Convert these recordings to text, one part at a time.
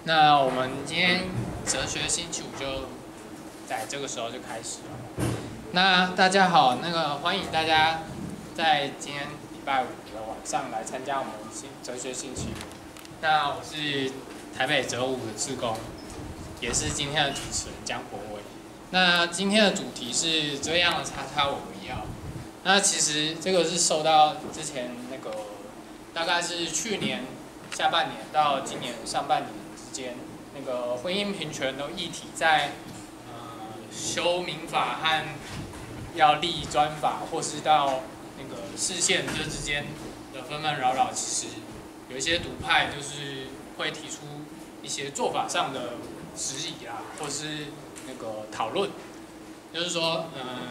那我们今天哲学星期五就在这个时候就开始了。那大家好，欢迎大家在今天礼拜五的晚上来参加我们哲学星期五。那我是台北哲五的志工，也是今天的主持人江国伟。那今天的主题是这样的叉叉我不要。那其实这个是受到之前大概是去年下半年到今年上半年之间，婚姻平权的议题在修民法和要立专法，或是到释宪这之间的纷纷扰扰，其实有一些独派就是会提出一些做法上的质疑啦，或是讨论，就是说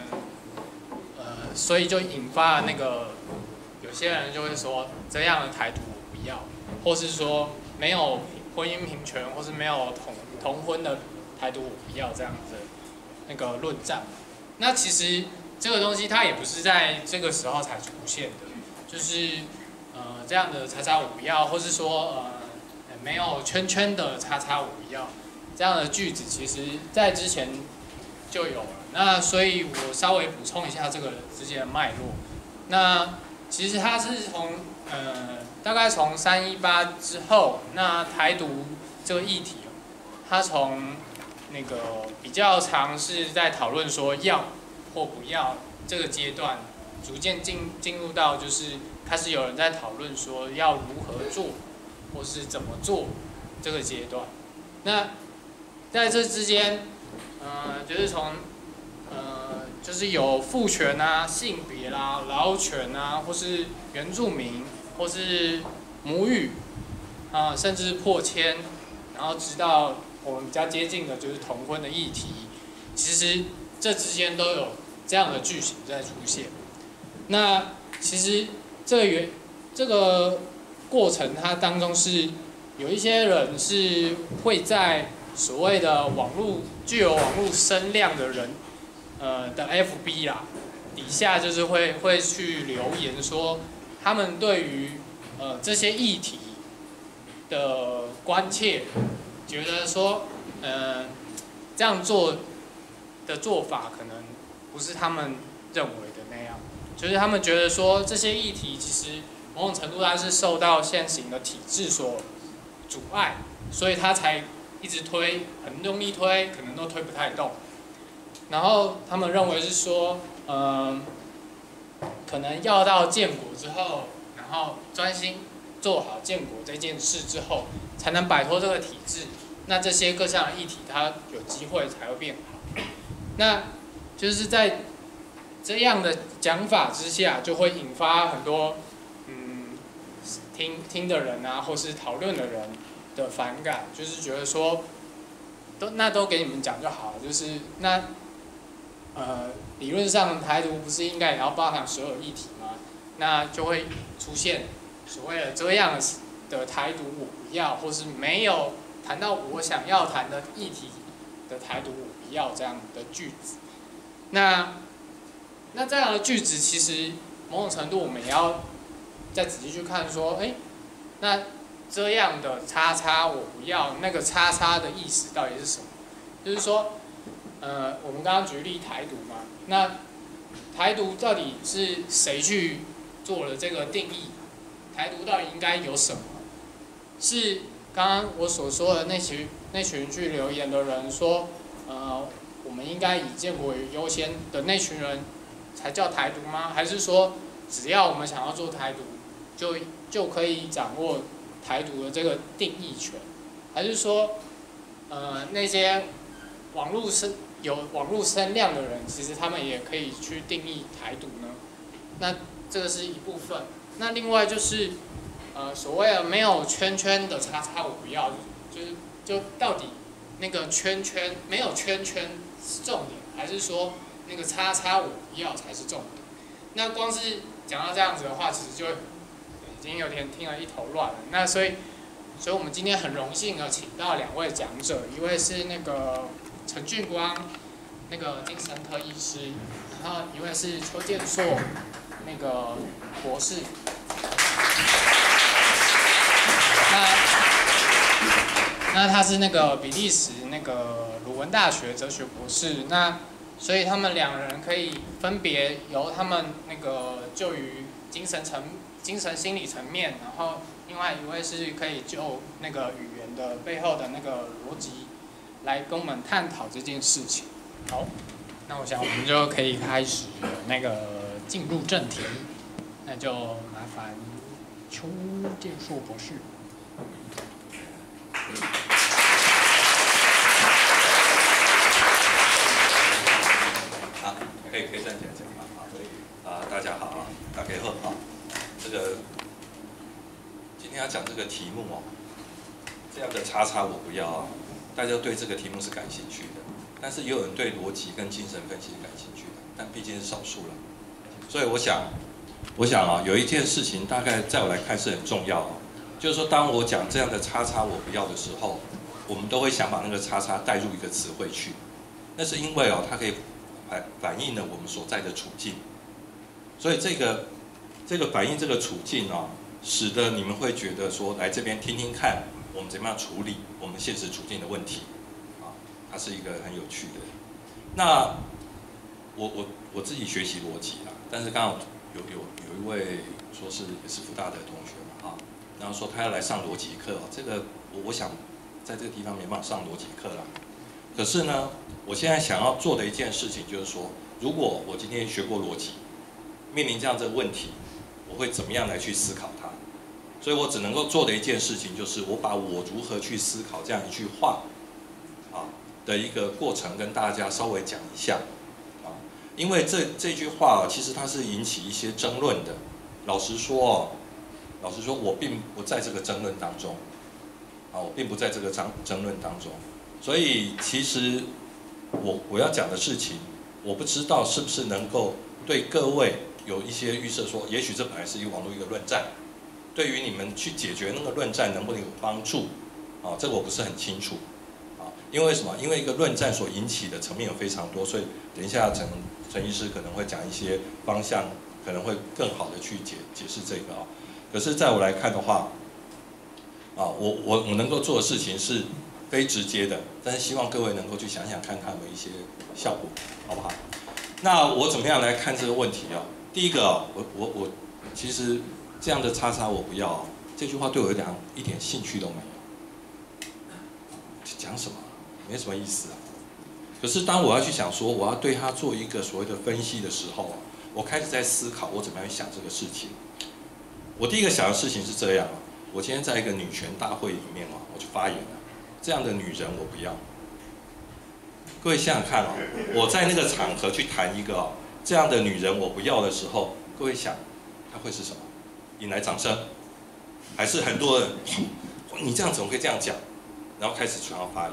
所以就引发有些人就会说这样的台独我不要，或是说没有婚姻平权，或是没有同婚的台独我不要这样子的论战。那其实这个东西它也不是在这个时候才出现的，就是这样的叉叉我不要，或是说没有圈圈的叉叉我不要这样的句子，其实在之前就有了。那所以我稍微补充一下这个之间的脉络。那其实它是大概从318之后，那台独这个议题，它从比较常是在讨论说要或不要这个阶段，逐渐进入到就是开始有人在讨论说要如何做或是怎么做这个阶段。那在这之间，就是从就是有父权啊、性别啦、劳权啊，或是原住民，或是母语啊，甚至破迁，然后直到我们比较接近的就是同婚的议题，其实这之间都有这样的句型在出现。那其实这个过程它当中是有一些人是会在所谓的具有网络声量的人的 FB 啦，底下就是会去留言说，他们对于这些议题的关切，觉得说这样做的做法可能不是他们认为的那样，就是他们觉得说这些议题其实某种程度上是受到现行的体制所阻碍，所以他才一直推，很用力推，可能都推不太动。然后他们认为是说，可能要到建国之后，然后专心做好建国这件事之后，才能摆脱这个体制。那这些各项的议题，它有机会才会变好。那就是在这样的讲法之下，就会引发很多听的人啊，或是讨论的人的反感，就是觉得说，都给你们讲就好了，就是那。理论上台独不是应该也要包含所有议题吗？那就会出现所谓的这样的台独我不要，或是没有谈到我想要谈的议题的台独我不要这样的句子。那这样的句子其实某种程度我们也要再仔细去看说，那这样的叉叉我不要，那个叉叉的意思到底是什么？就是说。我们刚刚举例台独嘛，那台独到底是谁去做了这个定义？台独到底应该有什么？是刚刚我所说的那群去留言的人说，我们应该以建国为优先的那群人才叫台独吗？还是说只要我们想要做台独，就可以掌握台独的这个定义权？还是说，那些有网络声量的人，其实他们也可以去定义台独呢？那这个是一部分。那另外就是，所谓的没有圈圈的叉叉我不要，就到底那个圈圈没有圈圈是重点，还是说那个叉叉我不要才是重点？那光是讲到这样子的话，其实就已经有点听了一头乱了。那所以我们今天很荣幸的请到2位讲者，一位是陈俊光，精神科医师，然后一位是邱建硕，博士。 那他是那个比利时那个鲁文大学哲学博士，那所以他们2人可以分别由他们那个就于精神心理层面，然后另外一位是可以就那个语言的背后的那个逻辑来跟我们探讨这件事情。好，那我想我们就可以开始那个进入正题，那就麻烦邱建硕博士。 好，可以站起来讲吗？好，可以大家好啊，大家好啊。这个今天要讲这个题目哦，这样的叉叉我不要啊。大家对这个题目是感兴趣的，但是也有人对逻辑跟精神分析感兴趣的，但毕竟是少数了。所以我想啊，有一件事情大概在我来看是很重要哦，就是说当我讲这样的叉叉我不要的时候，我们都会想把那个叉叉带入一个词汇去，那是因为哦，它可以反映了我们所在的处境，所以这个反映这个处境哦，使得你们会觉得说来这边听听看我们怎么样处理我们现实处境的问题，啊，它是一个很有趣的。那我自己学习逻辑啦，但是刚好有一位说是也是福大的同学嘛，啊，然后说他要来上逻辑课，这个我想在这个地方没办法上逻辑课啦。可是呢，我现在想要做的一件事情就是说，如果我今天学过逻辑，面临这样的问题，我会怎么样来去思考它？所以我只能够做的一件事情就是，我把我如何去思考这样一句话，啊的一个过程跟大家稍微讲一下，啊，因为这句话其实它是引起一些争论的。老实说，我并不在这个争论当中，啊，我并不在这个争论当中。所以其实我要讲的事情，我不知道是不是能够对各位有一些预设说，也许这本来是一个网络一个论战，对于你们去解决那个论战能不能有帮助，啊，这个我不是很清楚，啊，因为什么？因为一个论战所引起的层面有非常多，所以等一下陈医师可能会讲一些方向，可能会更好的去解释这个啊。可是在我来看的话，啊，我能够做的事情是非直接的，但是希望各位能够去想想看它有没有一些效果，好不好？那我怎么样来看这个问题啊？第一个啊，我其实这样的叉叉我不要啊，这句话对我一点兴趣都没有，讲什么没什么意思啊。可是当我要去想说我要对它做一个所谓的分析的时候啊，我开始在思考我怎么样去想这个事情。我第一个想的事情是这样啊，我今天在一个女权大会里面啊，我去发言了。这样的女人我不要。各位想想看哦，我在那个场合去谈一个这样的女人我不要的时候，各位想，她会是什么？引来掌声，还是很多人，你这样怎么可以这样讲？然后开始想要发言。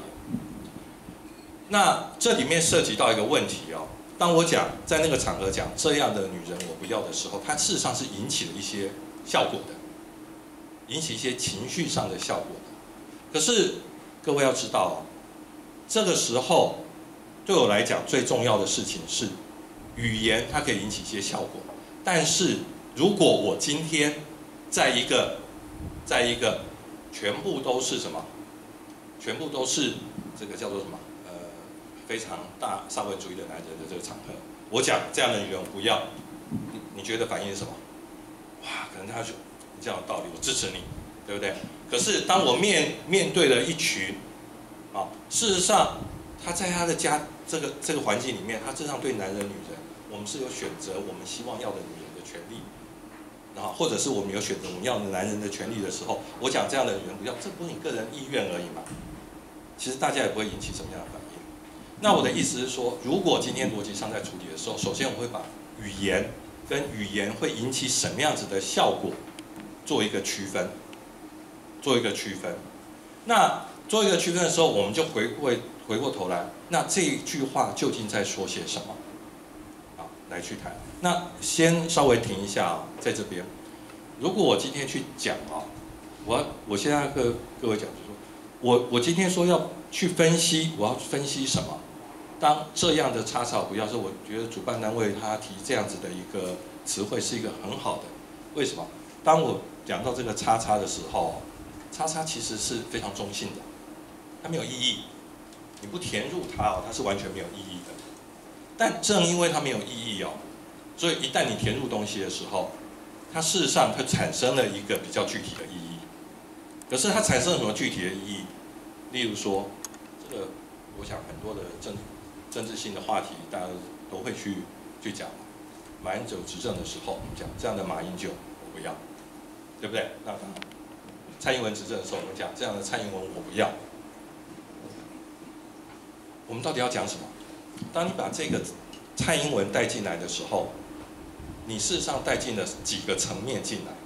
那这里面涉及到一个问题哦，当我讲在那个场合讲这样的女人我不要的时候，它事实上是引起了一些效果的，引起一些情绪上的效果的。可是各位要知道哦，这个时候对我来讲最重要的事情是，语言它可以引起一些效果，但是如果我今天在一个全部都是什么，全部都是这个叫做什么非常大沙文主义的男人的这个场合，我讲这样的女人我不要，你觉得反应是什么？哇，可能他说你这样有道理，我支持你，对不对？可是当我面对了一群啊，事实上他在他的家这个环境里面，他事实上对男人女人，我们是有选择我们希望要的女人的权利，然后或者是我们有选择我们要的男人的权利的时候，我讲这样的女人不要，这不是你个人意愿而已嘛？其实大家也不会引起什么样的反应。那我的意思是说，如果今天逻辑上在处理的时候，首先我会把语言跟语言会引起什么样子的效果做一个区分，那做一个区分的时候，我们就回过头来，那这一句话究竟在说些什么？好，来去谈。那先稍微停一下啊，在这边，如果我今天去讲啊，我现在跟各位讲，就是说我今天说要去分析，我要分析什么？当这样的叉叉不要，是我觉得主办单位他提这样子的一个词汇是一个很好的。为什么？当我讲到这个叉叉的时候，叉叉其实是非常中性的， 它没有意义。你不填入它哦，它是完全没有意义的。但正因为它没有意义哦，所以一旦你填入东西的时候，它事实上它产生了一个比较具体的意义。可是它产生了什么具体的意义？例如说，这个我想很多的政治性的话题，大家都会去讲。马英九执政的时候，我们讲这样的马英九我不要，对不对？那蔡英文执政的时候，我们讲这样的蔡英文我不要。我们到底要讲什么？当你把这个蔡英文带进来的时候，你事实上带进了几个层面进来，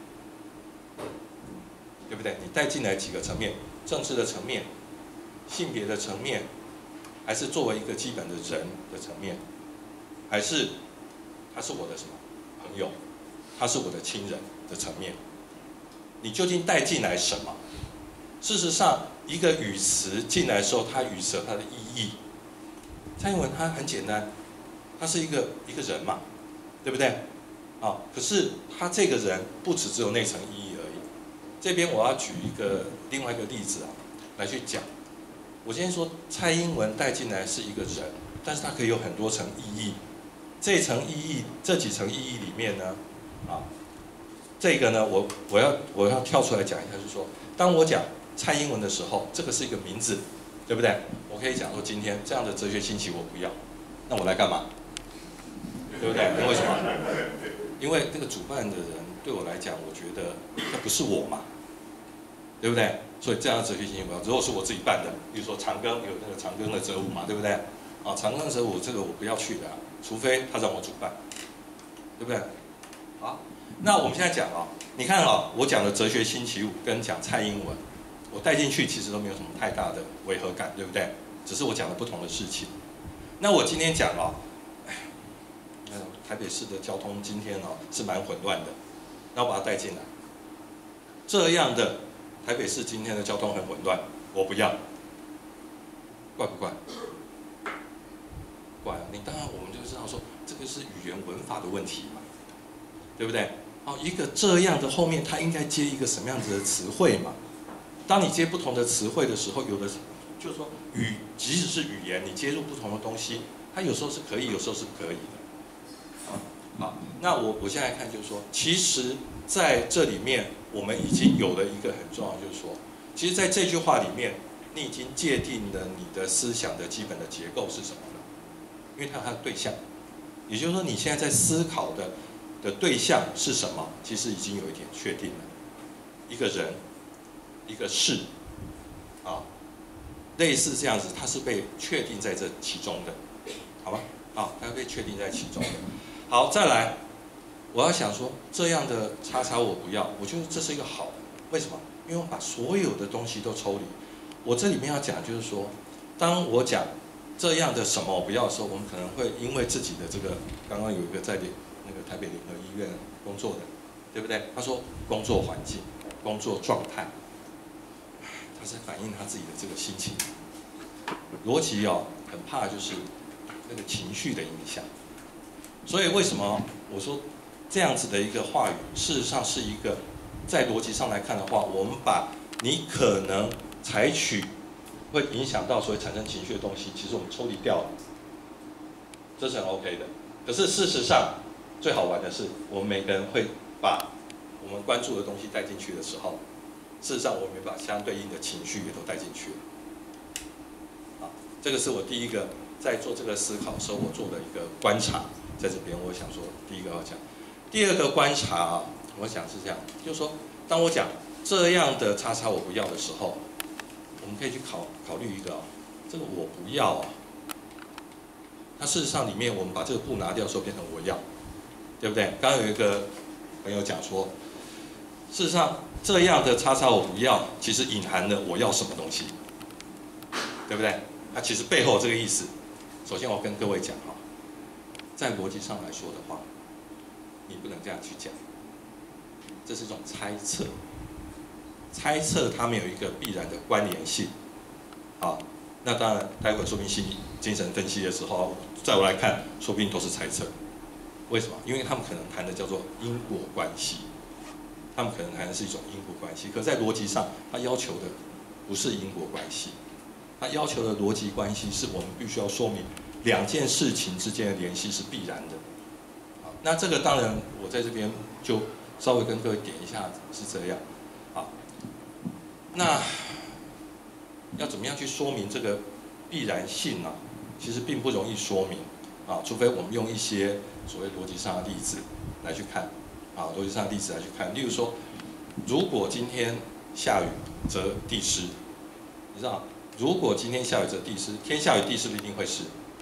对不对？你带进来几个层面，政治的层面、性别的层面，还是作为一个基本的人的层面，还是他是我的什么朋友，他是我的亲人的层面？你究竟带进来什么？事实上，一个语词进来的时候，它语词有它的意义。蔡英文他很简单，他是一个人嘛，对不对？啊，可是他这个人不只有那层意义而已。这边我要举另外一个例子啊，来去讲。我今天说蔡英文带进来是一个人，但是它可以有很多层意义。这几层意义里面呢，啊，这个呢，我要跳出来讲一下，就是说，当我讲蔡英文的时候，这个是一个名字，对不对？我可以讲说今天这样的哲学星期我不要，那我来干嘛？对不对？因为什么？因为这个主办的人对我来讲，我觉得他不是我嘛，对不对？所以这样的哲学星期我不要。如果是我自己办的，比如说长庚有那个长庚的哲舞嘛，对不对？啊，长庚哲舞这个我不要去的，除非他让我主办，对不对？好，那我们现在讲啊，你看啊，我讲的哲学星期五跟讲蔡英文，我带进去其实都没有什么太大的违和感，对不对？只是我讲了不同的事情。那我今天讲啊，台北市的交通今天是蛮混乱的，那我把它带进来。这样的台北市今天的交通很混乱，我不要，怪不怪？怪啊！你当然我们就知道说，这个是语言文法的问题嘛，对不对？哦，一个这样的后面它应该接一个什么样子的词汇嘛？当你接不同的词汇的时候，有的就是说即使是语言，你接入不同的东西，它有时候是可以，有时候是不可以的。好，那我现在看就是说，其实在这里面，我们已经有了一个很重要，就是说，其实在这句话里面，你已经界定了你的思想的基本的结构是什么了，因为它有它的对象，也就是说，你现在在思考的对象是什么，其实已经有一点确定了，一个人，一个事，啊，类似这样子，它是被确定在这其中的，好吗？好，它被确定在其中的。好，再来，我要想说这样的叉叉我不要，我觉得这是一个好的，为什么？因为我把所有的东西都抽离。我这里面要讲就是说，当我讲这样的什么我不要的时候，我们可能会因为自己的这个，刚刚有一个在那个台北联合医院工作的，对不对？他说工作环境、工作状态，他是反映他自己的这个心情。逻辑很怕就是那个情绪的影响。所以为什么我说这样子的一个话语，事实上是一个在逻辑上来看的话，我们把你可能采取会影响到所谓产生情绪的东西，其实我们抽离掉了，这是很 OK 的。可是事实上最好玩的是，我们每个人会把我们关注的东西带进去的时候，事实上我们也把相对应的情绪也都带进去了。好，这个是我第一个在做这个思考的时候我做的一个观察。在这边，我想说，第一个要讲，第二个观察我想是这样，就是说，当我讲这样的叉叉我不要的时候，我们可以去考虑一个这个我不要它事实上里面我们把这个不拿掉的时候变成我要，对不对？刚刚有一个朋友讲说，事实上这样的叉叉我不要，其实隐含了我要什么东西，对不对？它其实背后这个意思，首先我跟各位讲在逻辑上来说的话，你不能这样去讲，这是一种猜测。猜测它没有一个必然的关联性。好，那当然，待会说明心理精神分析的时候，在我来看，说不定都是猜测。为什么？因为他们可能谈的叫做因果关系，他们可能谈的是一种因果关系，可在逻辑上，它要求的不是因果关系， 它要求的逻辑关系是我们必须要说明两件事情之间的联系是必然的。好，那这个当然我在这边就稍微跟各位点一下是这样。好，那要怎么样去说明这个必然性呢？其实并不容易说明啊，除非我们用一些所谓逻辑上的例子来去看啊，逻辑上的例子来去看。例如说，如果今天下雨则地湿，你知道，如果今天下雨则地湿，天下雨地是不是一定会湿？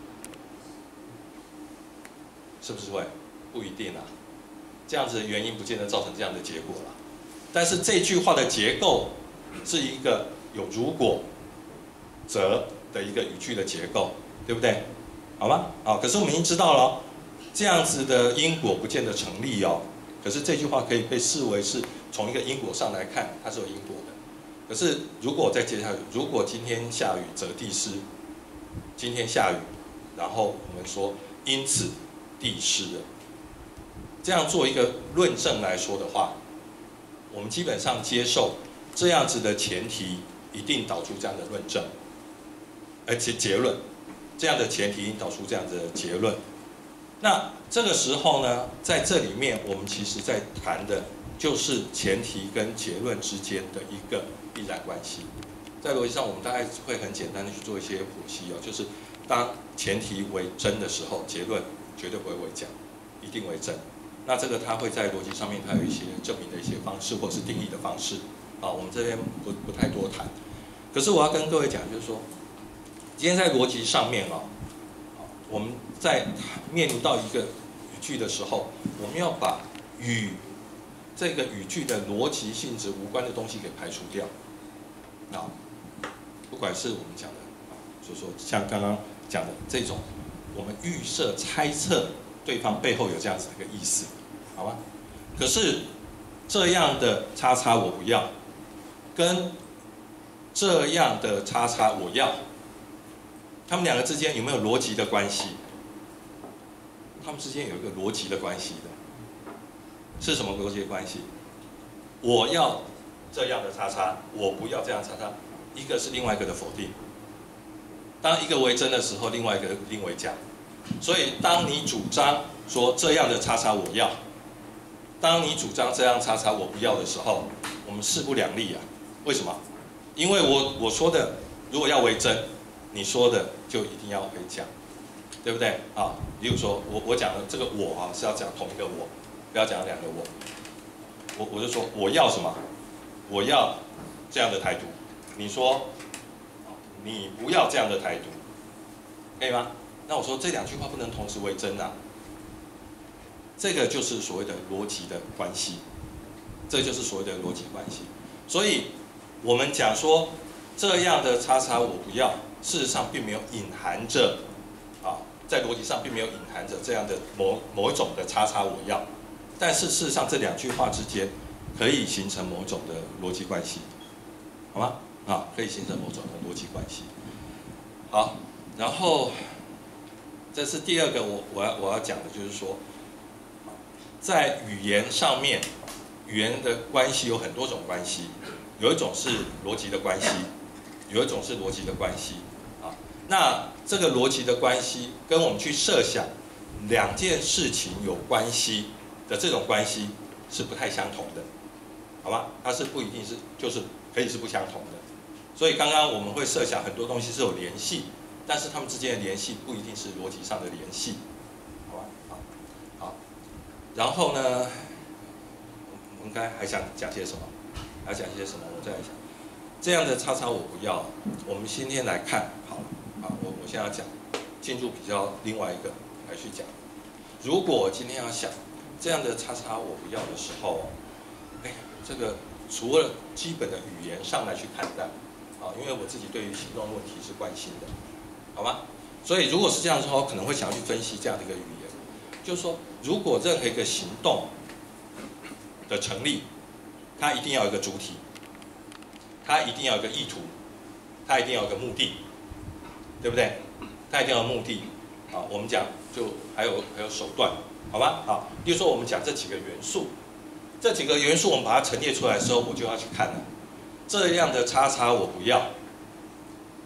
是不是会？不一定啊。这样子的原因不见得造成这样的结果啦。但是这句话的结构是一个有如果、则的一个语句的结构，对不对？好吗？好，可是我们已经知道了，这样子的因果不见得成立哦。可是这句话可以被视为是从一个因果上来看，它是有因果的。可是如果再接下去，如果今天下雨则地湿，今天下雨，然后我们说因此地湿了，这样做一个论证来说的话，我们基本上接受这样子的前提一定导出这样的论证，而且结论，这样的前提一定导出这样子的结论。那这个时候呢，在这里面我们其实在谈的就是前提跟结论之间的一个必然关系。在逻辑上，我们大概会很简单的去做一些剖析哦，就是当前提为真的时候，结论绝对不会为假，一定为真。那这个它会在逻辑上面，它有一些证明的一些方式，或是定义的方式。啊，我们这边不太多谈。可是我要跟各位讲，就是说，今天在逻辑上面啊，我们在面临到一个语句的时候，我们要把与这个语句的逻辑性质无关的东西给排除掉。啊，不管是我们讲的啊，就是说像刚刚讲的这种，我们预设、猜测对方背后有这样子的一个意思，好吗？可是这样的叉叉我不要，跟这样的叉叉我要，他们两个之间有没有逻辑的关系？他们之间有一个逻辑的关系的，是什么逻辑的关系？我要这样的叉叉，我不要这样叉叉，一个是另外一个的否定。当一个为真的时候，另外一个一定为假。所以，当你主张说这样的叉叉我要，当你主张这样叉叉我不要的时候，我们势不两立啊。为什么？因为我说的如果要为真，你说的就一定要为假，对不对啊？比如说我讲的这个我啊是要讲同一个我，不要讲两个我。我就说我要什么？我要这样的台独。你说你不要这样的台独，可以吗？那我说这两句话不能同时为真啊。这个就是所谓的逻辑的关系，这就是所谓的逻辑关系。所以我们讲说这样的叉叉我不要，事实上并没有隐含着啊，在逻辑上并没有隐含着这样的某一种的叉叉我要，但是事实上这两句话之间可以形成某种的逻辑关系，好吗？啊，可以形成某种的逻辑关系。好，然后这是第二个我要讲的，就是说，在语言上面，语言的关系有很多种关系，有一种是逻辑的关系，有一种是逻辑的关系啊。那这个逻辑的关系跟我们去设想两件事情有关系的这种关系是不太相同的，好吧？它是不一定是就是可以是不相同的。所以刚刚我们会设想很多东西是有联系，但是它们之间的联系不一定是逻辑上的联系，好吧？好，然后呢，我们刚才还想讲些什么？还讲些什么？我再来想。这样的叉叉我不要。我们今天来看，好了，啊，我现在要讲，进入比较另外一个来去讲。如果我今天要想这样的叉叉我不要的时候，这个除了基本的语言上来去看待。因为我自己对于行动问题是关心的，好吗？所以如果是这样的话，我可能会想要去分析这样的一个语言，就是说，如果任何一个行动的成立，它一定要有一个主体，它一定要有一个意图，它一定要有一个目的，对不对？它一定要有目的。啊，我们讲就还有手段，好吗？好，比如说我们讲这几个元素，这几个元素我们把它陈列出来的时候，我就要去看了。这样的叉叉我不要，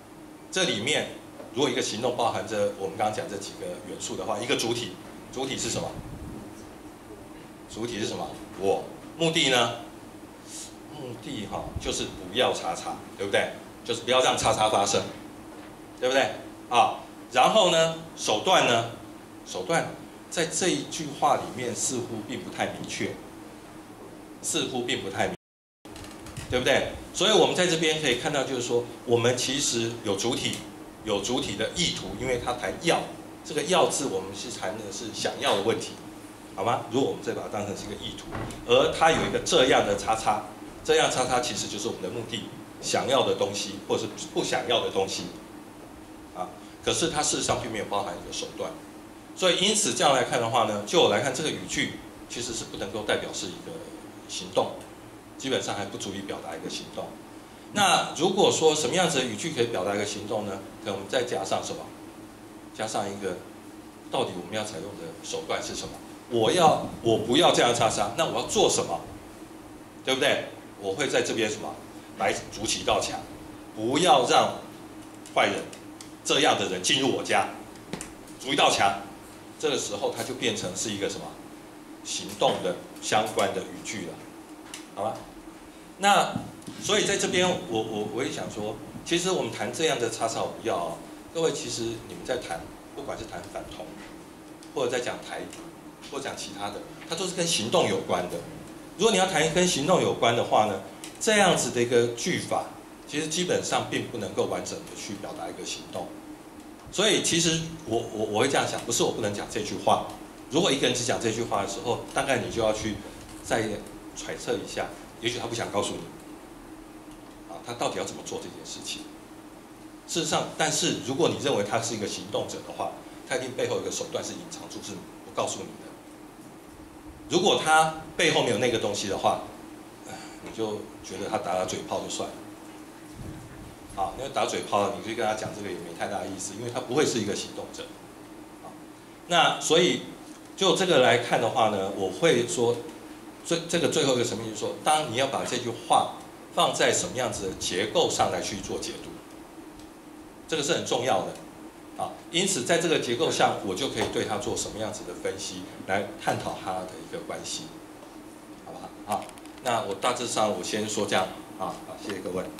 这里面如果一个行动包含着我们刚刚讲这几个元素的话，一个主体，主体是什么？主体是什么？我。目的呢？目的就是不要叉叉，对不对？就是不要让叉叉发生，对不对？啊，然后呢，手段呢？手段在这一句话里面似乎并不太明确，对不对？所以我们在这边可以看到，就是说，我们其实有主体，有主体的意图，因为它谈要，这个要字我们是谈的是想要的问题，好吗？如果我们再把它当成是一个意图，而它有一个这样的叉叉，这样叉叉其实就是我们的目的，想要的东西或者是不想要的东西，啊，可是它事实上并没有包含一个手段，所以因此这样来看的话呢，就我来看这个语句其实是不能够代表是一个行动，基本上还不足以表达一个行动。那如果说什么样子的语句可以表达一个行动呢？可能我们再加上什么？加上一个，到底我们要采用的手段是什么？我不要这样叉叉，那我要做什么？对不对？我会在这边什么？来筑起一道墙，不要让坏人这样的人进入我家，筑一道墙。这个时候它就变成是一个什么？行动的相关的语句了，好吧？那所以在这边我也想说，其实我们谈这样的叉叉我不要啊，各位其实你们在谈，不管是谈反同，或者在讲台独，或者讲其他的，它都是跟行动有关的。如果你要谈跟行动有关的话呢，这样子的一个句法，其实基本上并不能够完整的去表达一个行动。所以其实我会这样想，不是我不能讲这句话。如果一个人只讲这句话的时候，大概你就要去再揣测一下，也许他不想告诉你，啊，他到底要怎么做这件事情。事实上，但是如果你认为他是一个行动者的话，他一定背后有一个手段是隐藏住，是不告诉你的。如果他背后没有那个东西的话，你就觉得他打嘴炮就算了。啊，因为打嘴炮，你去跟他讲这个也没太大的意思，因为他不会是一个行动者。啊，那所以就这个来看的话呢，我会说，这个最后一个层面就是说，当你要把这句话放在什么样子的结构上来去做解读，这个是很重要的。啊，因此在这个结构上，我就可以对它做什么样子的分析，来探讨它的一个关系，好不好？好，那我大致上我先说这样啊，好，谢谢各位。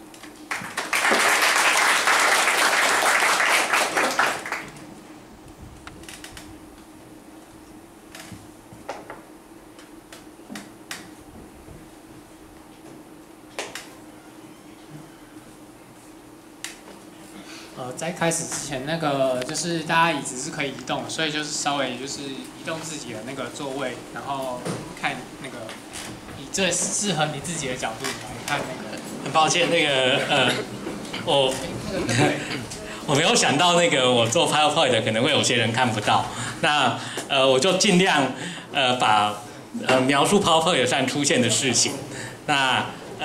在开始之前，那个就是大家椅子是可以移动的，所以就是稍微就是移动自己的那个座位，然后看那个以最适合你自己的角度来看那个。 很抱歉，那个我没有想到那个我做 PowerPoint 可能会有些人看不到，那我就尽量把描述 PowerPoint 上出现的事情，那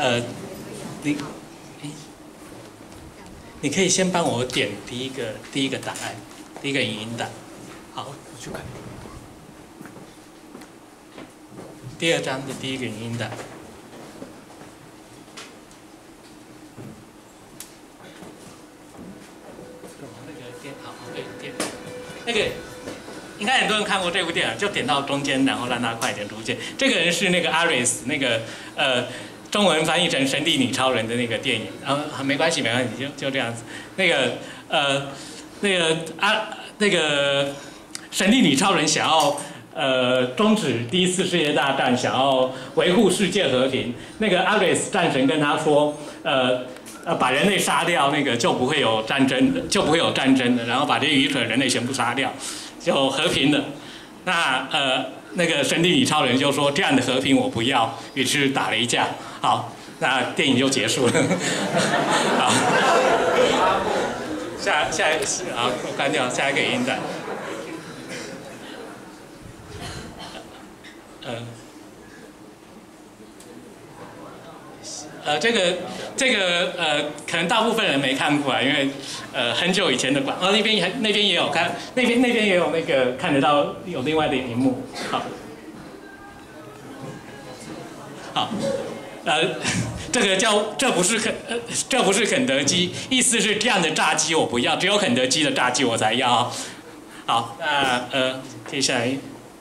你可以先帮我点第一个档案，第一个影音档。好，我去看。第二章的第一个影音档。那个应该很多人看过这部电影，就点到中间，然后让它快点出现。这个人是那个 Aris， 那个中文翻译成《神力女超人》的那个电影，没关系，就这样子。那个神力女超人想要终止第一次世界大战，想要维护世界和平。那个 Ares 战神跟他说，把人类杀掉，那个就不会有战争的，然后把这些愚蠢的人类全部杀掉，就和平了。那个神力女超人就说这样的和平我不要，于是打了一架。好，那电影就结束了。好，下一个是好，我关掉下一个音档。这个可能大部分人没看过啊，因为很久以前的馆，那边也有看，那边也有那个看得到有另外的荧幕，好， 这个叫这不是肯德基，意思是这样的炸鸡我不要，只有肯德基的炸鸡我才要。好，那接下来，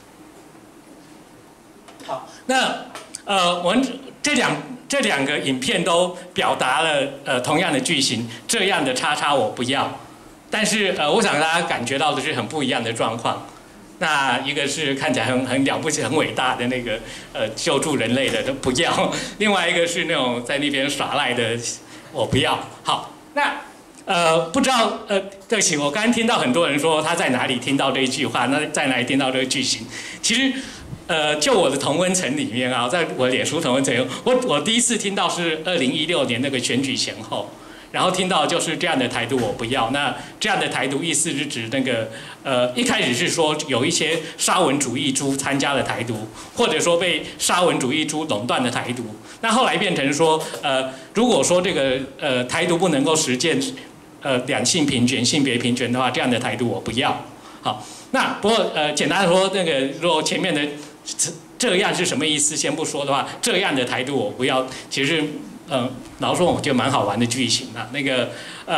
好，那我们这两个影片都表达了同样的句型，这样的叉叉我不要，但是我想大家感觉到的是很不一样的状况。那一个是看起来很了不起、很伟大的那个救助人类的都不要，另外一个是那种在那边耍赖的我不要。好，那不知道对不起，我刚刚听到很多人说他在哪里听到这一句话，那在哪里听到这个句型？其实就我的同温层里面啊，在我脸书同温层，我第一次听到是2016年那个选举前后。然后听到就是这样的台独我不要，那这样的台独意思是指那个一开始是说有一些沙文主义猪参加了台独，或者说被沙文主义猪垄断的台独，那后来变成说如果说这个台独不能够实践两性平权、性别平权的话，这样的台独我不要。好，那不过简单的说，那个如果前面的这样是什么意思先不说的话，这样的台独我不要，其实老实说我觉得蛮好玩的句型啊。那个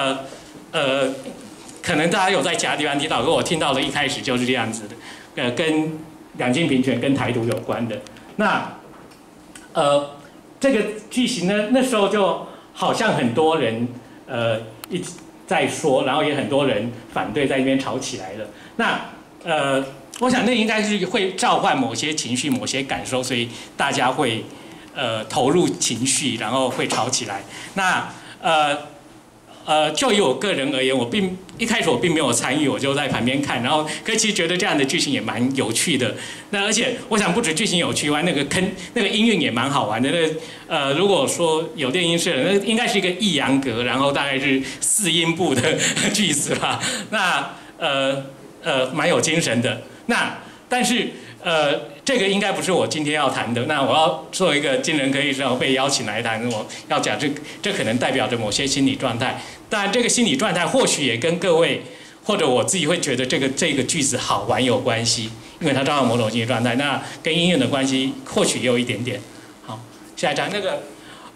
可能大家有在其他地方听到，可我听到的一开始就是这样子的，跟两性平权跟台独有关的。那这个句型呢，那时候就好像很多人一直在说，然后也很多人反对，在那边吵起来了。那我想那应该是会召唤某些情绪、某些感受，所以大家会投入情绪，然后会吵起来。那就以我个人而言，一开始我并没有参与，我就在旁边看，然后可其实觉得这样的剧情也蛮有趣的。那而且我想不止剧情有趣以外，那个音韵也蛮好玩的。如果说有练音社的，那应该是一个抑扬格，然后大概是4音部的句子吧。那蛮有精神的。那但是这个应该不是我今天要谈的。那我要做一个精神科医生，我被邀请来谈，我要讲这可能代表着某些心理状态。当然，这个心理状态或许也跟各位或者我自己会觉得这个句子好玩有关系，因为它照到某种心理状态。那跟音乐的关系或许也有一点点。好，下一章那个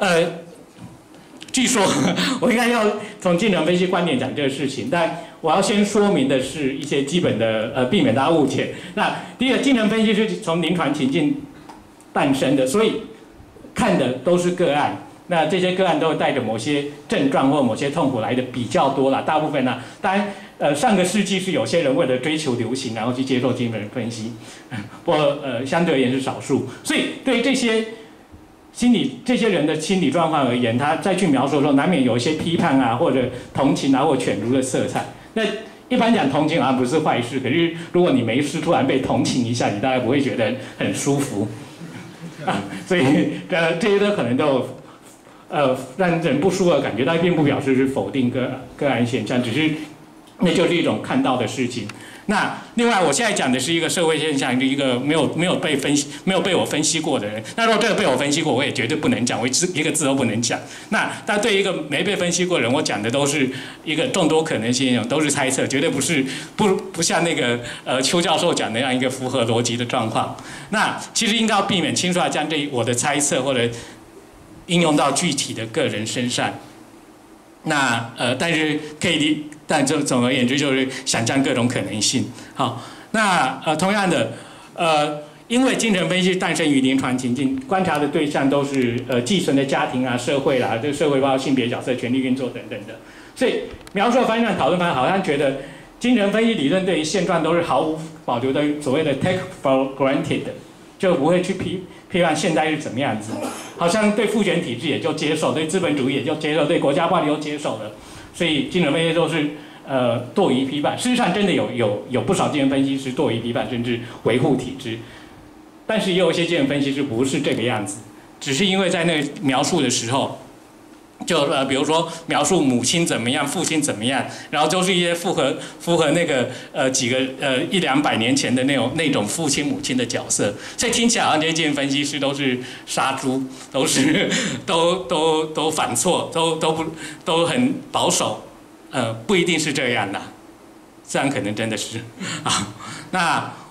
据说我应该要从精神分析观点讲这个事情，但我要先说明的是一些基本的避免大家误解。那第一个，精神分析是从临床情境诞生的，所以看的都是个案。那这些个案都会带着某些症状或某些痛苦来的比较多啦，大部分呢，当然上个世纪是有些人为了追求流行，然后去接受精神分析，不过相对而言是少数。所以对于这些人的心理状况而言，他再去描述的时候，难免有一些批判啊，或者同情啊，或犬儒的色彩。那一般讲同情好像不是坏事，可是如果你没事突然被同情一下，你大概不会觉得很舒服。所以这些都可能都让人不舒服的感觉，但并不表示是否定个案现象，只是那就是一种看到的事情。那另外，我现在讲的是一个社会现象，一个没有被我分析过的人。那如果这个被我分析过，我也绝对不能讲，我一个字都不能讲。那但对一个没被分析过的人，我讲的都是一个众多可能性，都是猜测，绝对不像那个邱教授讲的那样一个符合逻辑的状况。那其实应该要避免轻率将我的猜测或者应用到具体的个人身上。那但是可以但总而言之就是想象各种可能性。好，那同样的因为精神分析诞生于临床情境，观察的对象都是寄存的家庭啊、社会啦，这个社会包括性别角色、权力运作等等的。所以描述方向、讨论方向好像觉得精神分析理论对于现状都是毫无保留的所谓的 take for granted， 就不会去批判现在是怎么样子，好像对父权体制也就接受，对资本主义也就接受，对国家暴力都接受了。所以精神分析都是惰于批判。事实上，真的有不少精神分析师惰于批判，甚至维护体制。但是也有一些精神分析师不是这个样子，只是因为在那个描述的时候，就比如说描述母亲怎么样，父亲怎么样，然后就是一些符合那个几个100-200年前的那种父亲母亲的角色，所以听起来好像这些精神分析师都是杀猪，都是都犯错，都很保守，不一定是这样的，这样可能真的是啊。那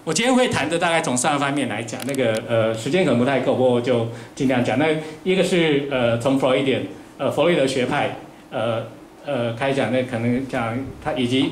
我今天会谈的大概从3个方面来讲，那个时间可能不太够，不过我就尽量讲。那一个是从弗洛伊德弗洛伊德学派开讲，那可能讲他以及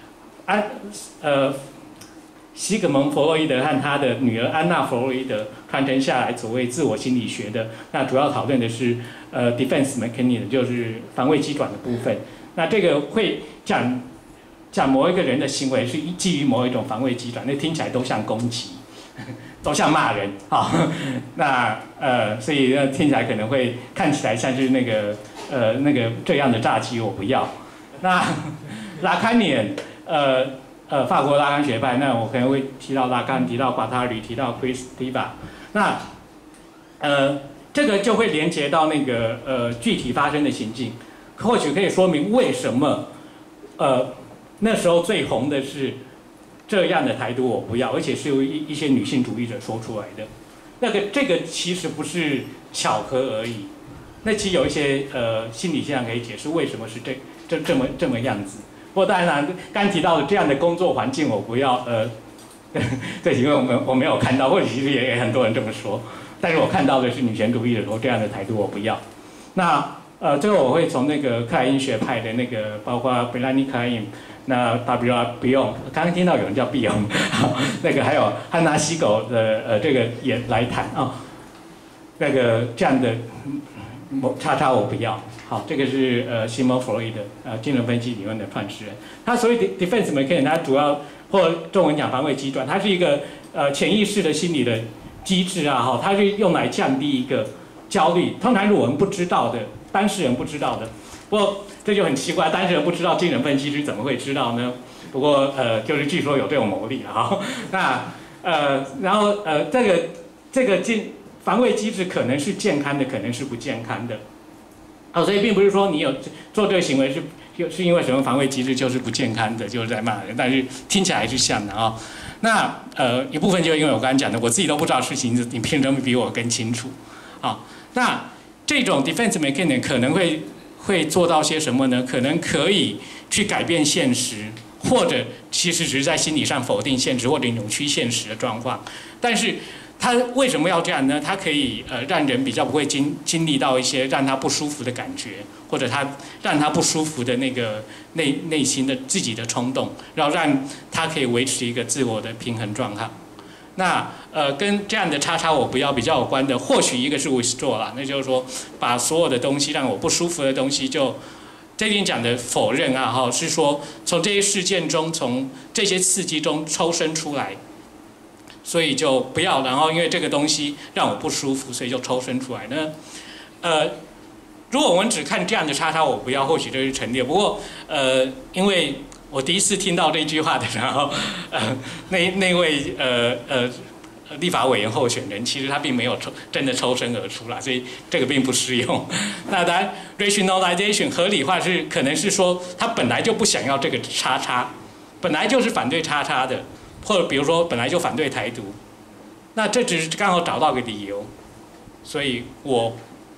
西格蒙·弗洛伊德和他的女儿安娜·弗洛伊德传承下来所谓自我心理学的，那主要讨论的是defense mechanism， 就是防卫机转的部分。那这个会讲某一个人的行为是基于某一种防卫机转，那听起来都像攻击，都像骂人啊。那所以听起来可能会看起来像是那个这样的炸鸡我不要。那拉康尼恩法国拉康学派，那我可能会提到拉康，提到瓜塔里，提到 Christiva。那这个就会连接到那个具体发生的情境，或许可以说明为什么那时候最红的是这样的台独我不要，而且是由一些女性主义者说出来的。这个其实不是巧合而已，那其实有一些心理现象可以解释为什么是这么样子。不过当然，刚提到的这样的工作环境我不要，对，因为我没有看到，或者其实也很多人这么说，但是我看到的是女权主义者说这样的台独我不要。那最后我会从那个克莱因学派的那个，包括贝拉尼克莱因，那 W.R. Bion， 刚刚听到有人叫 Bion， 那个还有汉娜西狗的这个也来谈啊，那个这样的叉叉我不要。好，这个是西蒙·弗洛伊德精神分析理论的创始人。他所谓 defense mechanism， 它主要或中文讲防卫机转，它是一个潜意识的心理的机制啊，哈，它是用来降低一个焦虑。通常是我们不知道的，当事人不知道的。不过这就很奇怪，当事人不知道，精神分析师怎么会知道呢？不过就是据说有这种牟利啊。那然后这个防卫机制可能是健康的，可能是不健康的。所以并不是说你有做这个行为是因为什么防卫机制就是不健康的，就是在骂人，但是听起来是像的啊。那一部分就是因为我刚才讲的，我自己都不知道事情，你凭什么比我更清楚？啊，那这种 defense mechanism 可能会做到些什么呢？可能可以去改变现实，或者其实只是在心理上否定现实或者扭曲现实的状况，但是。他为什么要这样呢？他可以让人比较不会经历到一些让他不舒服的感觉，或者让他不舒服的那个内心的自己的冲动，然后让他可以维持一个自我的平衡状态。那跟这样的叉叉我不要比较有关的，或许一个是 withdraw 啦，那就是说把所有的东西让我不舒服的东西就这边讲的否认啊，哈，是说从这些事件中，从这些刺激中抽身出来。所以就不要，然后因为这个东西让我不舒服，所以就抽身出来。那如果我们只看这样的叉叉我不要，或许这是成立。不过因为我第一次听到这句话的时候，那位立法委员候选人其实他并没有真的抽身而出啦，所以这个并不适用。那当然 rationalization 合理化是可能是说他本来就不想要这个叉叉，本来就是反对叉叉的。或者比如说本来就反对台独，那这只是刚好找到个理由，所以我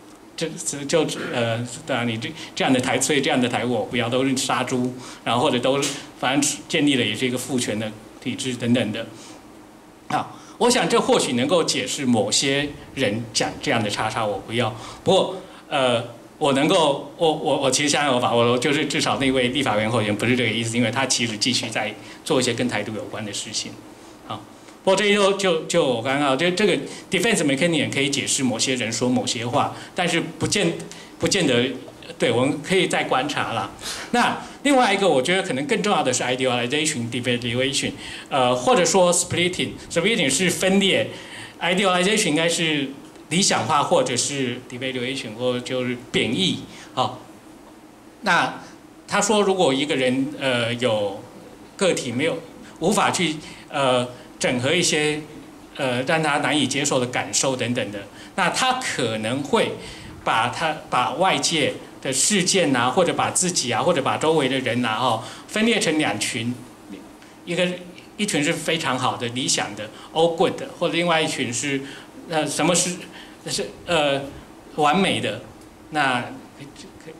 当然你这样的所以这样的台我不要都是杀猪，然后或者都反正建立了也是一个父权的体制等等的。好，我想这或许能够解释某些人讲这样的叉叉我不要，不过我能够，我其实相当有把握，就是至少那位立法委员候选人不是这个意思，因为他其实继续在做一些跟台独有关的事情，好，不过这就我刚刚这个 defense mechanism 可以解释某些人说某些话，但是不见得，对，我们可以再观察啦。那另外一个我觉得可能更重要的是 idealization devaluation， 或者说 splitting 是分裂 ，idealization 应该是。理想化或者是 devaluation 或就是贬义，好，那他说如果一个人有个体无法去整合一些让他难以接受的感受等等的，那他可能会把外界的事件啊，或者把自己啊，或者把周围的人啊，分裂成两群，一群是非常好的理想的 all good， 或者另外一群是什么是完美的，那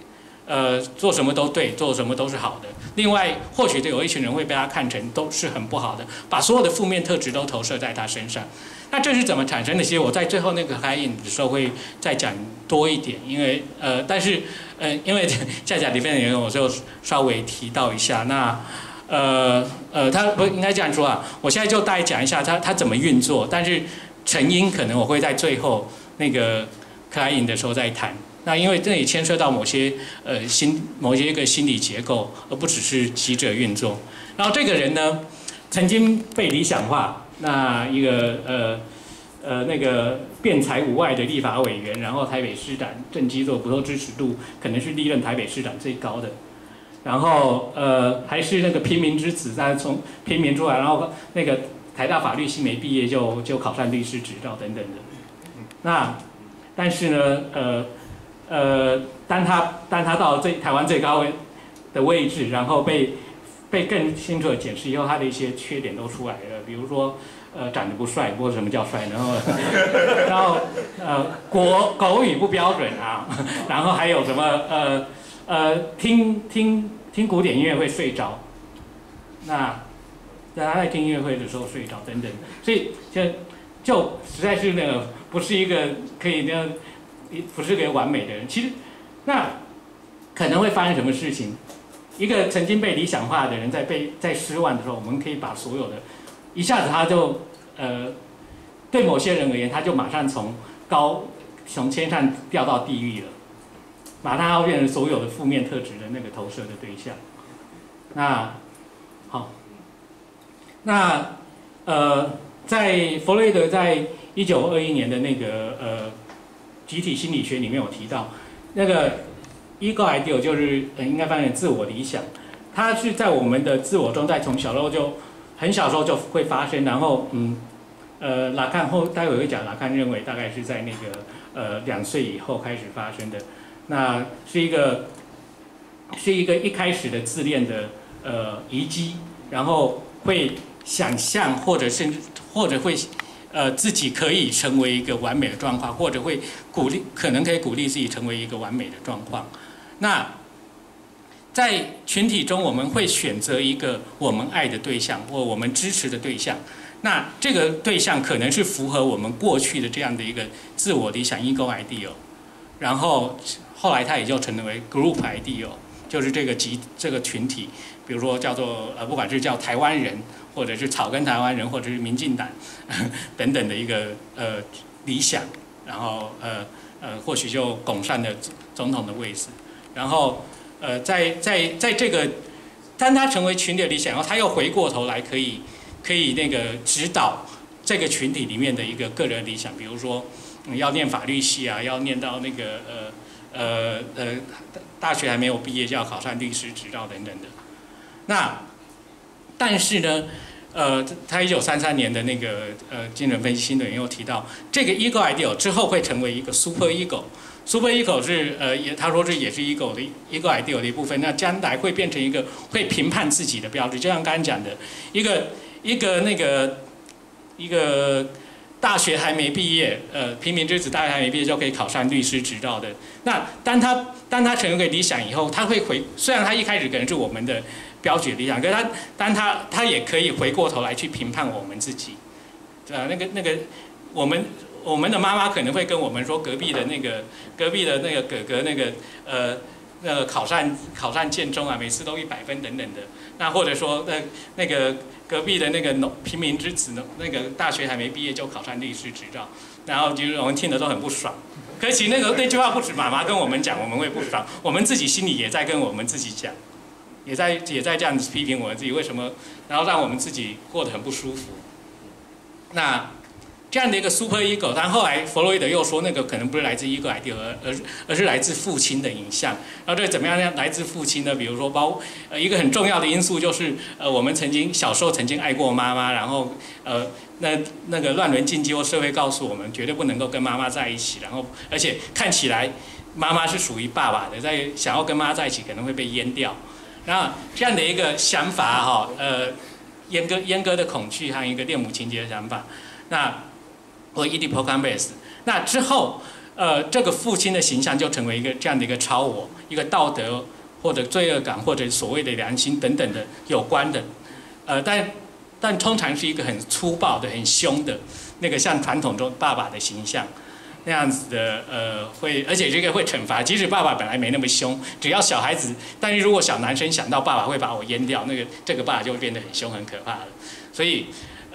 做什么都对，做什么都是好的。另外，或许有一群人会被他看成都是很不好的，把所有的负面特质都投射在他身上。那这是怎么产生的？其实我在最后那个开演的时候会再讲多一点，因为因为下讲里面的内容我就稍微提到一下。那他不应该这样说啊，我现在就大概讲一下他怎么运作，但是成因可能我会在最后那个开演的时候再谈。那因为这里牵涉到某些一个心理结构，而不只是几者运作。然后这个人呢，曾经被理想化。那一个那个辩才无碍的立法委员，然后台北市长政绩做不错，支持度可能是历任台北市长最高的。然后还是那个平民之子，他从平民出来，然后那个台大法律系没毕业就考上律师执照等等的。那但是呢，当他到台湾最高的位置，然后被更清楚的检视以后，他的一些缺点都出来了，比如说长得不帅，不知道什么叫帅，然后口语不标准啊，然后还有什么听古典音乐会睡着，那他在听音乐会的时候睡着等等，所以就实在是那个不是一个可以不是个完美的人。其实那可能会发生什么事情？一个曾经被理想化的人在失望的时候，我们可以把所有的一下子他就对某些人而言，他就马上从天上掉到地狱了，马上要变成所有的负面特质的那个投射的对象。那好，那在弗洛伊德在1921年的那个集体心理学里面有提到那个。Ego ideal 就是应该翻译成自我理想，它是在我们的自我中，在从小时候就很小时候就会发生，然后拉康待会会讲，拉康认为大概是在那个2岁以后开始发生的，那是一个一开始的自恋的遗迹，然后会想象或者会自己可以成为一个完美的状况，或者会可能可以鼓励自己成为一个完美的状况。那在群体中，我们会选择一个我们爱的对象或我们支持的对象。那这个对象可能是符合我们过去的这样的一个自我理想 ego ideal， 然后后来它也就成为 group ideal， 就是这个群体，比如说叫做不管是叫台湾人，或者是草根台湾人，或者是民进党等等的一个理想，然后或许就拱上了总统的位置。然后在这个，当他成为群体的理想后，他又回过头来可以那个指导这个群体里面的一个个人理想，比如说要念法律系啊，要念到那个大学还没有毕业就要考上律师执照等等的。那但是呢，他1933年的那个精神分析新论又提到，这个 ego ideal 之后会成为一个 super ego。super ego 是他说这也是 ego ideal 的一部分。那将来会变成一个会评判自己的标志，就像刚刚讲的，一个大学还没毕业，平民之子大学还没毕业就可以考上律师执照的。那当他成为一个理想以后，他会虽然他一开始可能是我们的标准理想，可是他也可以回过头来去评判我们自己，那个我们的妈妈可能会跟我们说，隔壁的那个哥哥那个考上建中啊，每次都100分等等的。那或者说那个隔壁的那个平民之子，那个大学还没毕业就考上律师执照，然后就是我们听得都很不爽。可是那句话不止妈妈跟我们讲，我们会不爽，我们自己心里也在跟我们自己讲。也在这样子批评我们自己为什么，然后让我们自己过得很不舒服。那这样的一个 super ego， 但后来弗洛伊德又说，那个可能不是来自 ego ideal， 而是来自父亲的影像。然后这怎么样来自父亲呢？比如说一个很重要的因素就是我们小时候曾经爱过妈妈，然后那个乱伦禁忌或社会告诉我们绝对不能够跟妈妈在一起，然后而且看起来妈妈是属于爸爸的，想要跟妈妈在一起可能会被阉掉。然后这样的一个想法阉割的恐惧和一个恋母情节的想法，那或 Oedipal complex， 那之后这个父亲的形象就成为一个这样的一个超我，一个道德或者罪恶感或者所谓的良心等等的有关的，但通常是一个很粗暴的、很凶的那个像传统中爸爸的形象那样子的，而且这个会惩罚，即使爸爸本来没那么凶，只要小孩子，但是如果小男生想到爸爸会把我阉掉，这个爸爸就会变得很凶很可怕了，所以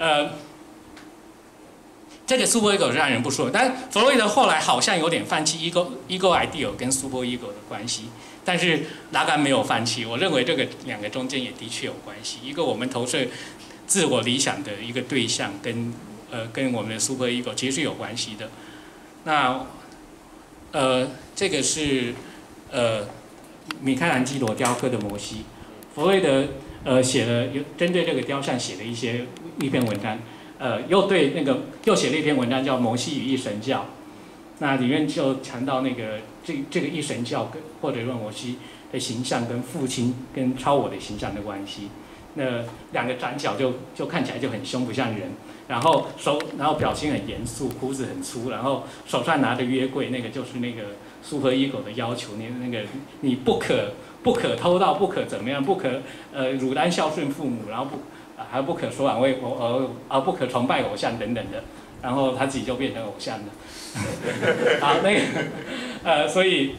这个 super ego 是让人不舒服，但弗洛伊德后来好像有点放弃 ego ideal 跟 super ego 的关系，但是拉甘没有放弃。我认为这个两个中间也的确有关系。一个我们投射自我理想的一个对象跟我们的 super ego 其实是有关系的。那这个是米开朗基罗雕刻的摩西，弗洛伊德写了针对这个雕像写了一篇文章。又写了一篇文章叫《摩西与一神教》，那里面就谈到这个一神教或者说摩西的形象跟父亲跟超我的形象的关系。那两个长角就看起来就很凶，不像人，然后表情很严肃，胡子很粗，然后手上拿着约柜，那个就是那个 super ego 的要求，你不可偷盗，不可怎么样，不可辱单孝顺父母，然后还不可说为而不可崇拜偶像等等的，然后他自己就变成偶像了。好，所以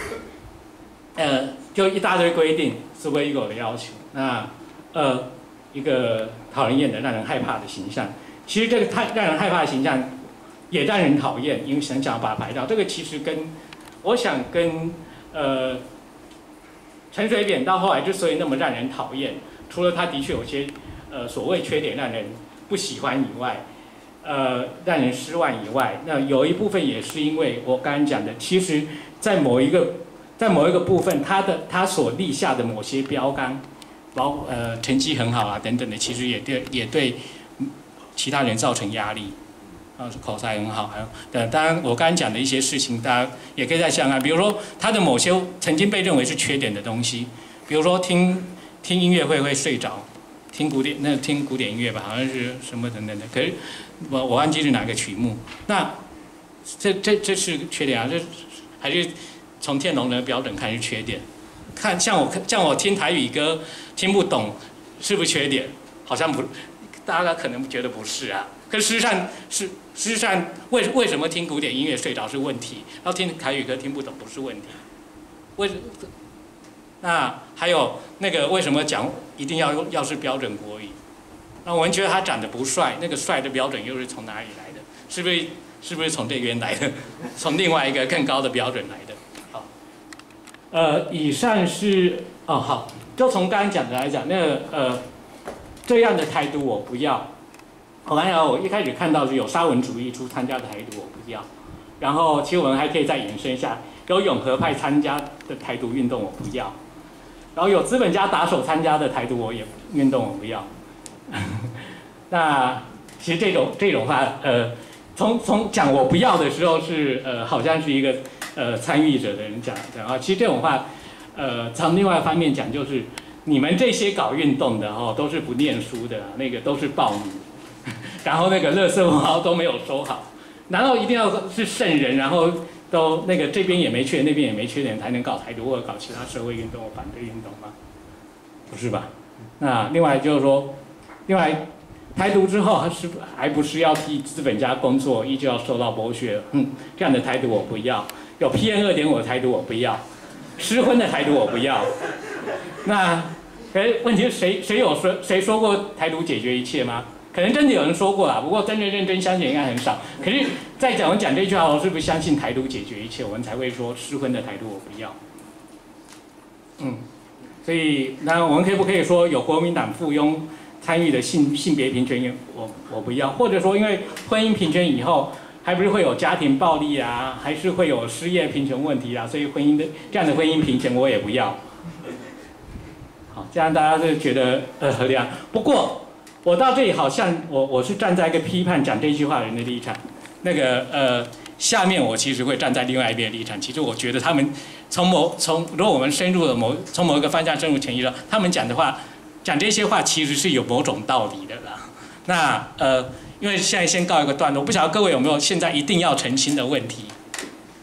就一大堆规定 super ego 的要求。那一个讨人厌的、让人害怕的形象，其实这个让人害怕的形象也让人讨厌，因为想把它排掉。这个其实我想跟陈水扁到后来之所以那么让人讨厌，除了他的确有些所谓缺点让人不喜欢以外，让人失望以外，那有一部分也是因为我刚刚讲的，其实在某一个部分，他所立下的某些标杆，成绩很好啊等等的，其实也对其他人造成压力。口才很好，当然我刚刚讲的一些事情，大家也可以再想想，比如说他的某些曾经被认为是缺点的东西，比如说听音乐会睡着，听古典音乐吧，好像是什么等等的，可是我忘记是哪个曲目。那这是缺点啊，这还是从天龙人的标准看是缺点。看像我听台语歌听不懂，是不是缺点？好像不，大家可能觉得不是啊。可事实上为什么听古典音乐睡着是问题，然后听台语歌听不懂不是问题？那还有为什么讲一定要是标准国语？那我们觉得他长得不帅，那个帅的标准又是从哪里来的？是不是从这边来的？从另外一个更高的标准来的？好，以上是好，就从刚刚讲的来讲，这样的态度我不要。我一开始看到是有沙文主义出参加的态度我不要，然后其实我们还可以再延伸一下，有永和派参加的台独运动我不要，然后有资本家打手参加的台独运动我不要。那其实这种话，从讲我不要的时候是好像是一个参与者的人讲啊，其实这种话，从另外一方面讲就是你们这些搞运动的都是不念书的，都是暴民。然后垃圾文化都没有收好，难道一定要是圣人，然后都这边也没缺，那边也没缺点才能搞台独或者搞其他社会运动或反对运动吗？不是吧？那另外就是说，台独之后还不是要替资本家工作，依旧要受到剥削？这样的台独我不要，有 PM2.5 的台独我不要，失婚的台独我不要。那问题是谁说过台独解决一切吗？可能真的有人说过啦，不过真正认真相信应该很少。可是，我们讲这句话，我是不是相信台独解决一切，我们才会说失婚的台独我不要？所以那我们可不可以说有国民党附庸参与的性别平权我不要？或者说因为婚姻平权以后，还不是会有家庭暴力啊，还是会有失业贫穷问题啊？所以这样的婚姻平权我也不要。好，这样大家就觉得合理啊。不过我到这里好像我是站在一个批判讲这句话的人的立场，下面我其实会站在另外一边的立场。其实我觉得他们如果我们深入了从某一个方向深入潜移了，他们讲这些话其实是有某种道理的啦。那因为现在先告一个段落，我不晓得各位有没有现在一定要澄清的问题？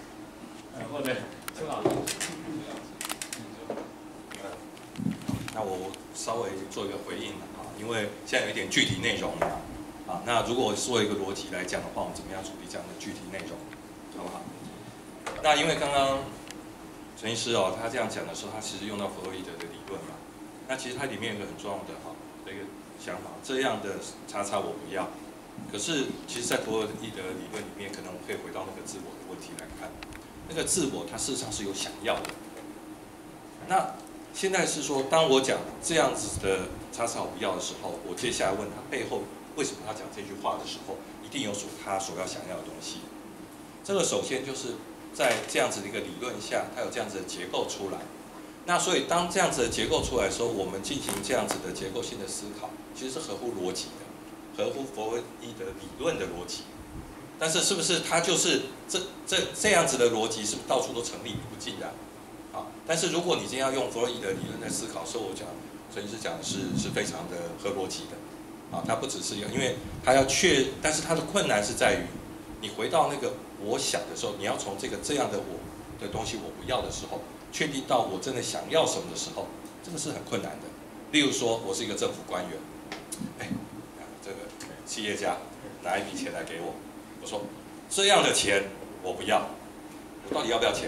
那我稍微做一个回应啊，因为现在有一点具体内容了啊。那如果做一个逻辑来讲的话，我们怎么样处理这样的具体内容，好不好？那因为刚刚陈医师哦，他这样讲的时候，他其实用到弗洛伊德的理论嘛。那其实它里面有一个很重要的的一个想法，这样的叉叉我不要。可是其实，在弗洛伊德理论里面，可能我可以回到那个自我的问题来看，那个自我它事实上是有想要的。那现在是说，当我讲这样子的叉叉我不要的时候，我接下来问他背后为什么他讲这句话的时候，一定有他所要想要的东西。这个首先就是在这样子的一个理论下，它有这样子的结构出来。那所以当这样子的结构出来的时候，我们进行这样子的结构性的思考，其实是合乎逻辑的，合乎弗洛伊德理论的逻辑。但是是不是它就是这样子的逻辑，是不是到处都成立？不尽然。啊，但是如果你今天要用弗洛伊德理论在思考的时候，我讲陈医师讲的是非常的合逻辑的。啊，它不只是因为它要但是它的困难是在于，你回到那个我想的时候，你要从这样的我的东西我不要的时候，确定到我真的想要什么的时候，这个是很困难的。例如说，我是一个政府官员，这个企业家拿一笔钱来给我，我说这样的钱我不要，我到底要不要钱？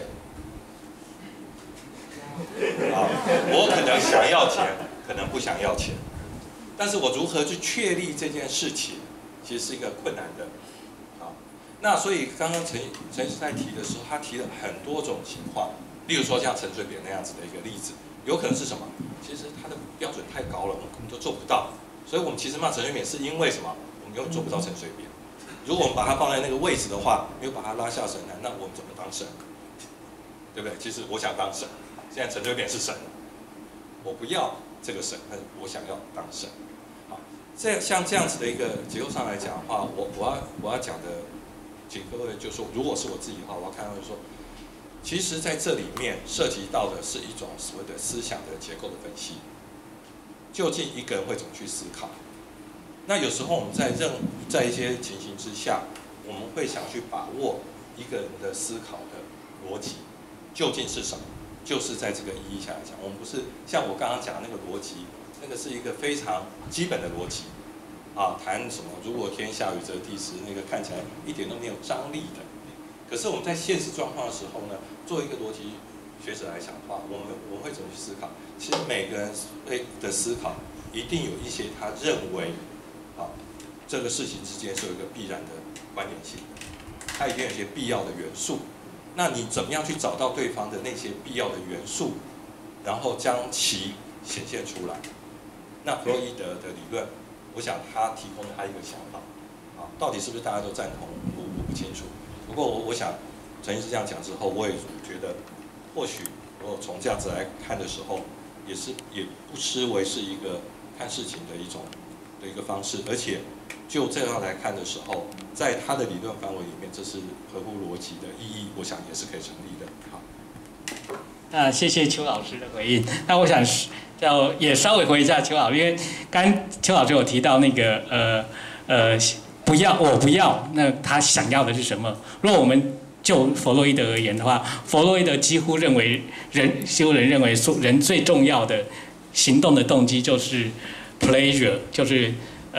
啊，我可能想要钱，可能不想要钱，但是我如何去确立这件事情，其实是一个困难的。啊，那所以刚刚陈医师在提的时候，他提了很多种情况，例如说像陈水扁那样子的一个例子，有可能是什么？其实他的标准太高了，我们根本都做不到。所以我们其实骂陈水扁是因为什么？我们永远做不到陈水扁。如果我们把他放在那个位置的话，没有把他拉下神坛，那我们怎么当神？对不对？其实我想当神。现在陈水扁是神，我不要这个神，但是我想要当神。好，像这样子的一个结构上来讲的话，我要讲的，请各位就说，如果是我自己的话，我要看到就是说，其实在这里面涉及到的是一种所谓的思想的结构的分析。究竟一个人会怎么去思考？那有时候我们在一些情形之下，我们会想去把握一个人的思考的逻辑究竟是什么。就是在这个意义下来讲，我们不是像我刚刚讲的那个逻辑，那个是一个非常基本的逻辑，啊，谈什么如果天下雨则地时，那个看起来一点都没有张力的。可是我们在现实状况的时候呢，作为一个逻辑学者来讲的话，我们会怎么去思考？其实每个人的思考一定有一些他认为，啊，这个事情之间是有一个必然的关联性的，它一定有一些必要的元素。那你怎么样去找到对方的那些必要的元素，然后将其显现出来？那弗洛伊德的理论，我想他提供了他一个想法，啊，到底是不是大家都赞同，我不清楚。不过我想陈医师这样讲之后，我也觉得，或许如果从这样子来看的时候，也不失为是一个看事情的一个方式，而且就这样来看的时候，在他的理论范围里面，这是合乎逻辑的意义，我想也是可以成立的。好， 那谢谢邱老师的回应。那我想也稍微回一下邱老师，因为刚邱老师有提到那个不要，我不要，那他想要的是什么？如果我们就弗洛伊德而言的话，弗洛伊德几乎认为修人认为人最重要的行动的动机就是 pleasure， 就是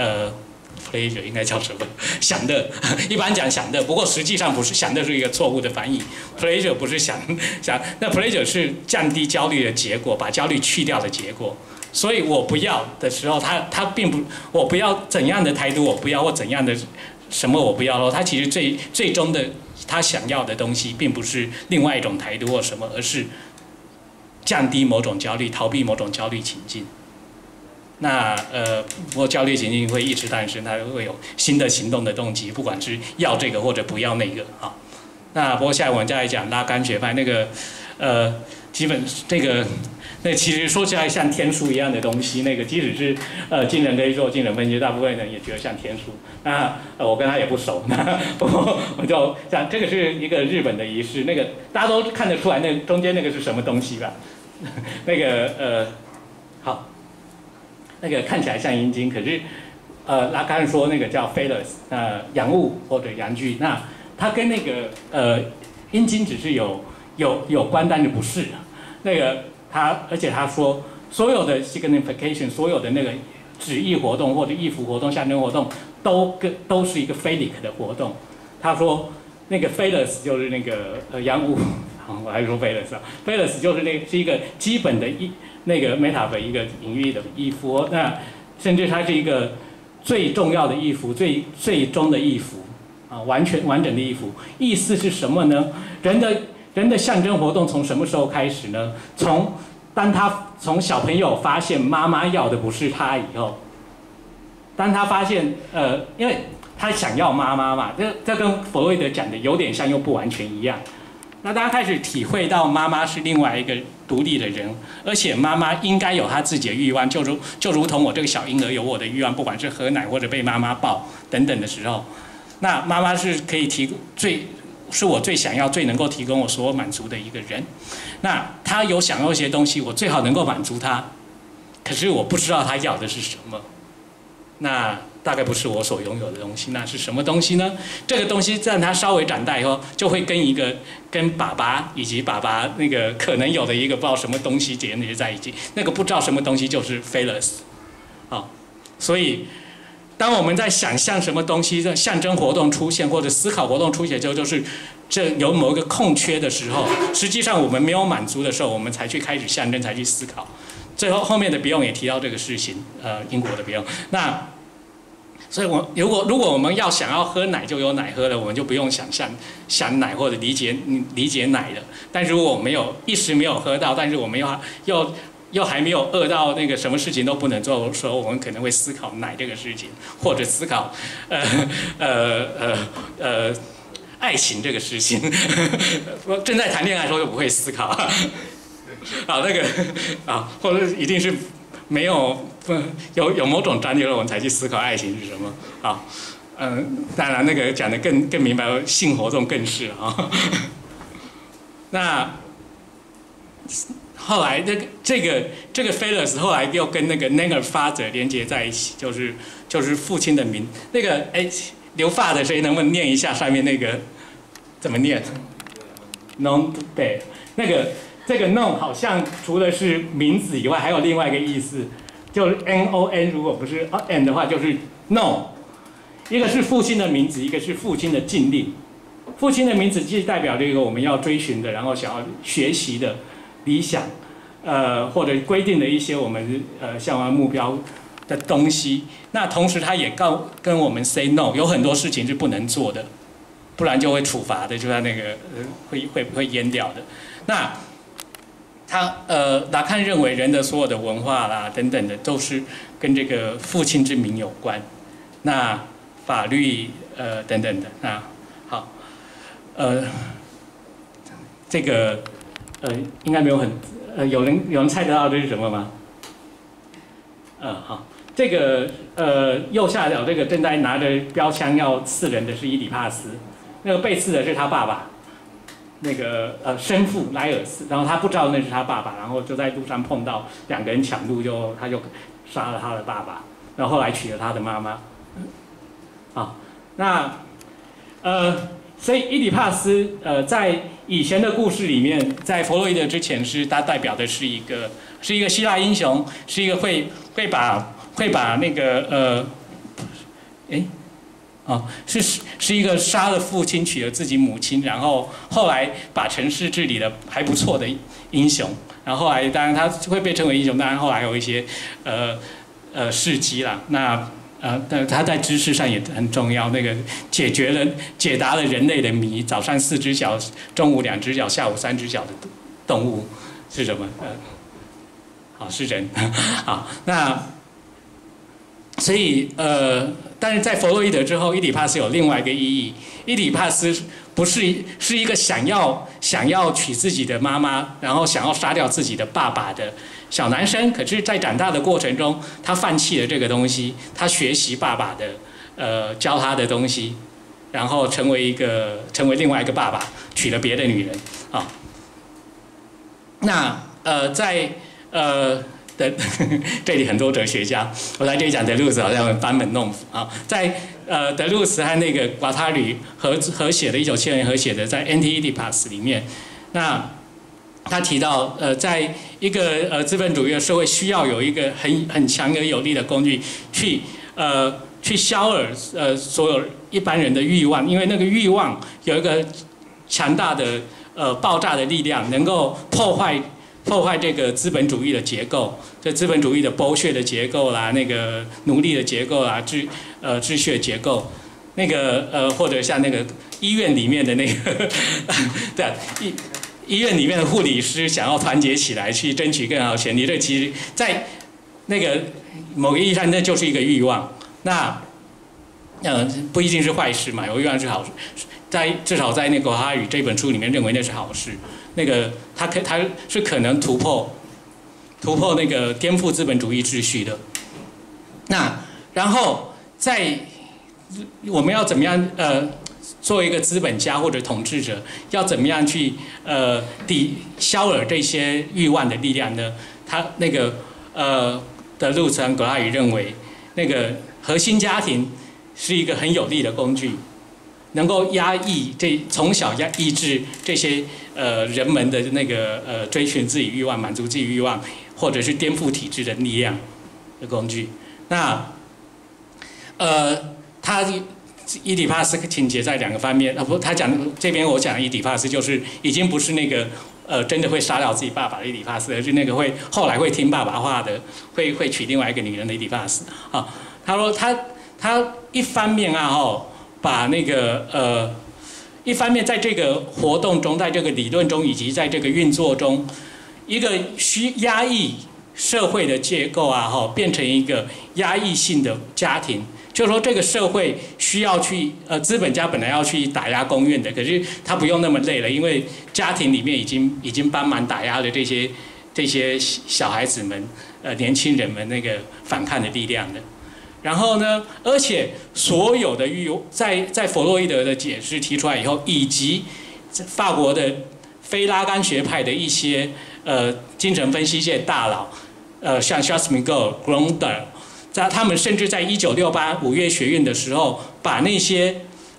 pleasure 应该叫什么？想乐，一般讲想乐，不过实际上不是，想乐是一个错误的翻译。pleasure 不是想，那 pleasure 是降低焦虑的结果，把焦虑去掉的结果。所以我不要的时候，他并不，我不要怎样的态度，我不要或怎样的什么我不要咯。他其实最终的他想要的东西，并不是另外一种态度或什么，而是降低某种焦虑，逃避某种焦虑情境。那不过焦虑情境会一直诞生，它会有新的行动的动机，不管是要这个或者不要那个啊。那不过下一我们再来讲拉甘学派那个基本那其实说起来像天书一样的东西，那个即使是精神可以做精神分析，大部分人也觉得像天书。那我跟他也不熟，那我就讲这个是一个日本的仪式，那个大家都看得出来，那中间那个是什么东西吧？那个好。那个看起来像阴茎，可是拉甘说那个叫 phallus， 阳物或者阳具，那它跟那个阴茎只是有关，但是不是那个而且他说所有的 signification， 所有的那个旨意活动或者意符活动、象征活动，都是一个 phallic 的活动。他说那个 phallus 就是那个阳物，我还是说 phallus 啊 ，phallus 就是是一个基本的那个 meta 的一个隐喻的意符，那甚至它是一个最重要的意符、最终的意符啊，完整的意符。意思是什么呢？人的象征活动从什么时候开始呢？当他从小朋友发现妈妈要的不是他以后，当他发现因为他想要妈妈嘛，这跟弗洛伊德讲的有点像又不完全一样。那大家开始体会到妈妈是另外一个独立的人，而且妈妈应该有她自己的欲望，就如同我这个小婴儿有我的欲望，不管是喝奶或者被妈妈抱等等的时候，那妈妈是可以是我最想要、最能够提供我所有满足的一个人。那她有想要一些东西，我最好能够满足她，可是我不知道她要的是什么，那大概不是我所拥有的东西。那是什么东西呢？这个东西在他稍微长大以后，就会跟爸爸以及爸爸那个可能有的一个不知道什么东西连接在一起。那个不知道什么东西就是 phallus， 所以当我们在想象什么东西的象征活动出现或者思考活动出现之后，就是这有某一个空缺的时候，实际上我们没有满足的时候，我们才去开始象征，才去思考。最后面的比用也提到这个事情，英国的比用。那所以如果我们想要喝奶就有奶喝了，我们就不用想奶或者理解奶了。但如果我们一时没有喝到，但是我们又还没有饿到那个什么事情都不能做的时候，我们可能会思考奶这个事情，或者思考爱情这个事情。正在谈恋爱的时候就不会思考或者一定是没有某种专业了，我们才去思考爱情是什么当然那个讲得更明白，性活动更是那后来这个 phallus 后来又跟那个 Nährvater 连接在一起，就是父亲的名。那个留发的谁能不能念一下上面那个怎么念 ？Non 对，这个 non 好像除了是名字以外，还有另外一个意思，就是 non， 如果不是 n 的话，就是 no。一个是父亲的名字，一个是父亲的禁令。父亲的名字既代表这个我们要追寻的，然后想要学习的理想，或者规定的一些我们向往目标的东西。那同时他也跟我们 say no， 有很多事情是不能做的，不然就会处罚的，就像那个会淹掉的。那拉康认为人的所有的文化啦等等的都是跟这个父亲之名有关。那法律等等的。那好，这个应该没有有人猜得到这是什么吗？好，这个右下角这个正在拿着标枪要刺人的是伊底帕斯，那个被刺的是他爸爸。那个生父莱尔斯，然后他不知道那是他爸爸，然后就在路上碰到两个人抢路，他就杀了他的爸爸，然后后来娶了他的妈妈。那所以伊底帕斯在以前的故事里面，在弗洛伊德之前他代表的是一个希腊英雄，是一个会把那个是一个杀了父亲娶了自己母亲，然后后来把城市治理的还不错的英雄。然后后来当然他会被称为英雄，当然后来有一些事迹啦。那他在知识上也很重要，那个解答了人类的谜：早上4只脚，中午2只脚，下午3只脚的动物是什么？是人。好，那所以但是在弗洛伊德之后，伊底帕斯有另外一个意义。伊底帕斯是一个想要娶自己的妈妈，然后想要杀掉自己的爸爸的小男生。可是，在长大的过程中，他放弃了这个东西，他学习爸爸的教他的东西，然后成为另外一个爸爸，娶了别的女人那在这里很多哲学家，我在这里讲德鲁斯好像班门弄斧在德鲁斯和那个瓦塔吕合写的1972年合写的在《Anti-Oedipus》里面，那他提到在一个资本主义的社会，需要有一个很强而有力的工具去消饵所有一般人的欲望，因为那个欲望有一个强大的爆炸的力量，能够破坏这个资本主义的结构，这资本主义的剥削的结构啦，那个奴隶的结构啦，秩序的结构，那个或者像那个医院里面的那个对医院里面的护理师想要团结起来去争取更好的权利，这其实在那个某个意义上那就是一个欲望。那不一定是坏事嘛，有欲望是好事。至少在那个哈语这本书里面认为那是好事。那个他是可能突破那个颠覆资本主义秩序的。那然后我们要怎么样作为一个资本家或者统治者，要怎么样去消饵这些欲望的力量呢？他那个的路程，葛拉语认为，那个核心家庭是一个很有力的工具，能够从小抑制这些人们的那个追寻自己欲望、满足自己欲望，或者是颠覆体制的力量的工具。那他伊底帕斯情节在两个方面，他讲这边我讲的伊底帕斯就是已经不是那个真的会杀掉自己爸爸的伊底帕斯，而是那个后来会听爸爸话的，会娶另外一个女人的伊底帕斯啊。他说他一方面把那个一方面在这个活动中，在这个理论中，以及在这个运作中，一个压抑社会的结构变成一个压抑性的家庭。就是说，这个社会需要去资本家本来要去打压公院的，可是他不用那么累了，因为家庭里面已经帮忙打压了这些小孩子们、年轻人们那个反抗的力量的。然后呢，而且所有的在弗洛伊德的解释提出来以后，以及法国的非拉甘学派的一些精神分析界大佬，像 Charles-Michel、Grondel。他们甚至在1968五月学运的时候，把那些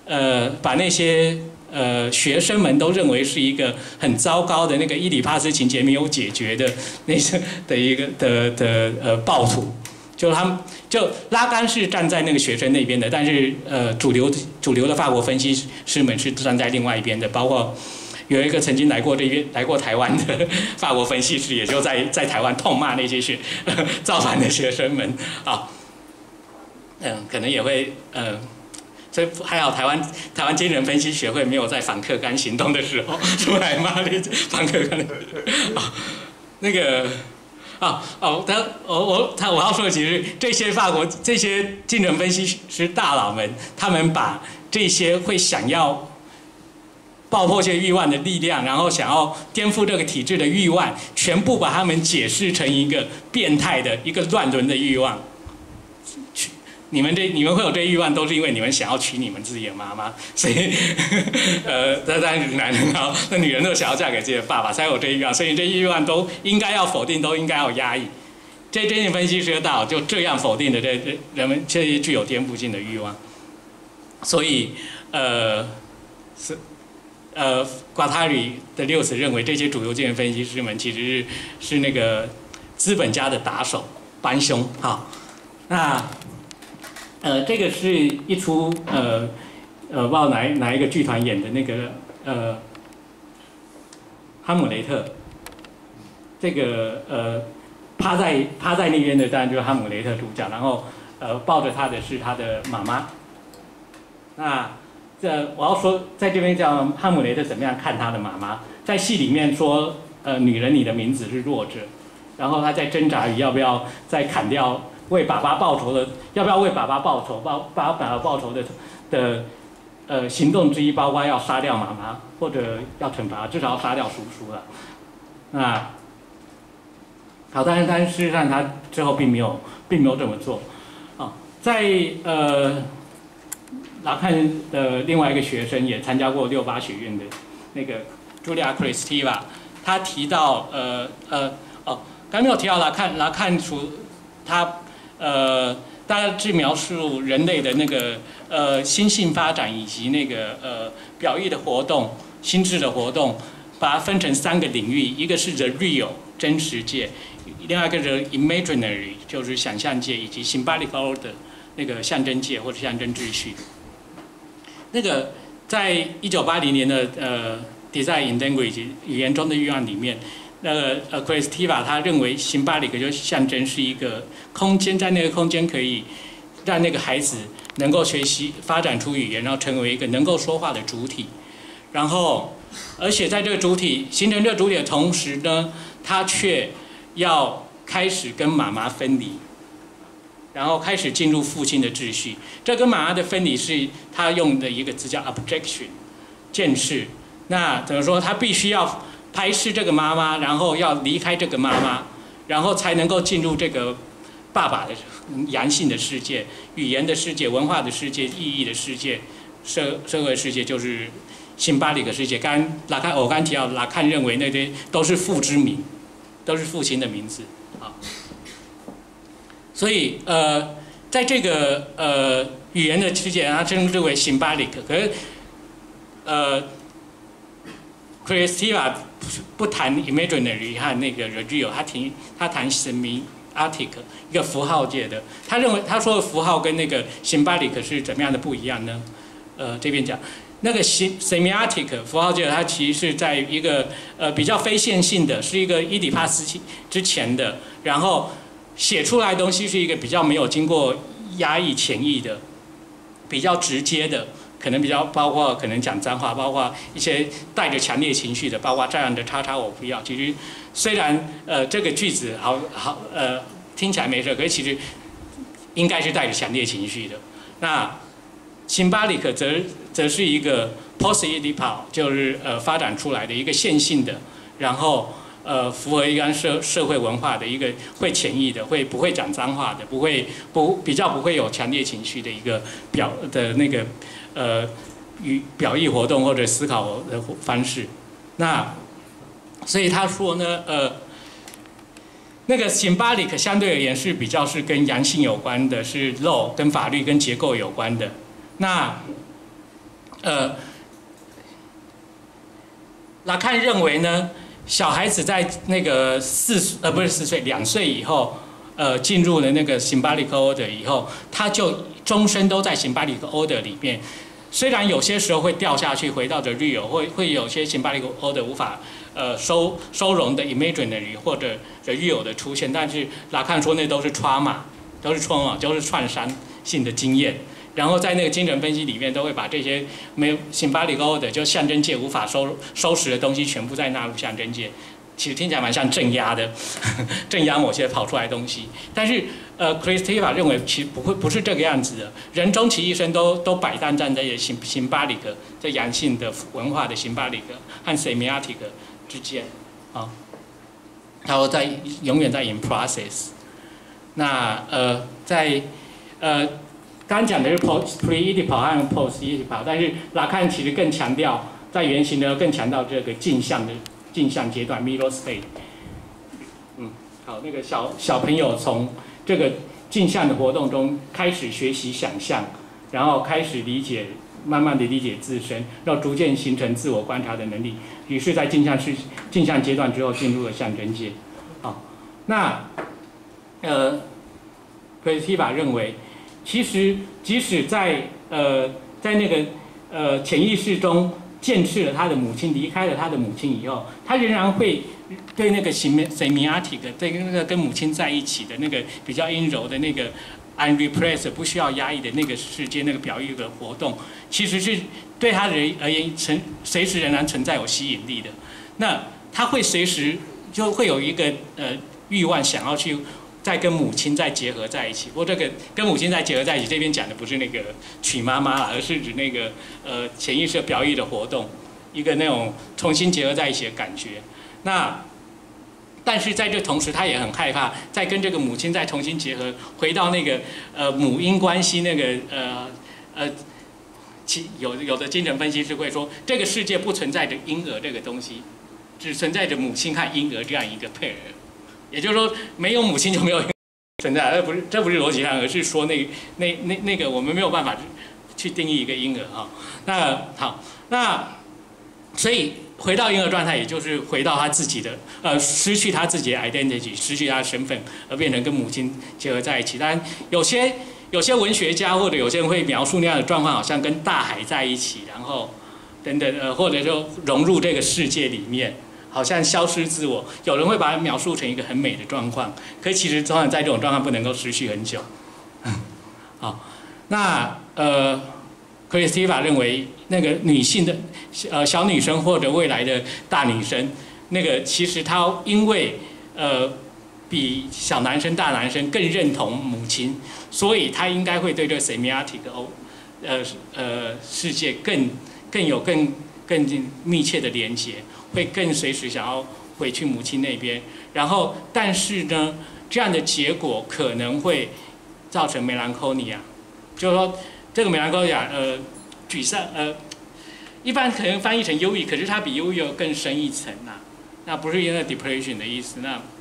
学生们都认为是一个很糟糕的那个伊底帕斯情节没有解决的那些的一个暴徒，就拉甘是站在那个学生那边的，但是主流的法国分析师们是站在另外一边的，包括有一个曾经来过台湾的法国分析师，也就在台湾痛骂那些造反的学生们啊，可能也会所以还好台湾精神分析学会没有在反课纲行动的时候出来骂那些反课纲的啊，那个我要说的其实这些精神分析师大佬们，他们把这些会想要爆破这些欲望的力量，然后想要颠覆这个体制的欲望，全部把他们解释成一个变态的一个乱伦的欲望。你们会有这欲望，都是因为你们想要娶你们自己的妈妈，所以当然男人那女人都想要嫁给自己的爸爸，才有这欲望，所以这欲望都应该要否定，都应该要压抑。这精神分析师的大佬就这样否定的人们这些具有颠覆性的欲望，所以瓜塔里的六子认为这些主流精神分析师们其实是那个资本家的打手帮凶。好，那这个是一出不知道哪一个剧团演的那个哈姆雷特，这个趴在那边的当然就是哈姆雷特主角，然后抱着他的是他的妈妈。那我要说，在这边叫哈姆雷特怎么样看他的妈妈，在戏里面说，女人你的名字是弱者，然后他在挣扎于要不要再砍掉为爸爸报仇的，要不要为爸爸报仇，爸爸报仇的行动之一，包括要杀掉妈妈，或者要惩罚，至少要杀掉叔叔了。那好，但是事实上他之后并没有这么做。在拉看的另外一个学生也参加过68学运的那个 Julia Kristeva， 他提到刚没有提到拉看出他大概是描述人类的那个心性发展以及那个表意的活动、心智的活动把它分成3个领域，一个是 the real 真实界，另外一个是 imaginary 就是想象界，以及 symbolic order 那个象征界或者象征秩序。那个在1980年的Design in Language 语言中的预案里面，Kristeva 他认为 symbolic 就是象征是一个空间，在那个空间可以让那个孩子能够学习发展出语言，然后成为一个能够说话的主体。然后，而且在这个主体形成这个主体的同时呢，他却要开始跟妈妈分离，然后开始进入父亲的秩序。这跟妈妈的分离是他用的一个词叫 abjection， 见识。那怎么说？他必须要排斥这个妈妈，然后要离开这个妈妈，然后才能够进入这个爸爸的阳性的世界、语言的世界、文化的世界、意义的世界、社会世界，就是symbolic世界。我刚提到拉康认为那些都是父之名，都是父亲的名字啊。所以在这个语言的世界，它称之为 symbolic。可是Kristeva 不谈 imaginary 和那个 real， 他谈 semiotic 一个符号界的。他说的符号跟那个 symbolic 是怎么样的不一样呢？这边讲那个 semiotic 符号界，它其实是在一个比较非线性的，是一个伊底帕斯之前的，然后写出来的东西是一个比较没有经过压抑潜意的，比较直接的。可能比较包括可能讲脏话，包括一些带着强烈情绪的，包括这样的叉叉我不要。其实虽然这个句子听起来没事，可是其实应该是带着强烈情绪的。那 symbolic 则是一个 post-Oedipal， 就是发展出来的一个线性的，然后符合一般社会文化的一个会潜意的，不会讲脏话的，比较不会有强烈情绪的一个那个与表意活动或者思考的方式。那所以他说呢，那个 symbolic 相对而言是比较是跟阳性有关的，是 law 跟法律跟结构有关的。那拉康认为呢，小孩子在那个2岁以后，进入了那个 symbolic order 以后，他就终身都在 symbolic order 里面。虽然有些时候会掉下去，回到the real， 会有些 symbolic order 无法收容的 imaginary 或者 the real 的出现，但是拉康说那都是 trauma， 都是创伤性的经验。然后在那个精神分析里面，都会把这些没有 symbolic order 就象征界无法收拾的东西，全部再纳入象征界。其实听起来蛮像镇压的，镇压某些跑出来的东西。但是Kristeva 认为其实不是这个样子的。人终其一生都摆荡站在symbolic 在阳性的文化的 symbolic 和 semiotic 之间啊，然后永远在 in process。那刚讲的是 pre-Oedipal 和 post-Oedipal， 但是拉康其实更强调在原型呢更强调这个镜像阶段 middle state。好，那个小朋友从这个镜像的活动中开始学习想象，然后开始慢慢的理解自身，然后逐渐形成自我观察的能力。于是，在镜像阶段之后进入了象征界。好，那Kristeva 认为，其实即使在那个潜意识中见识了他的母亲，离开了他的母亲以后，他仍然会对那个 semiotic 对那个跟母亲在一起的那个比较阴柔的那个 unrepressed 不需要压抑的那个世界，那个表意的活动，其实是对他而言随时仍然存在有吸引力的。那他会随时就会有一个欲望想要去再跟母亲再结合在一起。不过这个跟母亲再结合在一起，这边讲的不是那个娶妈妈啦，而是指那个潜意识表意的活动，一个那种重新结合在一起的感觉。那但是在这同时，他也很害怕再跟这个母亲再重新结合，回到那个母婴关系那个有的精神分析师会说，这个世界不存在着婴儿这个东西，只存在着母亲和婴儿这样一个配儿。也就是说，没有母亲就没有存在，这不是逻辑上，而是说那个我们没有办法去定义一个婴儿啊。那好，那所以回到婴儿状态，也就是回到他自己的失去他自己的 identity， 失去他的身份，而变成跟母亲结合在一起。当然，有些文学家或者有些人会描述那样的状况，好像跟大海在一起，然后等等或者说融入这个世界里面，好像消失自我。有人会把它描述成一个很美的状况，可其实通常在这种状况不能够持续很久。好，那Kristeva 认为那个女性的小女生或者未来的大女生，那个其实她因为比小男生大男生更认同母亲，所以她应该会对这个 semiotic 的世界更有更密切的连结，会更随时想要回去母亲那边。然后，但是呢，这样的结果可能会造成 melancholia， 就是说这个 melancholia 沮丧一般可能翻译成忧郁，可是它比忧郁又更深一层呐。那不是因为 depression 的意思。那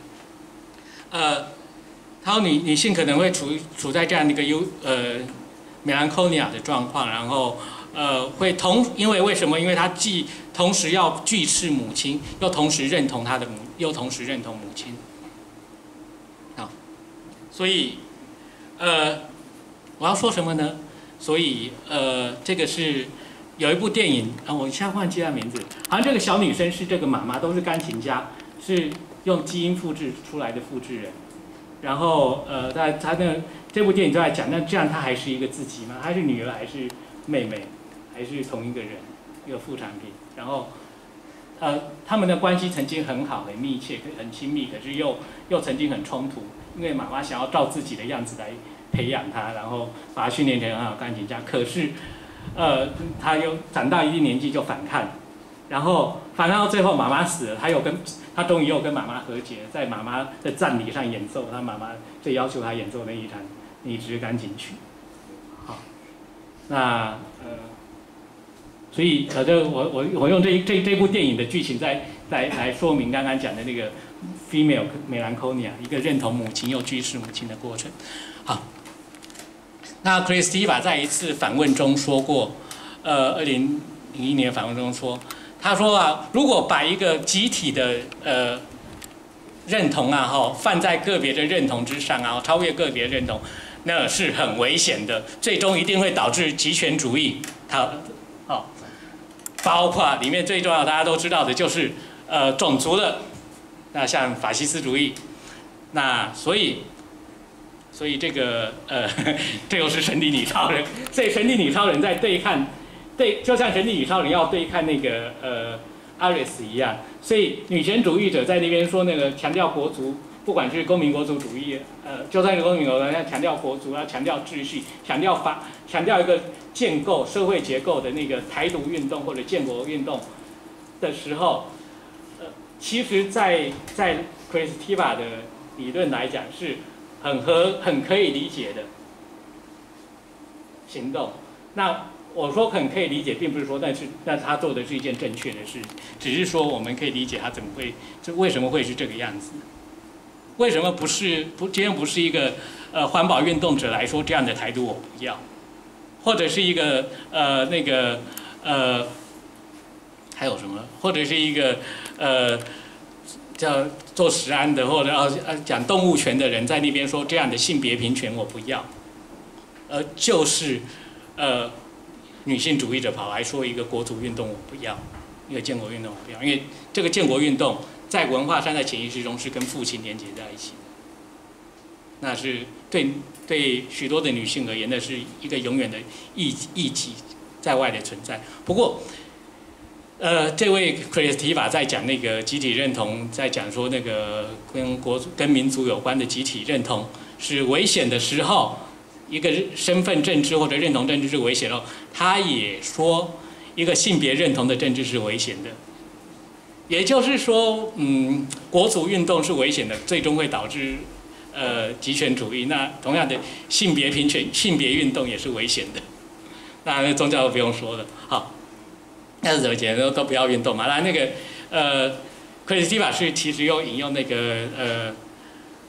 他说女性可能会处在这样的一个melancholia 的状况，然后会因为什么？因为他既同时要拒斥母亲，又同时认同又同时认同母亲。好，所以我要说什么呢？所以这个是有一部电影我一下忘记他名字，好像这个小女生是这个妈妈，都是钢琴家，是用基因复制出来的复制人。然后他这部电影就在讲，那这样她还是一个自己吗？她是女儿还是妹妹，还是同一个人，一个副产品？然后他们的关系曾经很好、很密切、很亲密，可是又曾经很冲突，因为妈妈想要照自己的样子来培养她，然后把她训练成很好的钢琴家。可是她又长到一定年纪就反抗，然后反抗到最后妈妈死了，他终于又跟妈妈和解，在妈妈的葬礼上演奏他妈妈最要求他演奏的那一支钢琴曲。好，那所以我用这部电影的剧情来说明刚刚讲的那个 female melancholia， 一个认同母亲又拒斥母亲的过程。好，那 Kristeva 在一次访问中说过，2001年访问中说。他说如果把一个集体的认同放在个别的认同之上超越个别认同，那是很危险的，最终一定会导致极权主义。包括里面最重要大家都知道的就是种族的，那像法西斯主义，那所以这个这又是神力女超人，所以神力女超人在就像神力女超人要对抗那个Ares 一样，所以女权主义者在那边说那个强调国族，不管是公民国族主义，就算是公民国族，要强调国族，要强调秩序，强调一个建构社会结构的那个台独运动或者建国运动的时候，其实在 Kristeva 的理论来讲是很可以理解的行动。那我说很可以理解，并不是说，但是他做的是一件正确的事，只是说我们可以理解他为什么会是这个样子，为什么今天不是一个环保运动者来说这样的台独我不要，或者是一个还有什么，或者是一个叫做食安的，或者讲动物权的人在那边说这样的性别平权我不要，就是女性主义者跑来说一个国族运动我不要，一个建国运动我不要，因为这个建国运动在文化上在潜意识中是跟父亲连接在一起的，那是对许多的女性而言，那是一个永远的异己在外的存在。不过，这位 Kristeva 在讲那个集体认同，在讲说那个跟民族有关的集体认同是危险的时候。一个身份政治或者认同政治是危险了，他也说一个性别认同的政治是危险的，也就是说，国族运动是危险的，最终会导致极权主义。那同样的，性别平权、性别运动也是危险的。那宗教都不用说了，好，那是怎么讲都不要运动嘛。那个Kristeva是其实又引用那个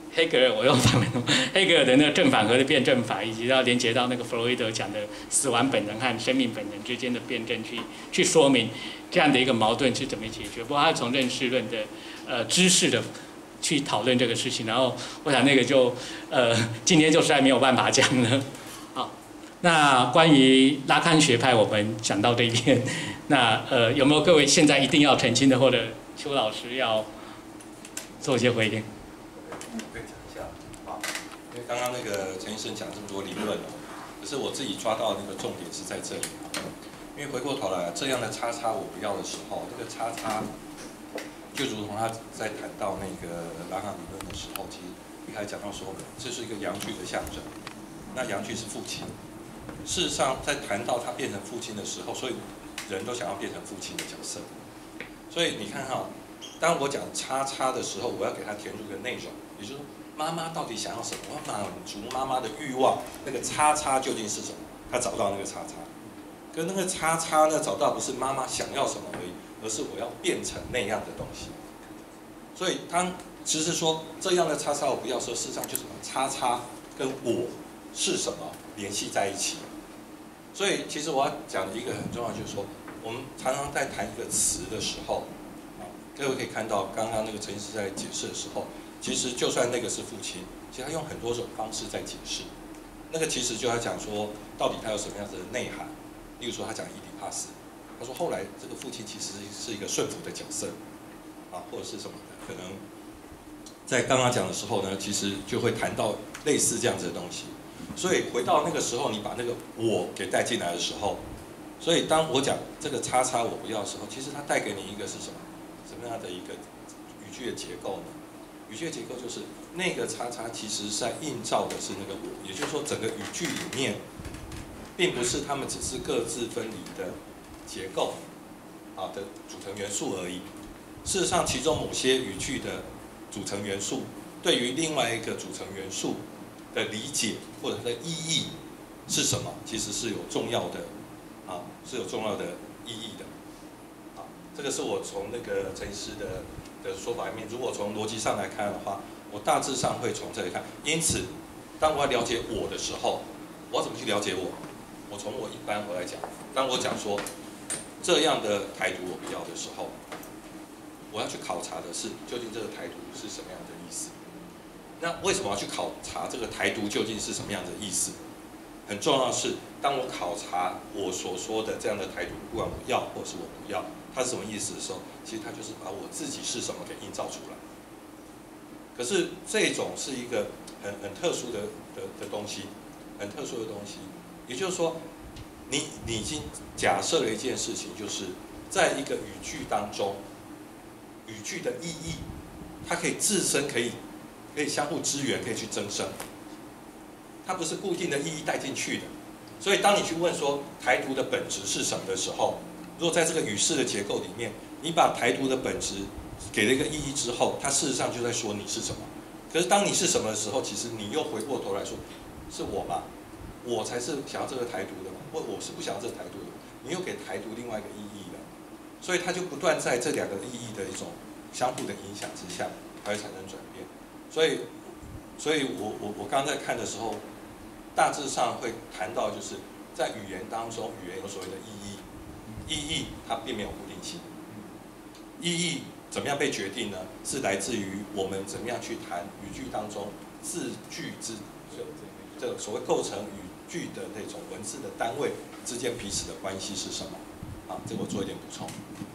黑格尔，我用反面黑格尔的那个正反合的辩证法，以及要连接到那个弗洛伊德讲的死亡本能和生命本能之间的辩证去说明这样的一个矛盾是怎么解决。不过他从认识论的知识的去讨论这个事情，然后我想那个就今天就实在没有办法讲了。好，那关于拉康学派我们讲到这边，那有没有各位现在一定要澄清的，或者邱老师要做一些回应？ 可以讲一下啊，因为刚刚那个陈医生讲这么多理论哦，可是我自己抓到那个重点是在这里啊。因为回过头来，这样的叉叉我不要的时候，这个叉叉就如同他在谈到那个拉康理论的时候，其实一开始讲到说，这是一个阳具的象征，那阳具是父亲。事实上，在谈到他变成父亲的时候，所以人都想要变成父亲的角色。所以你看哈，当我讲叉叉的时候，我要给他填入一个内容，也就是说，妈妈到底想要什么？我要满足妈妈的欲望，那个叉叉究竟是什么？他找到那个叉叉，跟那个叉叉呢，找到不是妈妈想要什么而已，而是我要变成那样的东西。所以当其实说这样的叉叉我不要说，事实上就是把叉叉跟我是什么联系在一起。所以其实我要讲的一个很重要，就是说，我们常常在谈一个词的时候，各位可以看到刚刚那个陈医师在解释的时候，其实就算那个是父亲，其实他用很多种方式在解释。那个其实就要讲说，到底他有什么样子的内涵。例如说，他讲伊底帕斯，他说后来这个父亲其实是一个顺服的角色，啊，或者是什么的，可能在刚刚讲的时候呢，其实就会谈到类似这样子的东西。所以回到那个时候，你把那个我给带进来的时候，所以当我讲这个叉叉我不要的时候，其实它带给你一个是什么？什么样的一个语句的结构呢？语句的结构就是那个叉叉其实是在映照的是那个我，也就是说整个语句里面，并不是他们只是各自分离的结构啊的组成元素而已。事实上，其中某些语句的组成元素，对于另外一个组成元素的理解或者它的意义是什么，其实是有重要的啊，是有重要的意义的。啊，这个是我从那个陈医师的说法里面，如果从逻辑上来看的话，我大致上会从这里看。因此，当我要了解我的时候，我要怎么去了解我？我从我一般我来讲，当我讲说这样的台独我不要的时候，我要去考察的是究竟这个台独是什么样的意思。那为什么要去考察这个台独究竟是什么样的意思？很重要的是，当我考察我所说的这样的台独，不管我要或是我不要，它是什么意思的时候，其实它就是把我自己是什么给映照出来。可是这种是一个很特殊的东西，很特殊的东西。也就是说，你已经假设了一件事情，就是在一个语句当中，语句的意义，它可以自身可以相互支援，可以去增生。它不是固定的意义带进去的。所以当你去问说台独的本质是什么的时候，如果在这个语式的结构里面，你把台独的本质给了一个意义之后，它事实上就在说你是什么。可是当你是什么的时候，其实你又回过头来说，是我嘛？我才是想要这个台独的嘛？我是不想要这个台独的，你又给台独另外一个意义了。所以它就不断在这两个意义的一种相互的影响之下，才会产生转变。所以我刚刚在看的时候，大致上会谈到，就是在语言当中，语言有所谓的意义，意义它并没有固定性。意义怎么样被决定呢？是来自于我们怎么样去谈语句当中字句之这所谓构成语句的那种文字的单位之间彼此的关系是什么？啊，这个我做一点补充。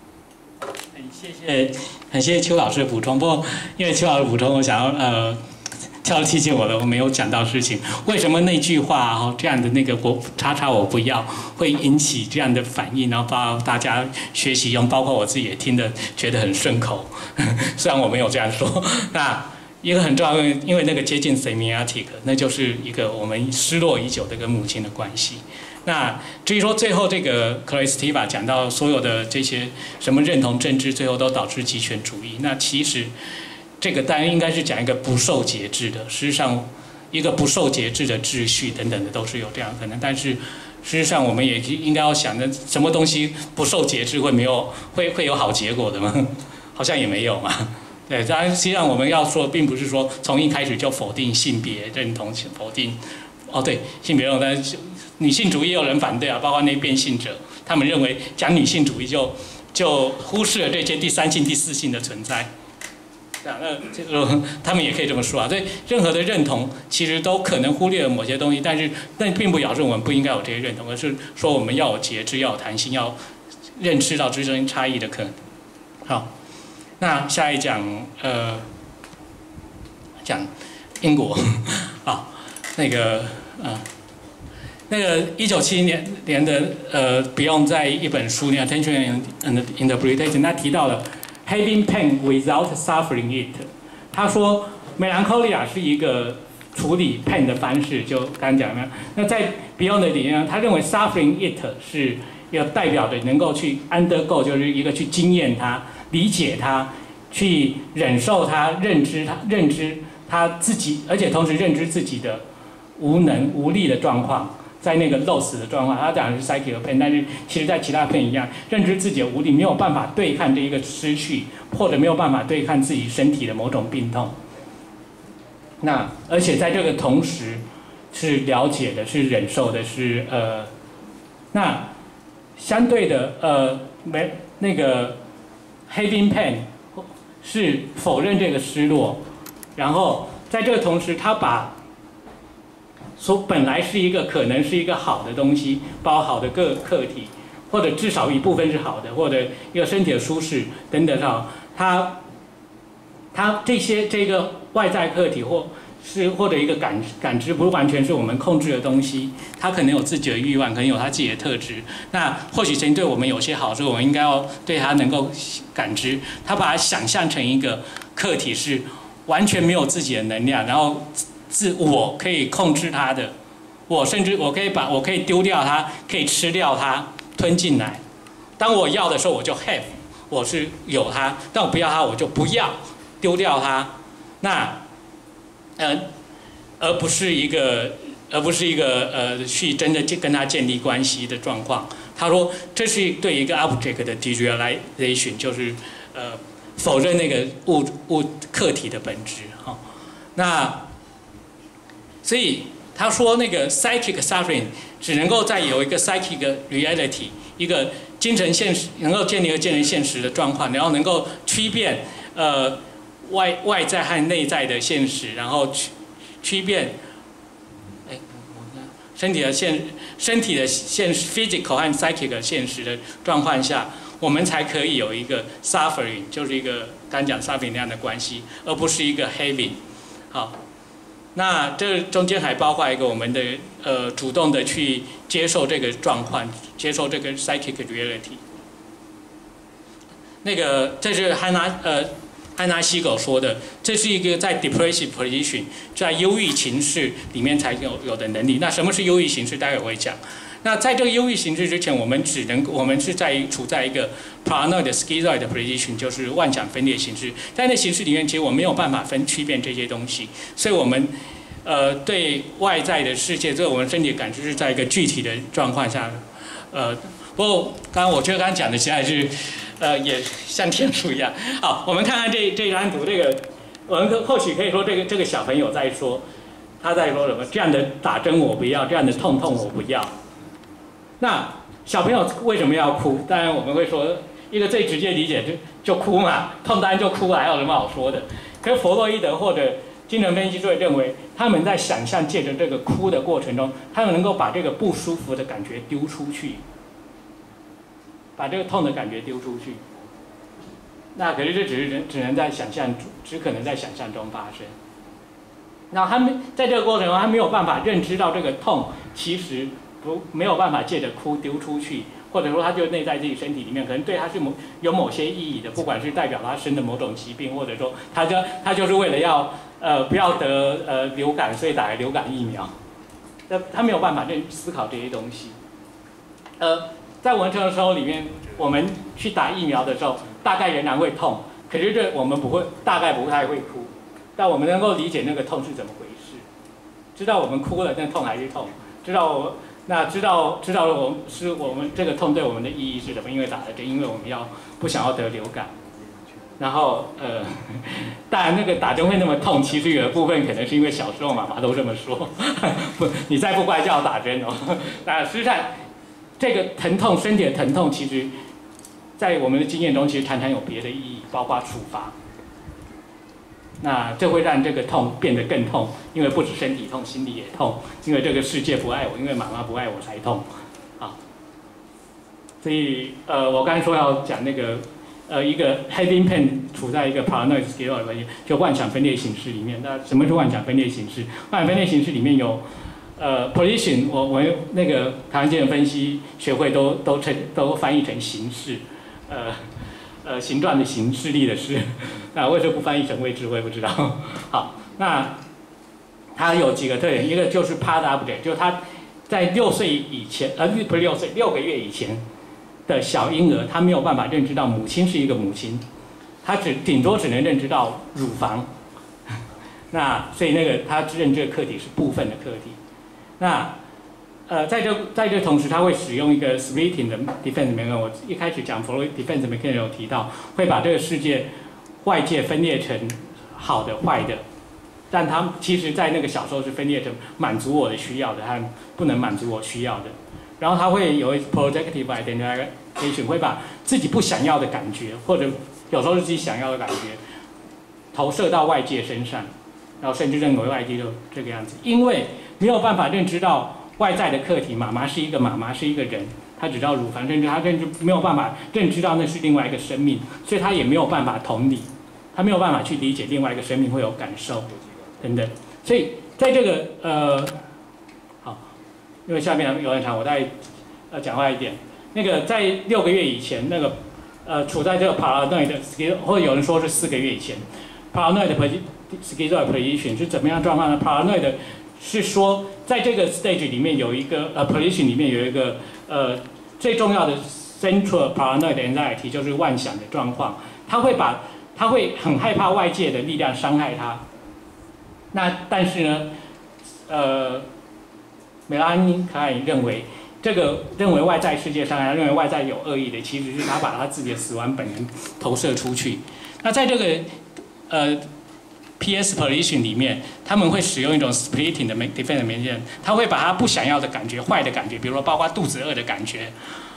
很谢谢邱老师的补充。不过因为邱老师补充，我想要邱老师提醒我了，我没有讲到事情。为什么那句话这样的那个我叉叉我不要会引起这样的反应，然后包括大家学习用，包括我自己也听得觉得很顺口。虽然我没有这样说，那一个很重要的，因为那个接近 semiotic， 那就是一个我们失落已久的跟母亲的关系。那至于说最后这个克雷斯提瓦讲到所有的这些什么认同政治，最后都导致极权主义。那其实这个当然应该是讲一个不受节制的，事实上一个不受节制的秩序等等的都是有这样的可能。但是事实上我们也应该要想的，什么东西不受节制会有好结果的吗？好像也没有嘛。 对，当然实际上我们要说，并不是说从一开始就否定性别认同，否定对性别认同，但是女性主义也有人反对啊，包括那变性者，他们认为讲女性主义就忽视了这些第三性、第四性的存在。那这个他们也可以这么说啊。所以任何的认同其实都可能忽略了某些东西，但并不表示我们不应该有这些认同，而是说我们要有节制，要有弹性，要认识到之间差异的可能。好，那下一讲讲英国啊，那个1970年的Beyond 在一本书里 Attention and Interpretation， 他提到了 Having pain without suffering it。他说 melancholia 是一个处理 pain 的方式，就刚刚讲的。那在 Beyond 的里面，他认为 suffering it 是一个代表的能够去 undergo， 就是一个去经验它、理解它、去忍受它、认知他自己，而且同时认知自己的无能无力的状况。在那个 loss 的状况，他讲的是 psychic pain， 但是其实在其他 pain 一样，认知自己的无力，没有办法对抗这一个失去，或者没有办法对抗自己身体的某种病痛。那而且在这个同时，是了解的，是忍受的，是那相对的那个 having pain 是否认这个失落，然后在这个同时，他把本来是一个可能是一个好的东西，包好的客体，或者至少一部分是好的，或者一个身体的舒适等等上，它这个外在客体或者一个感知，不是完全是我们控制的东西，它可能有自己的欲望，可能有它自己的特质。那或许曾经对我们有些好处，我们应该要对它能够感知。它把它想象成一个客体是完全没有自己的能量，然后我可以控制它的，甚至我可以丢掉它，可以吃掉它，吞进来。当我要的时候，我就 have， 我是有它；但我不要它，我就不要，丢掉它。那而不是一个去真的跟它建立关系的状况。他说这是对一个 object 的 derealization， 就是否认那个客体的本质哈。那所以他说那个 psychic suffering 只能够在有一个 psychic reality， 一个精神现实，能够建立一个精神现实的状况，然后能够区辨外在和内在的现实，然后区辨身体的现实 physical 和 psychic 现实的状况下，我们才可以有一个 suffering， 就是一个刚讲 suffering 那样的关系，而不是一个 having。好。那这中间还包括一个我们的主动的去接受这个状况，接受这个 psychic reality。那个这是汉娜西狗说的，这是一个在 depressive position， 在忧郁情绪里面才有的能力。那什么是忧郁情绪？待会我会讲。那在这个忧郁情绪之前，我们是处在一个 paranoid schizoid position， 就是妄想分裂形式。在那形式里面，其实我没有办法区辨这些东西，所以我们对外在的世界，对我们身体的感知是在一个具体的状况下。不过我觉得刚刚讲的其实还是也像天书一样。好，我们看看这张图，我们或许可以说这个小朋友在说，他在说什么？这样的打针我不要，这样的痛我不要。那小朋友为什么要哭？当然我们会说，一个最直接理解就哭嘛，痛当然就哭，还有什么好说的？可是弗洛伊德或者精神分析就会认为，他们在想象借着这个哭的过程中，他们能够把这个不舒服的感觉丢出去，把这个痛的感觉丢出去。那可是这只能在想象，只可能在想象中发生。那他们在这个过程中，他没有办法认知到这个痛其实没有办法借着哭丢出去，或者说他就内在自己身体里面，可能对他是有某些意义的，不管是代表他生的某种疾病，或者说他就是为了要不要得流感，所以打了流感疫苗。他没有办法思考这些东西。在文成的时候里面，我们去打疫苗的时候，大概仍然会痛，可是我们大概不太会哭，但我们能够理解那个痛是怎么回事，知道我们哭了，那痛还是痛，知道我们这个痛对我们的意义是什么？因为打了针，因为我们不想要得流感。 然后当然那个打针会那么痛，其实有的部分可能是因为小时候妈妈都这么说，不，你再不乖就要打针哦。那实际上这个疼痛，身体的疼痛，其实在我们的经验中，其实常常有别的意义，包括处罚。那这会让这个痛变得更痛，因为不止身体痛，心里也痛，因为这个世界不爱我，因为妈妈不爱我才痛，啊。所以我刚才说要讲那个一个 having pain 处在一个 paranoid schizoid 就幻想分裂形式里面。那什么是幻想分裂形式？幻想分裂形式里面有position， 我那个台湾精神分析学会都翻译成形式，形状的形，势力的势。那为什么不翻译成未知？我也不知道。好，那它有几个特点，一个就是 part update， 就是它在6岁以前，不是6岁，6个月以前的小婴儿，他没有办法认知到母亲是一个母亲，他顶多只能认知到乳房。那所以那个他认知的客体是部分的客体。那在这同时，他会使用一个 splitting 的 defense mechanism。我一开始讲弗洛伊 defense mechanism 有提到，会把这个世界外界分裂成好的、坏的，但他其实在那个小时候是分裂成满足我的需要的和不能满足我需要的。然后他会有 projective identification， 会把自己不想要的感觉，或者有时候是自己想要的感觉，投射到外界身上，然后甚至认为外界就这个样子，因为没有办法认知到外在的客体，妈妈是一个妈妈是一个人，他只知道乳房，甚至他认知没有办法认知到那是另外一个生命，所以他也没有办法同理，他没有办法去理解另外一个生命会有感受等等。所以在这个好，因为下面有很长，我再讲话一点。那个在6个月以前，那个处在这个 paranoid schizoid， 或者有人说是4个月以前 ，paranoid schizoid position 是怎么样状况呢 ？paranoid 是说，在这个 stage 里面有一个position 里面有一个最重要的 central paranoid anxiety， 就是妄想的状况。他会很害怕外界的力量伤害他。那但是呢，梅拉尼卡尔认为外在世界伤害他，认为外在有恶意的，其实是他把他自己的死亡本能投射出去。那在这个PS position 里面，他们会使用一种 splitting 的 defense mechanism， 他会把他不想要的感觉、坏的感觉，比如说包括肚子饿的感觉，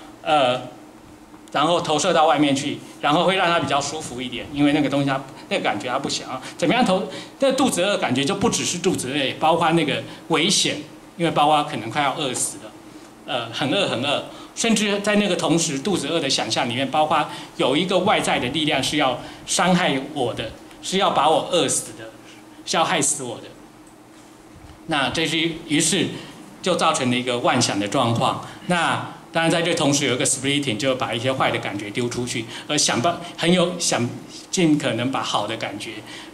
然后投射到外面去，然后会让他比较舒服一点，因为那个东西那个感觉他不想要。怎么样那个肚子饿的感觉就不只是肚子饿，也包括那个危险，因为包括可能快要饿死了，很饿，甚至在那个同时肚子饿的想象里面，包括有一个外在的力量是要伤害我的。是要把我饿死的，是要害死我的。那于是就造成了一个妄想的状况。那当然在这同时有一个 splitting， 就把一些坏的感觉丢出去，而想尽可能把好的感觉，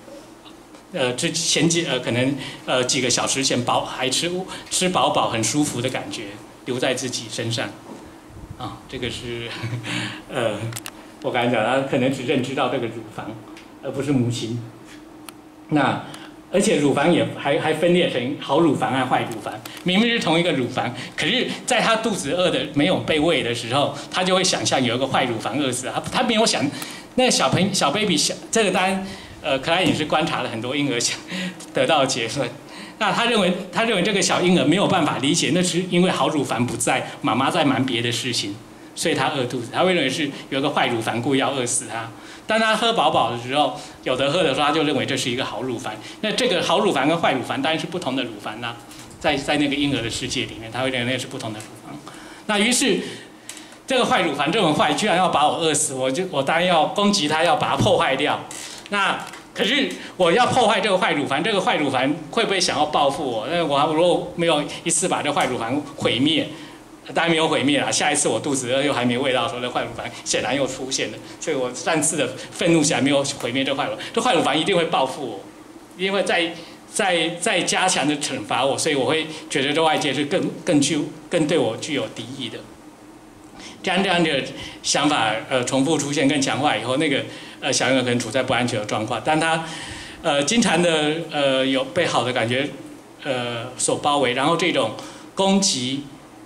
可能几个小时前还吃饱很舒服的感觉留在自己身上。啊，这个是我刚才讲他可能只认知到这个乳房。而不是母亲。那而且乳房也还分裂成好乳房和坏乳房，明明是同一个乳房，可是在他肚子饿的没有被喂的时候，他就会想象有一个坏乳房饿死他没有想那个小 baby 这个当然克莱因是观察了很多婴儿得到的结论。那他认为这个小婴儿没有办法理解，那是因为好乳房不在，妈妈在忙别的事情，所以他饿肚子。他会认为是有一个坏乳房故意要饿死他。当他喝饱的时候，有得喝的时候，他就认为这是一个好乳房。那这个好乳房跟坏乳房当然是不同的乳房啦，在那个婴儿的世界里面，他会认为那是不同的乳房。那于是这个坏乳房这么坏，居然要把我饿死，我当然要攻击他，要把它破坏掉。那可是我要破坏这个坏乳房，这个坏乳房会不会想要报复我？那我如果没有一次把这坏乳房毁灭，当然没有毁灭了。下一次我肚子饿又还没喂到的时候，这坏乳房显然又出现了。所以我上次的愤怒起来没有毁灭这坏乳房，这坏乳房一定会报复我，一定会再加强的惩罚我。所以我会觉得这外界是更对我具有敌意的。这样的想法重复出现更强化以后，那个小婴儿可能处在不安全的状况，但他经常的有被好的感觉所包围，然后这种攻击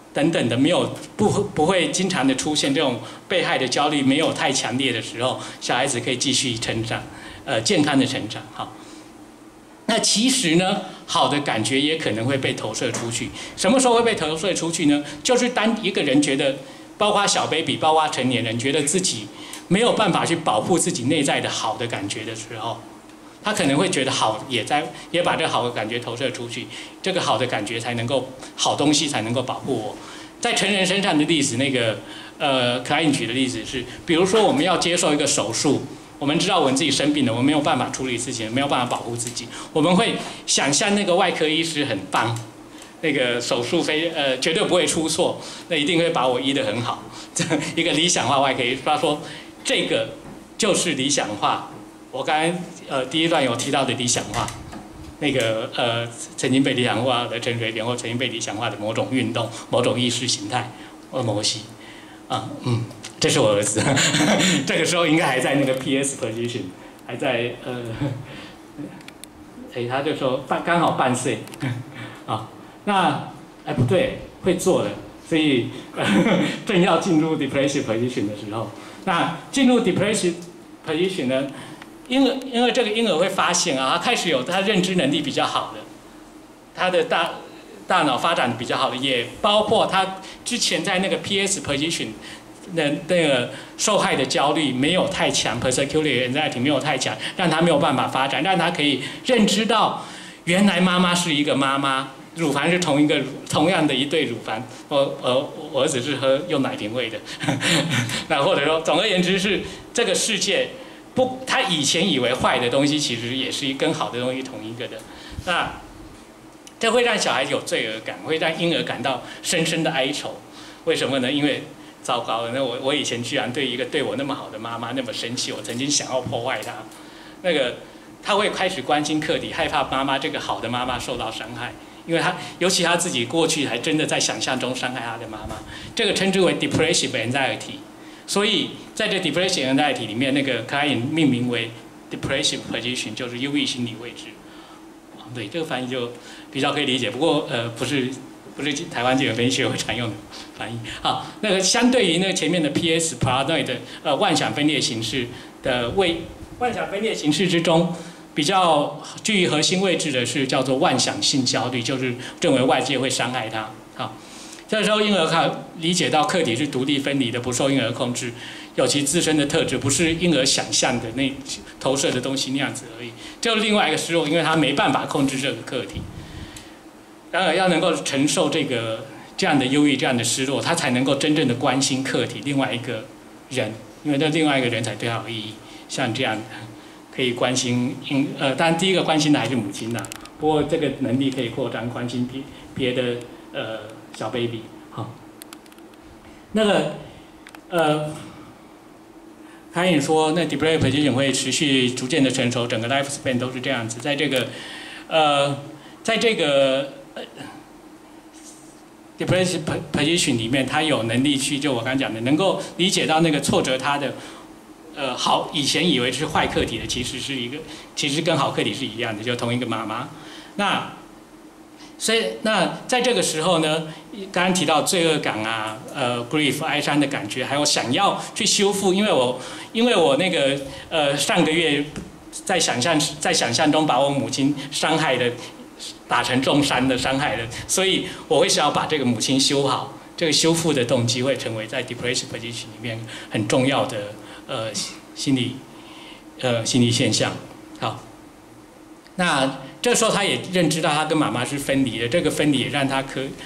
等等的不会经常的出现这种被害的焦虑没有太强烈的时候，小孩子可以继续成长，健康的成长。好，那其实呢，好的感觉也可能会被投射出去。什么时候会被投射出去呢？就是当一个人觉得，包括小 baby， 包括成年人，觉得自己没有办法去保护自己内在的好的感觉的时候。他可能会觉得好，也把这个好的感觉投射出去，这个好的感觉才能够好东西才能够保护我。在成人身上的例子，那个Klein举的例子是，比如说我们要接受一个手术，我们知道我们自己生病了，我们没有办法处理事情，没有办法保护自己，我们会想象那个外科医师很棒，那个手术绝对不会出错，那一定会把我医得很好，这一个理想化外科医师。他说这个就是理想化。我刚才第一段有提到的理想化，那个曾经被理想化的陈水扁或曾经被理想化的某种运动、某种意识形态摩西，这是我儿子，这个时候应该还在那个 PS position， 还在他就说刚好半岁，那不对，会做的，所以正要进入 depressive position 的时候，那进入 depressive position 呢？因为这个婴儿会发现他开始有他认知能力比较好的，他的大脑发展比较好的，也包括他之前在那个 PS position 那个受害的焦虑没有太强 ，persecuted anxiety 没有太强，让他没有办法发展，让他可以认知到原来妈妈是一个妈妈，乳房是同样的一对乳房，我儿子是用奶瓶喂的，那或者说总而言之是这个世界。他以前以为坏的东西，其实也是跟好的东西同一个的。那这会让小孩有罪恶感，会让婴儿感到深深的哀愁。为什么呢？因为糟糕了，那我以前居然对一个对我那么好的妈妈那么生气，我曾经想要破坏她。那个他会开始关心课题，害怕妈妈这个好的妈妈受到伤害，因为尤其他自己过去还真的在想象中伤害他的妈妈。这个称之为 depressive anxiety。所以在这 depressive anxiety 里面，那个 Klein 命名为 depressive position， 就是忧郁心理位置。对，这个翻译就比较可以理解，不过不是台湾精神分析学会常用的翻译。好，那个相对于那个前面的 PS paranoid 的妄想分裂形式的妄想分裂形式之中，比较居于核心位置的是叫做妄想性焦虑，就是认为外界会伤害他。好。这时候婴儿理解到客体是独立分离的，不受婴儿控制，有其自身的特质，不是婴儿想象的那投射的东西那样子而已。就另外一个失落，因为他没办法控制这个客体。然而要能够承受这样的忧郁、这样的失落，他才能够真正的关心客体另外一个人，因为这另外一个人才对他有意义。像这样可以关心当然第一个关心的还是母亲啦，不过这个能力可以扩张关心别的小 baby， 好，那个他也说，那 depressive position 会持续逐渐的成熟，整个 life span 都是这样子。在这个 depressive position 里面，他有能力去，就我刚刚讲的，能够理解到那个挫折他的好，以前以为是坏客体的，其实跟好客体是一样的，就同一个妈妈。所以在这个时候呢，刚刚提到罪恶感啊，grief 哀伤的感觉，还有想要去修复，因为我那个上个月在想象中把我母亲伤害的打成重伤的伤害的，所以我会想要把这个母亲修好，这个修复的动机会成为在 depressive position 里面很重要的心理现象。好，那这时候他也认知到他跟妈妈是分离的，这个分离也让他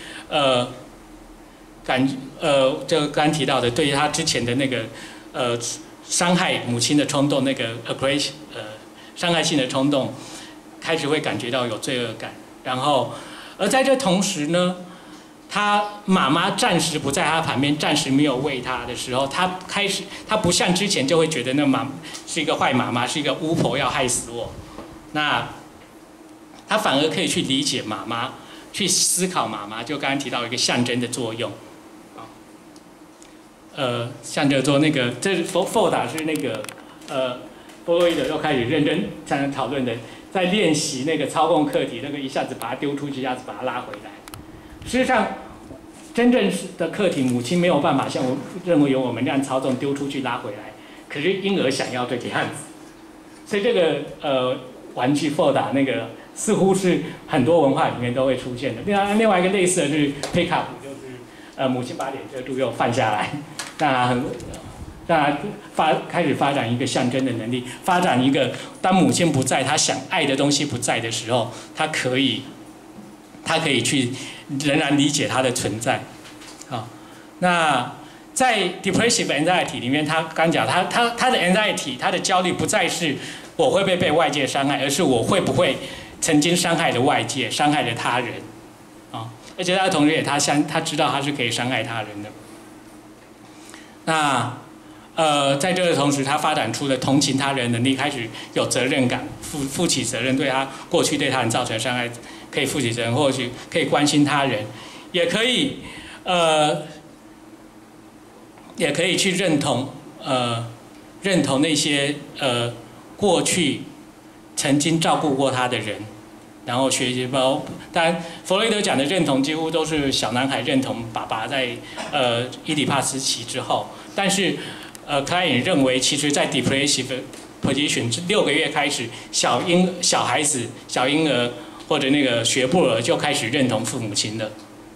就刚提到的，对于他之前的那个伤害母亲的冲动，那个 aggression 伤害性的冲动，开始会感觉到有罪恶感。然后，而在这同时呢，他妈妈暂时不在他旁边，暂时没有喂他的时候，他不像之前就会觉得那是一个坏妈妈，是一个巫婆要害死我。那他反而可以去理解妈妈，去思考妈妈，就刚刚提到一个象征的作用。象征做那个，这是佛达是那个弗洛伊德又开始认真这样讨论的，在练习那个操控客体，那个一下子把它丢出去，一下子把它拉回来。事实上， 真正的课题，母亲没有办法像我认为有我们这样操纵丢出去拉回来，可是婴儿想要这个样子，所以这个玩具 Foda 那个似乎是很多文化里面都会出现的。另外一个类似的是 pick up， 就是母亲把脸遮住又放下来，让他开始发展一个象征的能力，发展一个当母亲不在，他想爱的东西不在的时候，他可以去仍然理解它的存在。好，那在 depressive anxiety 里面，他刚讲他的 anxiety， 他的焦虑不再是我会不会被外界伤害，而是我会不会曾经伤害了外界，伤害了他人。啊，而且他的同时他知道他是可以伤害他人的。那在这个同时，他发展出了同情他人能力，开始有责任感，负起责任，对他过去对他人造成伤害可以负起责任，或许可以关心他人，也可以去认同那些过去曾经照顾过他的人，然后学习当然弗洛伊德讲的认同几乎都是小男孩认同爸爸在伊底帕斯期之后，但是克莱因认为其实在 depressive position 6个月开始，小孩子小婴儿或者那个学步儿就开始认同父母亲了。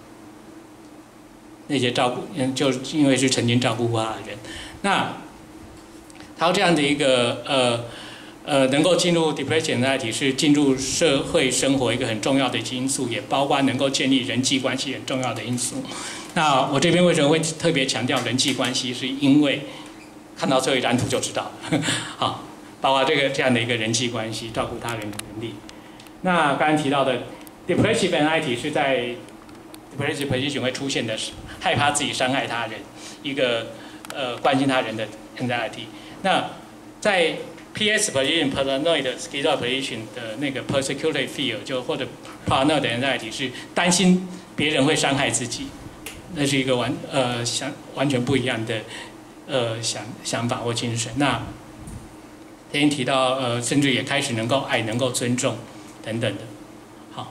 那些就因为是曾经照顾过他的人，那他这样的一个能够进入 depression anxiety 是进入社会生活一个很重要的因素，也包括能够建立人际关系很重要的因素。那我这边为什么会特别强调人际关系，是因为看到最后一张图就知道了。好，包括这样的一个人际关系，照顾他人的能力。那刚才提到的 depressive anxiety 是在 depressive position 会出现的，害怕自己伤害他人，一个关心他人的 anxiety。那在 PS position paranoid schizoid position 的那个 persecutory fear 就或者 paranoid anxiety 是担心别人会伤害自己，那是一个完全不一样的想法或精神。那前面提到甚至也开始能够爱，能够尊重等等的。好，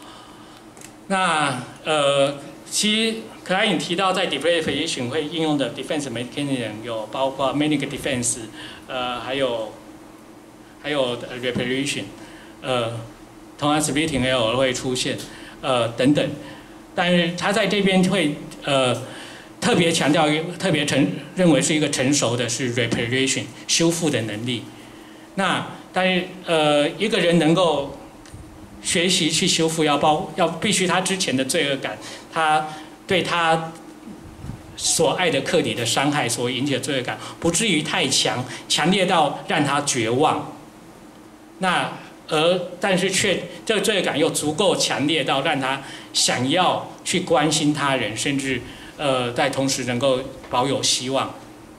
那其实克莱因提到在 depressive position 会应用的 defense mechanism 有包括 manic defense， 还有 reparation， 同样 splitting 也偶尔会出现，等等。但是他在这边会特别强调，认为是一个成熟的是 reparation 修复的能力。那但是一个人能够学习去修复，必须他之前的罪恶感，他对他所爱的客体的伤害所引起的罪恶感，不至于太强烈到让他绝望。但是这个罪恶感又足够强烈到让他想要去关心他人，甚至在同时能够保有希望。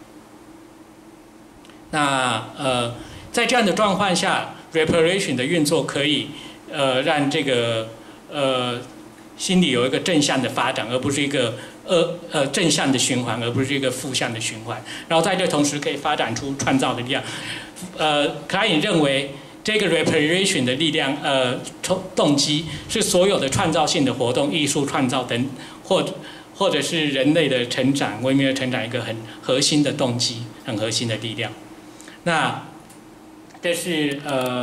那在这样的状况下 ，reparation 的运作可以让这个心理有一个正向的发展，而不是一个正向的循环，而不是一个负向的循环。然后在这同时可以发展出创造的力量。克莱因认为这个 reparation 的力量，动机是所有的创造性的活动、艺术创造等，或者是人类的成长、文明的成长一个很核心的动机、很核心的力量。那这是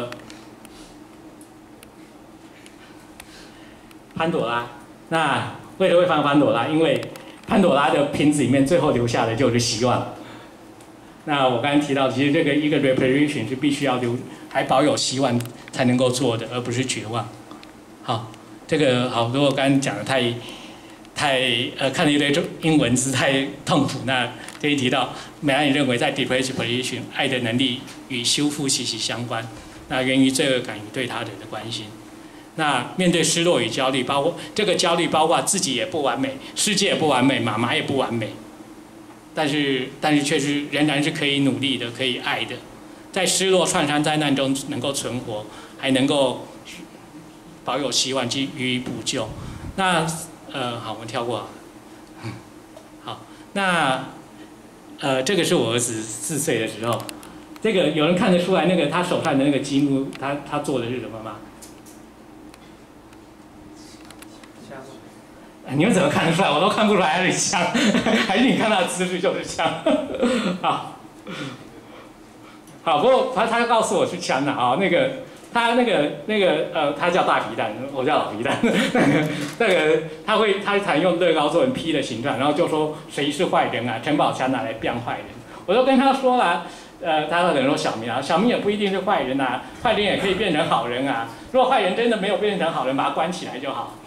潘朵拉。那为什么会放潘朵拉？因为潘朵拉的瓶子里面最后留下的就是希望。那我刚才提到，其实这个一个 reparation 是必须要还保有希望才能够做的，而不是绝望。好，这个好，如果刚才讲的太看了一堆英文字太痛苦，那这一提到梅兰也认为在 depressive position 爱的能力与修复息息相关，那源于罪恶感与对他人的关心。那面对失落与焦虑，包括这个焦虑包括自己也不完美，世界也不完美，妈妈也不完美，但是却是仍然是可以努力的，可以爱的，在失落创伤灾难中能够存活，还能够保有希望去予以补救。那好，我们跳过好了。好，那这个是我儿子4岁的时候，这个有人看得出来那个他手上的那个积木，他做的是什么吗？ 你们怎么看得出来？我都看不出来他是枪，还是你看他的姿势就是枪？好，不过他告诉我是枪的啊，他他叫大皮蛋，我叫老皮蛋。他常用乐高做成 P 的形状，然后就说谁是坏人啊？陈宝强拿来变坏人，我就跟他说了。他可能说小明啊，小明也不一定是坏人啊，坏人也可以变成好人啊。如果坏人真的没有变成好人，把他关起来就好。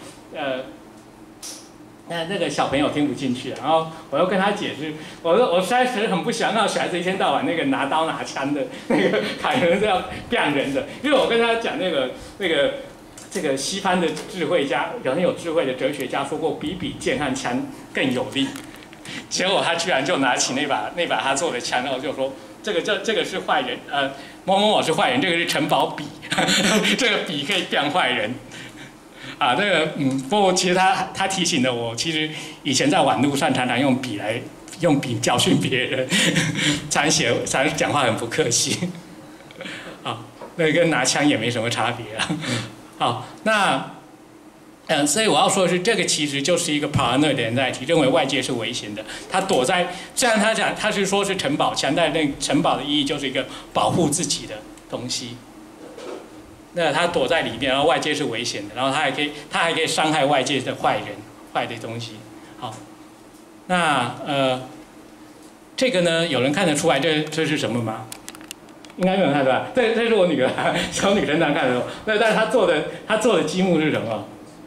那个小朋友听不进去，然后我又跟他解释，我实在是很不喜欢让小孩子一天到晚那个拿刀拿枪的那个砍人是要变人的，因为我跟他讲这个西方的智慧家，很有智慧的哲学家说过，比剑和枪更有力。结果他居然就拿起那把他做的枪，然后就说。这个是坏人，某某某是坏人，这个是城堡笔，这个笔可以变坏人，啊，不过其实他提醒了我，其实以前在网络上常常用笔教训别人，常讲话很不客气，啊，那跟拿枪也没什么差别啊，好，那。所以我要说的是，这个其实就是一个 paranoid 的人在提，认为外界是危险的。他躲在，虽然他是说是城堡墙，但那城堡的意义就是一个保护自己的东西。那他躲在里面，然后外界是危险的，然后他还可以伤害外界的坏人、坏的东西。好，那这个呢，有人看得出来这是什么吗？应该没有人看出来。这是我女儿，小女生常看得出。那但是她做的积木是什么？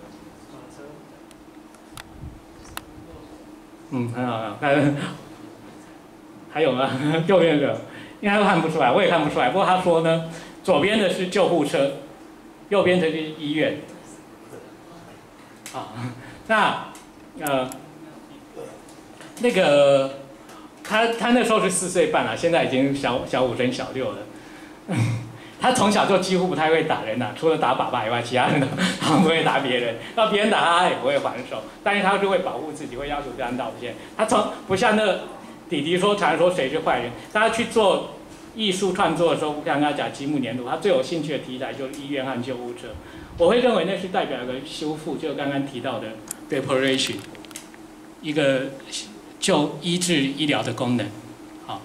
很好，还有吗？右边这个应该都看不出来，我也看不出来。不过他说呢，左边的是救护车，右边的是医院。啊，那那个他那时候是4岁半了，现在已经小5升小6了。他从小就几乎不太会打人了，除了打爸爸以外，其他人他不会打别人。要别人打他，他也不会还手，但是他是会保护自己，会要求别人道歉。他不像那弟弟常说谁是坏人。他去做艺术创作的时候，刚刚讲积木粘土，他最有兴趣的题材就是医院和救护车。我会认为那是代表一个修复，就刚刚提到的 reparation， 一个医治医疗的功能。好，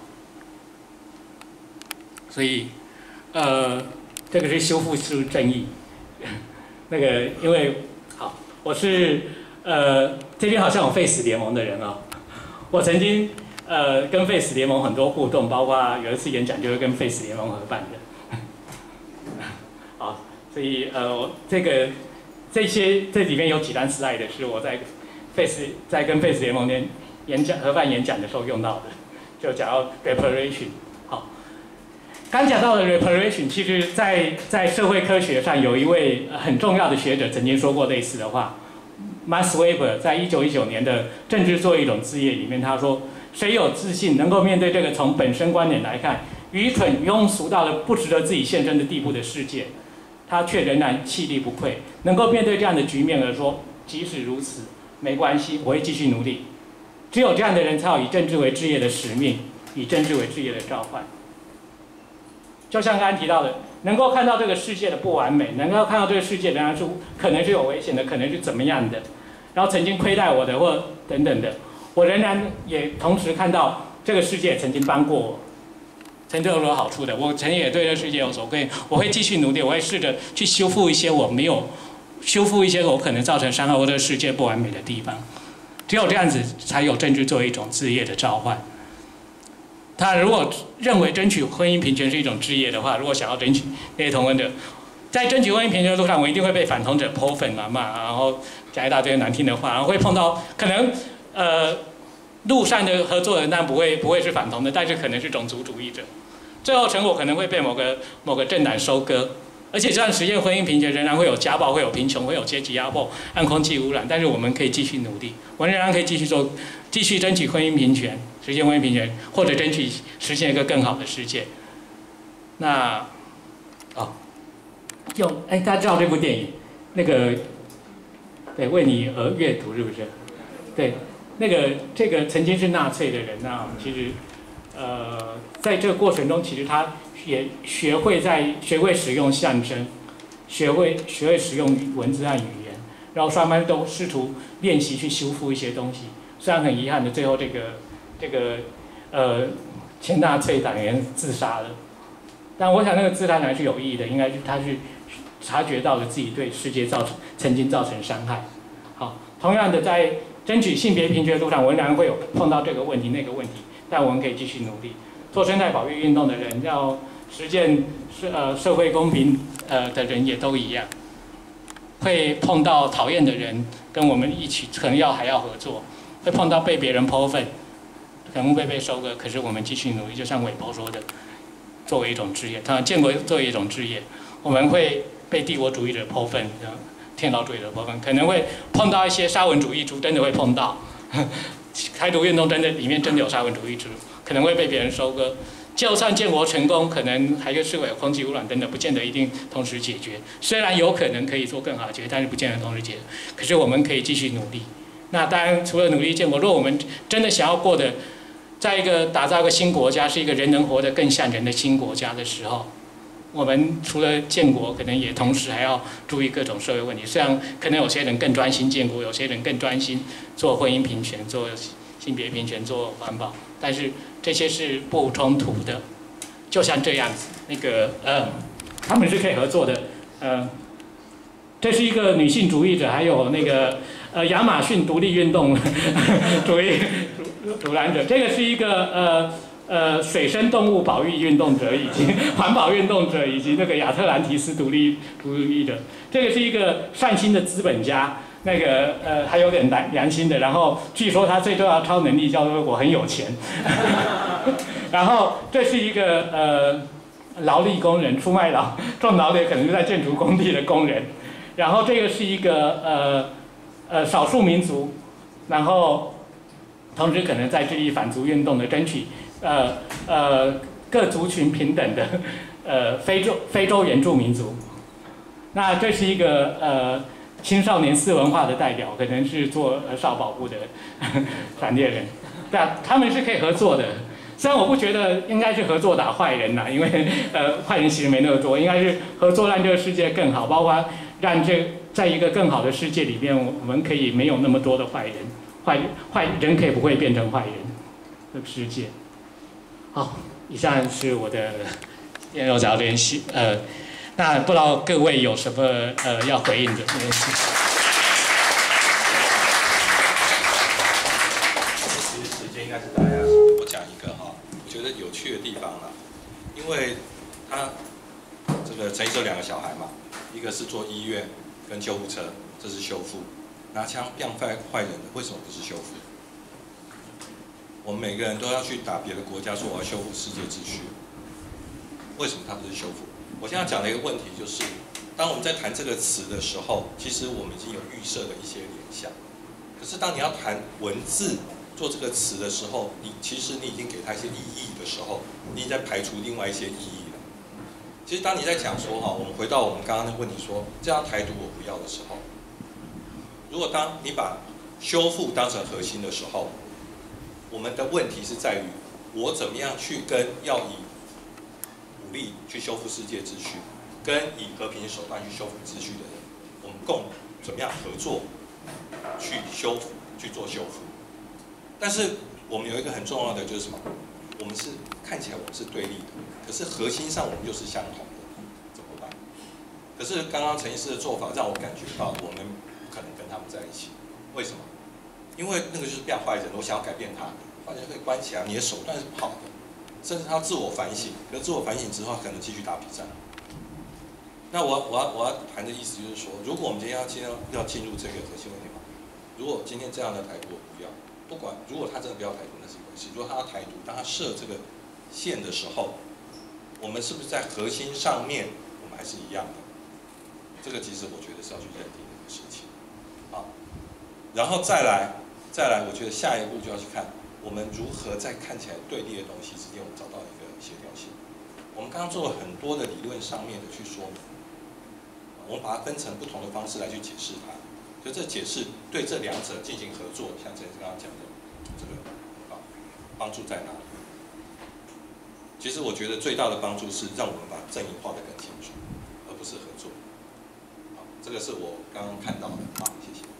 所以。这个是修复式正义。那个，因为好，我是这边好像有废死联盟的人哦。我曾经跟废死联盟很多互动，包括有一次演讲就是跟废死联盟合办的。好，所以这里面有几段 slide 是我在跟废死联盟合办演讲的时候用到的，就讲到 reparation。刚讲到的 reparation， 其实在社会科学上有一位很重要的学者曾经说过类似的话。Max Weber 在1919年的《政治作为一种事业》里面，他说：“谁有自信能够面对这个从本身观点来看愚蠢庸俗到了不值得自己献身的地步的世界，他却仍然气力不愧，能够面对这样的局面而说，即使如此，没关系，我会继续努力。只有这样的人才有以政治为志业的使命，以政治为志业的召唤。”就像刚才提到的，能够看到这个世界的不完美，能够看到这个世界仍然是可能是有危险的，可能是怎么样的，然后曾经亏待我的或等等的，我仍然也同时看到这个世界曾经帮过我，曾经有所好处的，我曾经也对这个世界有所贡献，我会继续努力，我会试着去修复一些我可能造成伤害或者世界不完美的地方，只有这样子才有政治作为一种志业的召唤。他如果认为争取婚姻平权是一种志业的话，如果想要争取那些同婚者，在争取婚姻平权的路上，我一定会被反同者泼粉骂，然后讲一大堆难听的话，然后会碰到可能路上的合作人当然不会是反同的，但是可能是种族主义者，最后成果可能会被某个政党收割。而且，这样实现婚姻平权，仍然会有家暴，会有贫穷，会有阶级压迫和空气污染。但是我们可以继续努力，我们仍然可以继续争取婚姻平权，实现婚姻平权，或者争取实现一个更好的世界。那，大家知道这部电影，那个，对，为你而阅读是不是？对，这个曾经是纳粹的人啊，其实，在这个过程中，其实他也学会使用象征，学会使用文字和语言， 然后双方都试图练习去修复一些东西。虽然很遗憾的，最后这个前纳粹党员自杀了，但我想那个自杀还是有意义的，应该是他是察觉到了自己对世界曾经造成伤害。好，同样的在争取性别平权的路上，我仍然会有碰到这个问题那个问题，但我们可以继续努力。做生态保育运动的人，要实践社会公平的人也都一样，会碰到讨厌的人，跟我们一起可能还要合作，会碰到被别人剖粪，可能会被收割，可是我们继续努力，就像韦伯说的，作为一种职业，当然建国作为一种职业，我们会被帝国主义者剖粪，天道主义者剖粪，可能会碰到一些沙文主义者，真的会碰到，台独运动里面真的有沙文主义者，可能会被别人收割。就算建国成功，可能还是会有空气污染等等，不见得一定同时解决。虽然有可能可以做更好的解决，但是不见得同时解决。可是我们可以继续努力。那当然，除了努力建国，如果我们真的想要过的，在打造一个新国家，是一个人能活得更像人的新国家的时候，我们除了建国，可能也同时还要注意各种社会问题。虽然可能有些人更专心建国，有些人更专心做婚姻平权、做性别平权、做环保，但是这些是不冲突的。就像这样子，他们是可以合作的。这是一个女性主义者，还有亚马逊独立运动主拦者。这个是一个水生动物保育运动者，以及环保运动者，以及亚特兰提斯独立者。这个是一个善心的资本家，还有点良心的。然后据说他最重要的超能力叫做我很有钱。然后这是一个劳力工人，出卖种劳的可能是在建筑工地的工人。然后这个是一个少数民族，然后同时可能在致力反族运动的争取各族群平等的非洲原住民族。那这是一个青少年私文化的代表，可能是做少保部的产业人。对啊，他们是可以合作的。虽然我不觉得应该是合作打坏人啦，因为坏人其实没那么多，应该是合作让这个世界更好，包括让在一个更好的世界里面，我们可以没有那么多的坏人，坏人可以不会变成坏人的世界。好，以上是我的燕肉早联系，那不知道各位有什么要回应的？ 其实时间应该是大家，我讲一个哈，我觉得有趣的地方啦，因为他陈医生2个小孩嘛，一个是做医院跟救护车，这是修复；拿枪变坏人的，为什么不是修复？我们每个人都要去打别的国家，说我要修复世界秩序，为什么他不是修复？我现在讲的一个问题就是，当我们在谈这个词的时候，其实我们已经有预设的一些联想。可是当你要谈文字做这个词的时候，其实你已经给它一些意义的时候，你在排除另外一些意义了。其实当你在讲说哈，我们回到我们刚刚的问题说，这样台独我不要的时候，如果当你把修复当成核心的时候，我们的问题是在于我怎么样去跟要以武力去修复世界秩序，跟以和平手段去修复秩序的人，我们怎么样合作去修复，去做修复。但是我们有一个很重要的就是什么？我们是看起来我们是对立的，可是核心上我们又是相同的，怎么办？可是刚刚陈医师的做法让我感觉到我们不可能跟他们在一起，为什么？因为那个就是变坏人，我想要改变他，坏人会关起来，你的手段是不好的，甚至他自我反省，可是自我反省之后可能继续打比战。那我要谈的意思就是说，如果我们今天要进入这个核心问题嘛，如果今天这样的台独我不要，不管如果他真的不要台独那是一回事，如果他要台独，当他设这个线的时候，我们是不是在核心上面我们还是一样的？这个其实我觉得是要去认定的一个事情，好，然后再来，我觉得下一步就要去看我们如何在看起来对立的东西之间，我们找到一个协调性。我们刚刚做了很多的理论上面的去说明，我们把它分成不同的方式来去解释它。就这解释对这两者进行合作，像陈医师刚刚讲的这个帮助在哪里？其实我觉得最大的帮助是让我们把正义画得更清楚，而不是合作。好， 这个是我刚刚看到的啊，谢谢。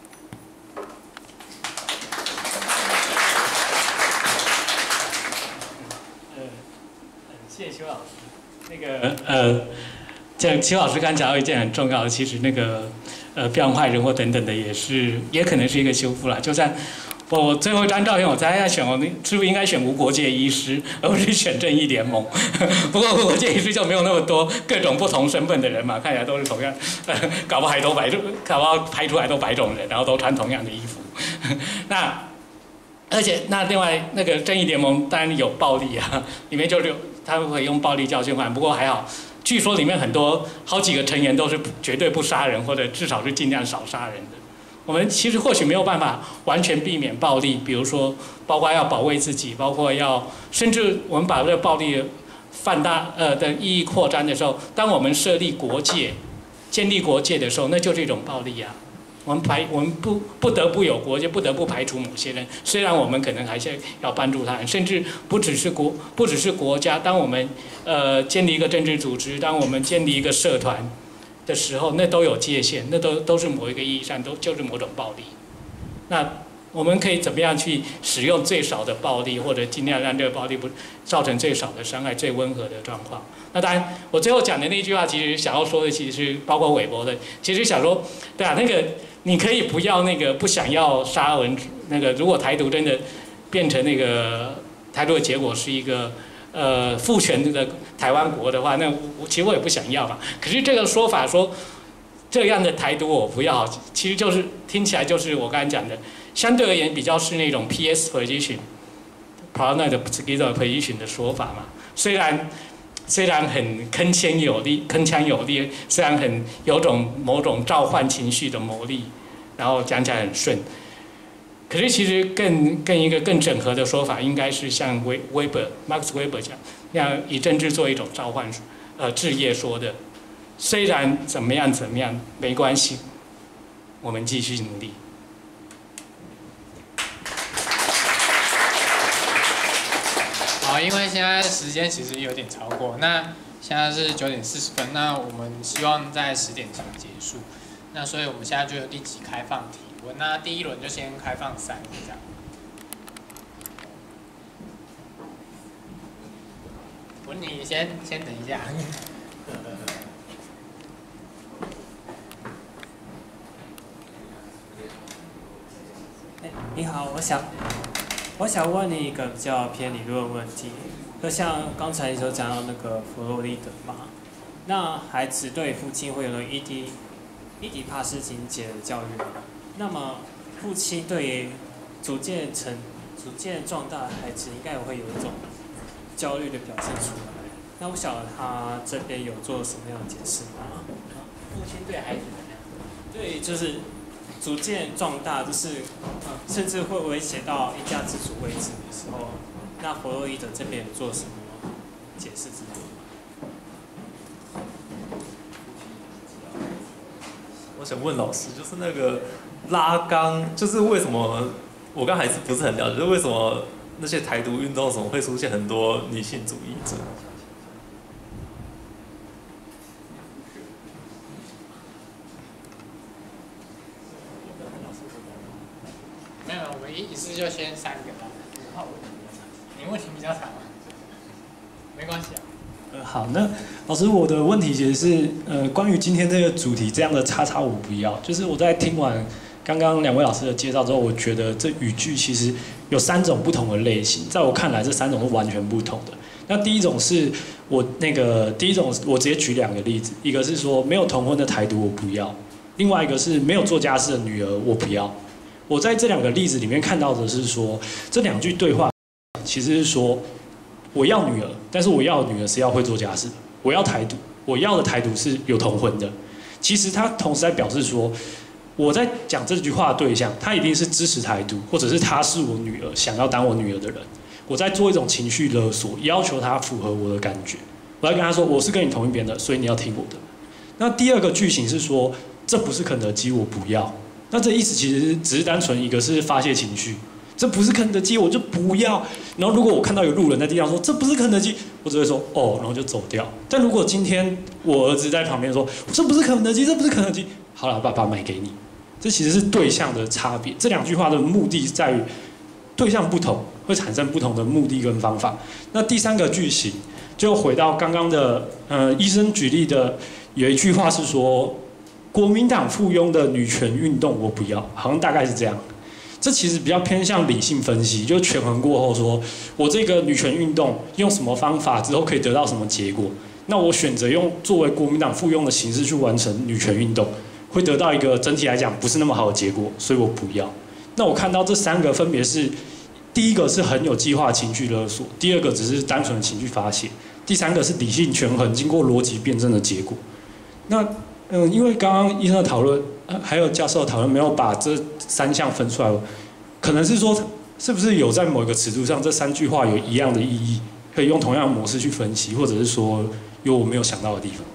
谢谢邱老师。那个像邱老师刚讲到一件很重要的，其实那个变坏人或等等的也可能是一个修复啦。就算我最后一张照片，我在选我是不是应该选无国界医师，而不是选正义联盟？不过无国界医师就没有那么多各种不同身份的人嘛，看起来都是同样，搞不好拍出来都白种人，然后都穿同样的衣服。而且另外那个正义联盟当然有暴力啊，里面就是他们会用暴力教训犯，不过还好，据说里面好几个成员都是绝对不杀人，或者至少是尽量少杀人的。我们其实或许没有办法完全避免暴力，比如说包括要保卫自己，包括甚至我们把这个暴力放大的意义扩张的时候，当我们设立国界、建立国界的时候，那就是一种暴力啊。我们不得不有国界，不得不排除某些人。虽然我们可能还是要帮助他人，甚至不只是国家。当我们建立一个政治组织，当我们建立一个社团的时候，那都有界限，那都是某一个意义上就是某种暴力。那我们可以怎么样去使用最少的暴力，或者尽量让这个暴力不造成最少的伤害、最温和的状况？那当然，我最后讲的那句话，其实想要说的，其实是包括韦伯的，其实想说，对啊，那个你可以不要不想要杀人，如果台独真的变成台独的结果是一个父权的台湾国的话，那其实我也不想要嘛。可是这个说法说这样的台独我不要，其实就是听起来就是我刚才讲的，相对而言比较是那种 PS position、paranoid position 的说法嘛。虽然很铿锵有力，虽然很有某种召唤情绪的魔力，然后讲起来很顺。可是其实一个更整合的说法，应该是像Max Weber 讲那样，以政治做一种召唤，志业说的，虽然怎么样没关系，我们继续努力。 好，因为现在时间其实有点超过，那现在是9点40分，那我们希望在10点前结束，那所以我们现在就立即开放提问，那第一轮就先开放3个这样。你先等一下。 你好，我想问你一个比较偏理论问题，就像刚才你所讲到那个弗洛伊德嘛，那孩子对父亲会有伊底帕斯情节的教育，那么父亲对于逐渐壮大的孩子，应该也会有一种焦虑的表现出来。那我晓得他这边有做什么样的解释吗？ 父亲对孩子怎么样？ 对，就是逐渐壮大，就是甚至会威胁到一家之主位置的时候，那弗洛伊德这边有做什么解释之类的吗？ 我想问老师，就是那个拉纲，就是为什么我刚还是不是很了解，就是为什么那些台独运动什么会出现很多女性主义者？ 没有，我们一次就先3个吧。你问题比较长吗？没关系啊。 好，那老师，我的问题其实是关于今天这个主题，这样的叉叉我不要。就是我在听完刚刚2位老师的介绍之后，我觉得这语句其实有3种不同的类型，在我看来，这3种是完全不同的。那第一种是第一种我直接举2个例子，一个是说没有同婚的台独我不要，另外一个是没有做家事的女儿我不要。我在这2个例子里面看到的是说，这2句对话其实是说，我要女儿，但是我要的女儿是要会做家事的；我要台独，我要的台独是有同婚的。其实他同时在表示说，我在讲这句话的对象，他一定是支持台独，或者是他是我女儿，想要当我女儿的人。我在做一种情绪勒索，要求他符合我的感觉。我在跟他说，我是跟你同一边的，所以你要听我的。那第2个句型是说，这不是肯德基，我不要。那这意思其实只是单纯一个是发泄情绪，这不是肯德基，我就不要。然后如果我看到有路人在地上说这不是肯德基，我只会说哦，然后就走掉。但如果今天我儿子在旁边说这不是肯德基，这不是肯德基， 好了，爸爸买给你。这其实是对象的差别。这两句话的目的在于对象不同，会产生不同的目的跟方法。那第三个句型就回到刚刚的医生举例的，有一句话是说，国民党附庸的女权运动我不要，好像大概是这样。这其实比较偏向理性分析，就权衡过后说，我这个女权运动用什么方法之后可以得到什么结果，那我选择用作为国民党附庸的形式去完成女权运动，会得到一个整体来讲不是那么好的结果，所以我不要。那我看到这三个分别是，第一个是很有计划的情绪勒索，第二个只是单纯的情绪发泄，第三个是理性权衡经过逻辑辩证的结果。那因为刚刚医生的讨论，还有教授的讨论没有把这三项分出来，可能是说是不是有在某一个尺度上，这三句话有一样的意义，可以用同样的模式去分析，或者是说有我没有想到的地方。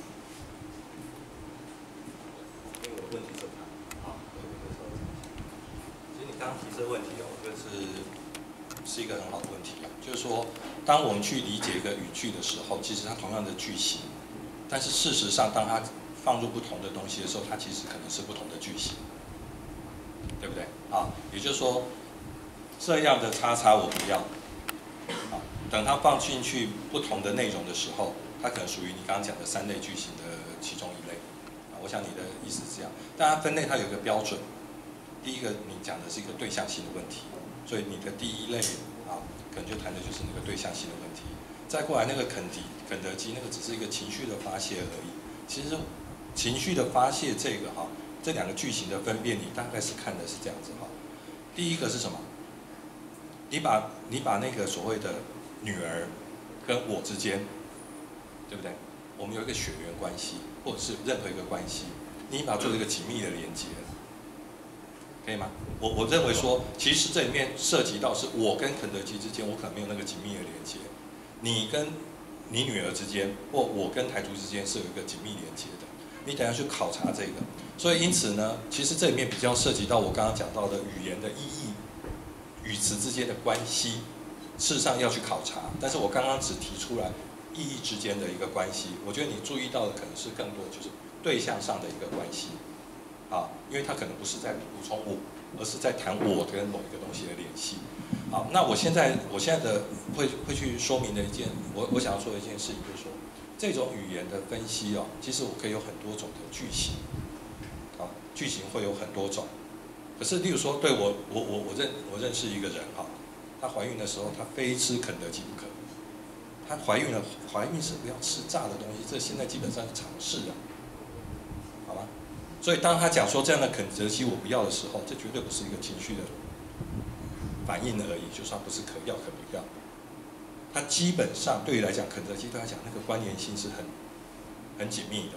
其实你刚刚提这个问题我觉得是一个很好的问题就是说，当我们去理解一个语句的时候，其实它同样的句型，但是事实上，当它放入不同的东西的时候，它其实可能是不同的句型，对不对？也就是说，这样的叉叉我不要，等它放进去不同的内容的时候，它可能属于你刚刚讲的三类句型的其中一类。我想你的意思是这样，但它分类它有一个标准。第一个你讲的是一个对象性的问题，所以你的第一类可能就谈的就是那个对象性的问题。再过来那个肯德基那个只是一个情绪的发泄而已。其实情绪的发泄这两个句型的分辨，你大概是看的是这样子第一个是什么？你把那个所谓的女儿跟我之间，对不对？我们有一个血缘关系，或者是任何一个关系，你把它做一个紧密的连接，可以吗？我认为说，其实这里面涉及到是我跟肯德基之间，我可能没有那个紧密的连接，你跟你女儿之间，或我跟台独之间是有一个紧密连接的。你等一下去考察这个，所以因此呢，其实这里面比较涉及到我刚刚讲到的语言的意义、语词之间的关系，事实上要去考察。但是我刚刚只提出来意义之间的一个关系，我觉得你注意到的可能是更多就是对象上的一个关系，因为它可能不是在补充我，而是在谈我跟某一个东西的联系。好，那我现在的会去说明的一件，我想要说的一件事情就是说，这种语言的分析其实我可以有很多种的句型，句型会有很多种。可是，例如说，对我认识一个人她怀孕的时候，她非吃肯德基不可。她怀孕是不要吃炸的东西，这现在基本上是常识好吗？所以当她讲说这样的肯德基我不要的时候，这绝对不是一个情绪的反应而已，就是它不是可要可不要。它基本上对于来讲，肯德基对他讲那个关联性是很紧密的。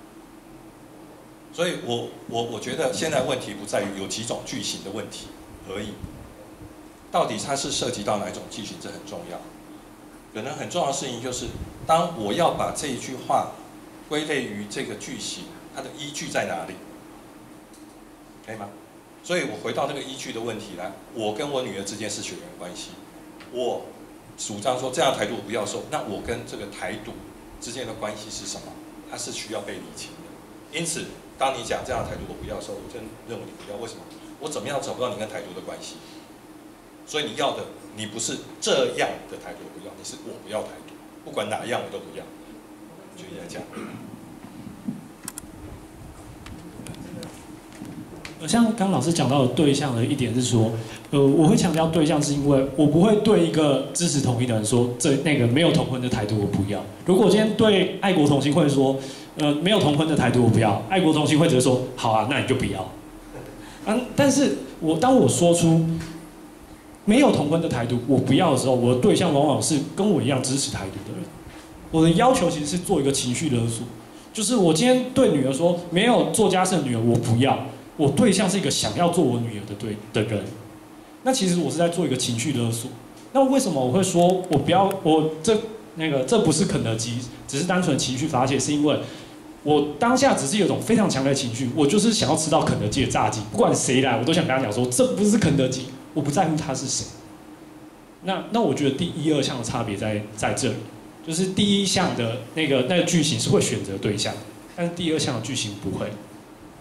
所以我觉得现在问题不在于有几种句型的问题而已，到底它是涉及到哪一种句型，这很重要。可能很重要的事情就是，当我要把这一句话归类于这个句型，它的依据在哪里？可以吗？所以我回到那个依据的问题来，我跟我女儿之间是血缘关系，我主张说这样台独我不要受，那我跟这个台独之间的关系是什么？它是需要被理清的。因此，当你讲这样的台独我不要受，我真认为你不要。为什么？我怎么样找不到你跟台独的关系？所以你要的，你不是这样的台独我不要，你是我不要台独，不管哪样我都不要。举例来讲。 像刚老师讲到的对象的一点是说，我会强调对象，是因为我不会对一个支持统一的人说，那个没有同婚的台独我不要。如果我今天对爱国同心会说，没有同婚的台独我不要，爱国同心会只会说，好啊，那你就不要。但是当我说出没有同婚的台独我不要的时候，我的对象往往是跟我一样支持台独的人。我的要求其实是做一个情绪勒索，就是我今天对女儿说，没有做家事的女儿我不要。我对象是一个想要做我女儿的人，那其实我是在做一个情绪勒索。那为什么我会说我不要这不是肯德基，只是单纯的情绪发泄？是因为我当下只是有一种非常强烈的情绪，我就是想要吃到肯德基的炸鸡，不管谁来，我都想跟他讲说这不是肯德基，我不在乎他是谁。那我觉得第一、二项的差别在这里，就是第一项的那个句型是会选择对象，但是第二项的句型不会。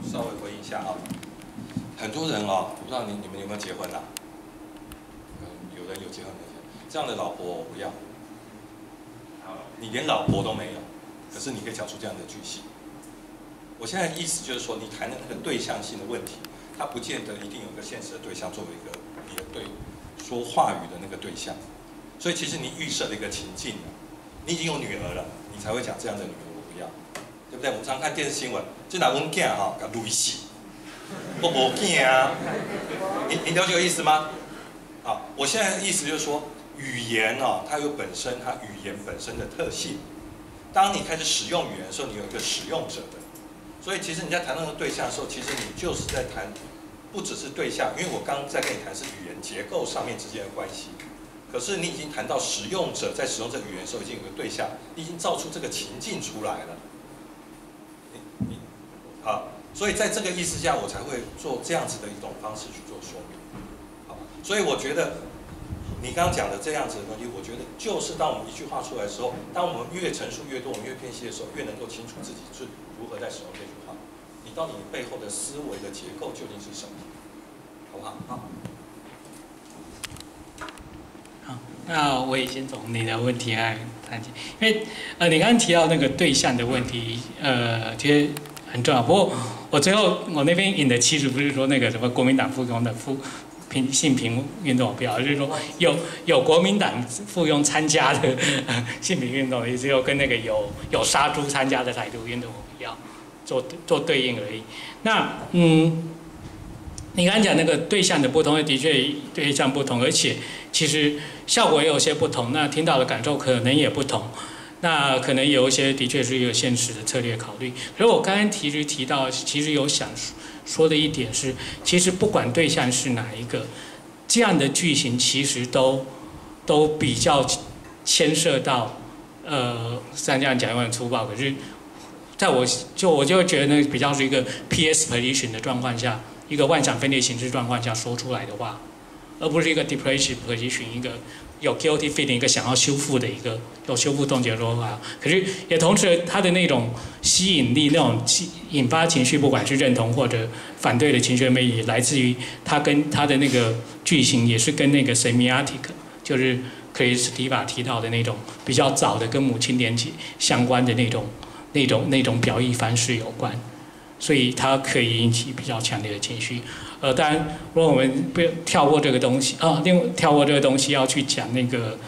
稍微回应一下啊。很多人哦，不知道你们有没有结婚啊？有人有结婚，这样的老婆我不要。你连老婆都没有，可是你可以讲出这样的句型。我现在意思就是说，你谈的那个对象性的问题，它不见得一定有一个现实的对象作为一个你的对说话语的那个对象。所以其实你预设了一个情境，你已经有女儿了，你才会讲这样的女儿我不要，对不对？我们常看电视新闻，这哪阮囝哈，甲累死，我无囝啊。你了解我意思吗？好，我现在的意思就是说，语言哦，它有本身它语言本身的特性。当你开始使用语言的时候，你有一个使用者的。所以其实你在谈那个对象的时候，其实你就是在谈，不只是对象，因为我刚刚在跟你谈是语言结构上面之间的关系。可是你已经谈到使用者在使用这个语言的时候，已经有个对象，你已经造出这个情境出来了。好，所以在这个意思下，我才会做这样子的一种方式去做说明。好，所以我觉得你刚刚讲的这样子的东西，我觉得就是当我们一句话出来的时候，当我们越陈述越多，我们越辨析的时候，越能够清楚自己是如何在使用这句话。你到底背后的思维的结构究竟是什么？好不好？好。 那我也先从你的问题来谈起，因为你刚刚提到那个对象的问题，其实很重要。不过我最后我那边引的其实不是说那个什么国民党附庸的性平运动不要，就是说有国民党附庸参加的性平运动，也只有跟那个有杀猪参加的台独运动不要做对应而已。那你刚才讲那个对象的不同，的确对象不同，而且其实效果也有些不同，那听到的感受可能也不同，那可能有一些的确是一个现实的策略考虑。可是我刚刚提到，其实有想说的一点是，其实不管对象是哪一个，这样的句型其实都比较牵涉到，虽然这样讲有点粗暴，可是在我就会觉得那比较是一个 PS position 的状况下。一个万想分裂形式状况下说出来的话，而不是一个 depressive position， 一个有 guilty feeling， 一个想要修复的一个有修复动机的说法。可是也同时，它的那种吸引力、那种引发情绪，不管是认同或者反对的情绪魅力，来自于它跟它的那个句型，也是跟那个 semiotic， 就是克里斯蒂法提到的那种比较早的跟母亲连结相关的那种表意方式有关。所以它可以引起比较强烈的情绪，当然，如果我们不跳过这个东西跳过这个东西要去讲那个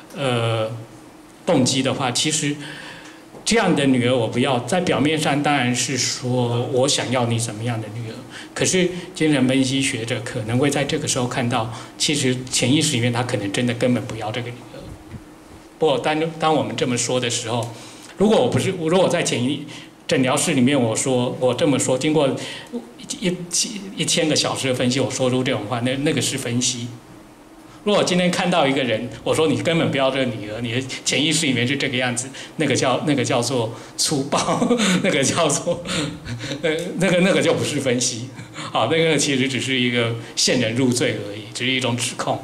动机的话，其实这样的女儿我不要，在表面上当然是说我想要你怎么样的女儿，可是精神分析学者可能会在这个时候看到，其实潜意识里面他可能真的根本不要这个女儿。不过当我们这么说的时候，如果我在诊疗室里面，我这么说，经过1000个小时的分析，我说出这种话，那个是分析。如果我今天看到一个人，我说你根本不要这个女儿，你的潜意识里面是这个样子，那个叫做粗暴，那个叫做那个就不是分析。好，那个其实只是一个陷人入罪而已，只是一种指控。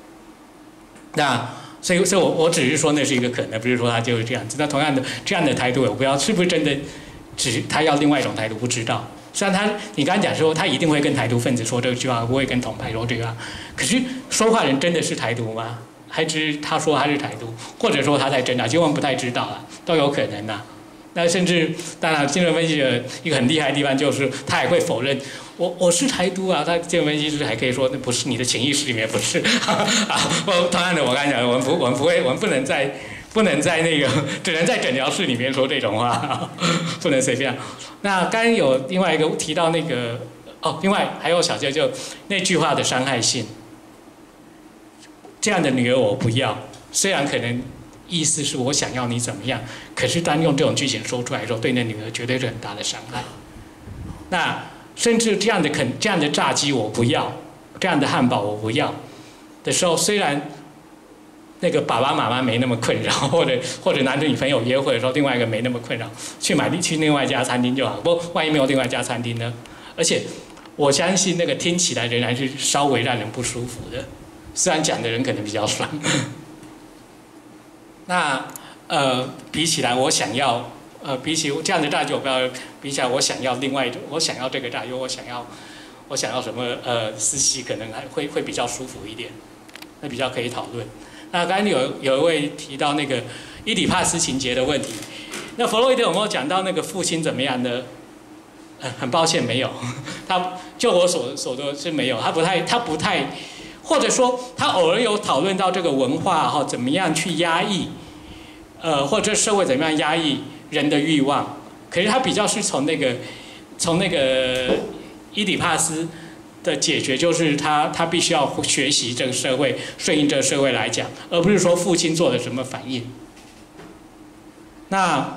所以我只是说那是一个可能，不是说他就是这样子。那同样的这样的态度，我不要是不是真的？只是他要另外一种态度，不知道。虽然你刚才讲说他一定会跟台独分子说这句话，不会跟统派说这句话，可是说话人真的是台独吗？还是他说他是台独，或者说他在挣扎？其实我们不太知道啊，都有可能啊。那甚至当然，精神分析的一个很厉害的地方就是他也会否认我是台独啊。他精神分析师还可以说那不是你的潜意识里面不是啊。同样的，我刚才讲，我们不能在那个，只能在诊疗室里面说这种话，不能随便。那刚刚有另外一个提到那个另外还有小杰就那句话的伤害性，这样的女儿我不要。虽然可能意思是我想要你怎么样，可是当用这种句型说出来的时候，对那女儿绝对是很大的伤害。那甚至这样的炸鸡我不要，这样的汉堡我不要的时候，虽然那个爸爸妈妈没那么困扰，或者男女朋友约会的时候，另外一个没那么困扰，去另外一家餐厅就好。不过万一没有另外一家餐厅呢？而且我相信那个听起来仍然是稍微让人不舒服的，虽然讲的人可能比较爽。那比起来，我想要比起这样的大局，比起来我想要另外我想要这个大局，我想要什么思析，可能还会比较舒服一点，那比较可以讨论。那刚才有一位提到那个伊底帕斯情节的问题，那弗洛伊德有没有讲到那个父亲怎么样呢？很抱歉没有，他就我所说是没有，他不太，或者说他偶尔有讨论到这个文化哈怎么样去压抑，或者社会怎么样压抑人的欲望，可是他比较是从那个伊底帕斯的解决，就是他必须要学习这个社会，顺应这个社会来讲，而不是说父亲做了什么反应。那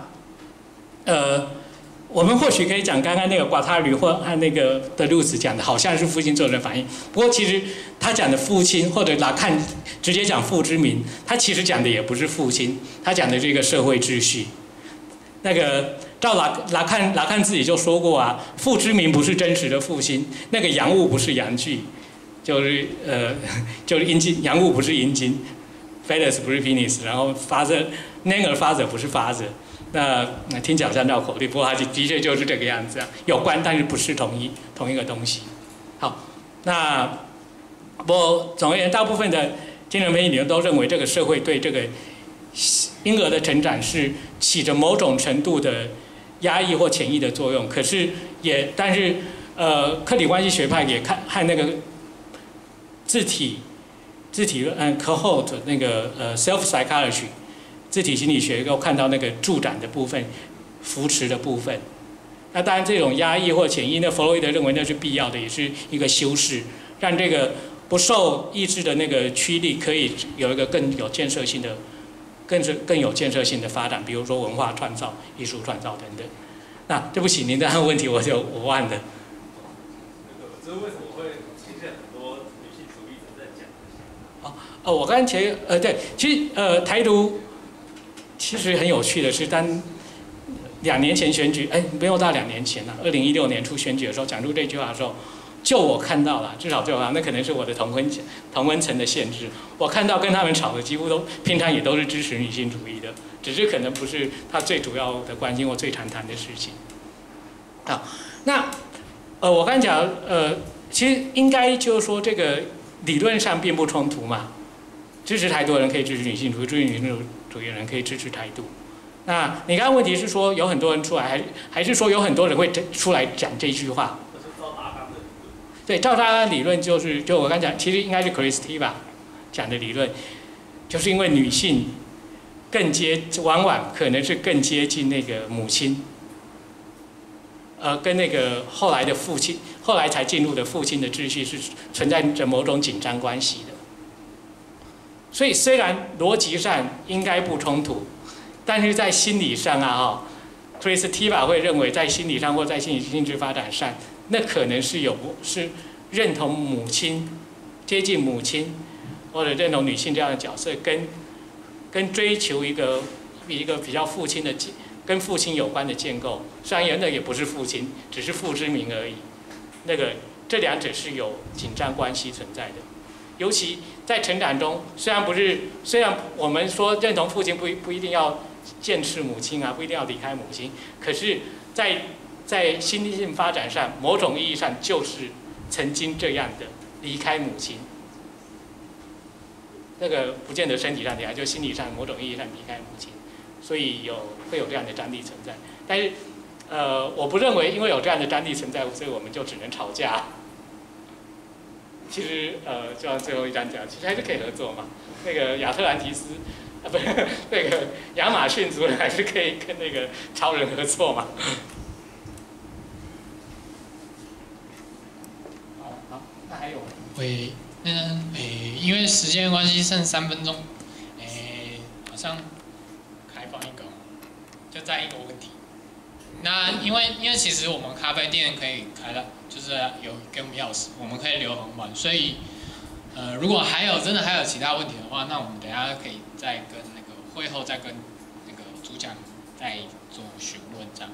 我们或许可以讲刚刚那个瓜塔吕和那个德鲁斯讲的，好像是父亲做的反应。不过其实他讲的父亲，或者来看直接讲父之名，他其实讲的也不是父亲，他讲的这个社会秩序。那个照拉看自己就说过啊，父之名不是真实的父亲，那个阳物不是阳具，就是阴茎，阳物不是阴茎 ，fetus 不是 penis， 然后father 不是 father。那听起来像绕口令，不过它的确就是这个样子啊，有关，但是不是同一个东西。好，那不过总而言之，大部分的精神分析理论都认为这个社会对这个婴儿的成长是起着某种程度的压抑或潜抑的作用。可是但是客体关系学派也和那个自体cohort 那个self psychology。自体心理学又看到那个助长的部分、扶持的部分。那当然，这种压抑或潜抑，那弗洛伊德认为那是必要的，也是一个修饰，让这个不受抑制的那个驱力可以有一个更有建设性的发展，比如说文化创造、艺术创造等等。那对不起，您这样的问题我忘了。 这为什么会出现很多女性主义者在讲？ 我刚才对，其实台独。其实很有趣的是，当2年前选举，没有到2年前了，2016年初选举的时候讲出这句话的时候，就我看到了，至少对我看，那可能是我的同温层的限制。我看到跟他们吵的几乎都平常也都是支持女性主义的，只是可能不是他最主要的关心或最常谈的事情。好，那我刚才讲其实应该就是说这个理论上并不冲突嘛，支持台独的人可以支持女性主义，支持女性主义的人可以支持台独。那你刚刚问题是说有很多人出来，还是说有很多人会出来讲这句话？对，照大纲理论就我刚讲，其实应该是 Kristeva 讲的理论，就是因为女性往往可能是更接近那个母亲，跟那个后来的父亲，后来才进入的父亲的秩序是存在着某种紧张关系的。所以虽然逻辑上应该不冲突，但是在心理上Kristeva 会认为在心理上或在心理性质发展上，那可能是认同母亲、接近母亲，或者认同女性这样的角色，跟追求一个比较父亲的跟父亲有关的建构，虽然那也不是父亲，只是父之名而已。这两者是有紧张关系存在的。尤其在成长中，虽然我们说认同父亲不一定要剑斥母亲啊，不一定要离开母亲，可是在心理性发展上，某种意义上就是曾经这样的离开母亲。那个不见得身体上离开，就心理上某种意义上离开母亲，所以会有这样的张力存在。但是我不认为因为有这样的张力存在，所以我们就只能吵架。其实就像最后一章讲，其实还是可以合作嘛。那个亚特兰提斯不是那个亚马逊族人还是可以跟那个超人合作嘛。好，那还有？ 因为时间关系剩3分钟，好像开放一个，就再一个问题。那因为其实我们咖啡店可以开了，就是有给我们钥匙，我们可以留很晚，所以如果真的还有其他问题的话，那我们等一下可以再跟那个会后再跟那个主讲再做询问这样。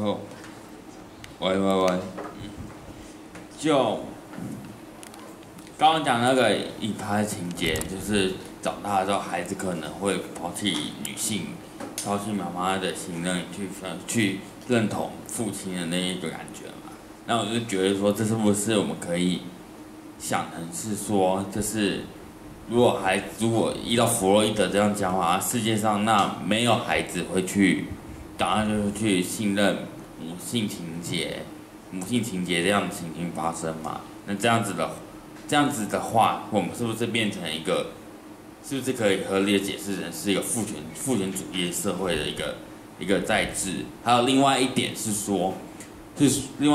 喂，就刚刚讲那个一趴情节，就是长大之后孩子可能会抛弃女性，抛弃妈妈的信任，去认同父亲的那一个感觉嘛。那我就觉得说，这是不是我们可以想成是说，就是如果依照弗洛伊德这样讲法，世界上那没有孩子会去，当然就是去信任母性情节这样的情形发生嘛？那这样子的话，我们是不是变成一个，是不是可以合理的解释成是一个父权主义社会的一个再制？还有另外一点是说，不是，因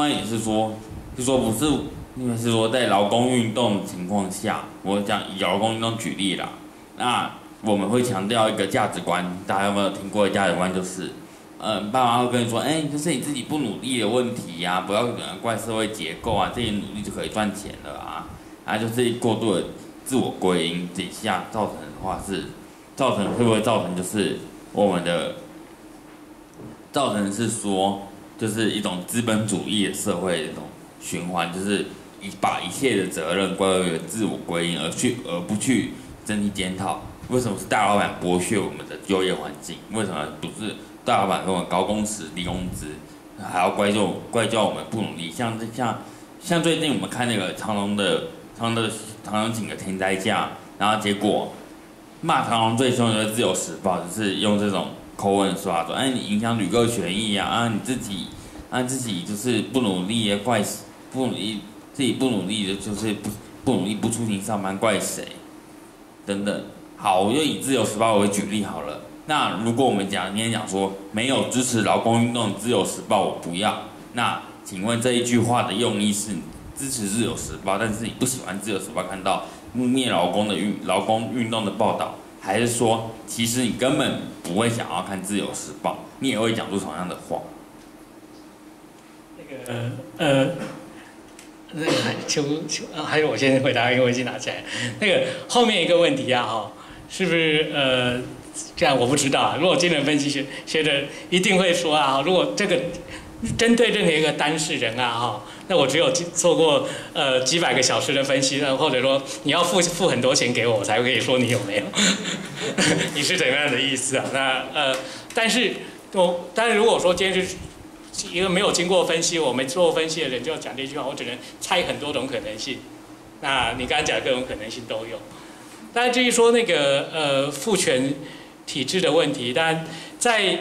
为是说在劳工运动的情况下，我讲以劳工运动举例啦，那我们会强调一个价值观，大家有没有听过的价值观？就是，爸妈会跟你说，这是你自己不努力的问题呀，不要怪社会结构啊，自己努力就可以赚钱了啊，就是过度的自我归因底下造成的话会不会造成就是我们的，造成是说就是一种资本主义的社会的一种循环，就是把一切的责任归为自我归因，而不去整体检讨为什么是大老板剥削我们的就业环境，为什么不是大老板给我们高工时低工资，还要怪叫我们不努力？像最近我们看那个长荣请的天灾假，然后结果骂长荣最凶的《自由时报》，就是用这种口吻说你影响旅客权益你自己就是不努力的自己不努力的就是不努力不出勤上班怪谁等等。好，我就以《自由时报》为举例好了。那如果我们今天讲说没有支持劳工运动的《自由时报》我不要，那请问这一句话的用意是你支持《自由时报》，但是你不喜欢《自由时报》看到污蔑劳工运动的报道，还是说其实你根本不会想要看《自由时报》，你也会讲出同样的话？ 还有我先回答，因为我已经拿起来。那个后面一个问题是不是这样我不知道啊。如果精神分析学者一定会说如果这个针对任何一个当事人那我只有做过几百个小时的分析，或者说你要付很多钱给我才可以说你有没有，你是怎样的意思啊？那但是如果说今天是一个没有经过分析，我没做分析的人就讲这句话，我只能猜很多种可能性。那你刚才讲的各种可能性都有。当然至于说那个父权体制的问题，当然在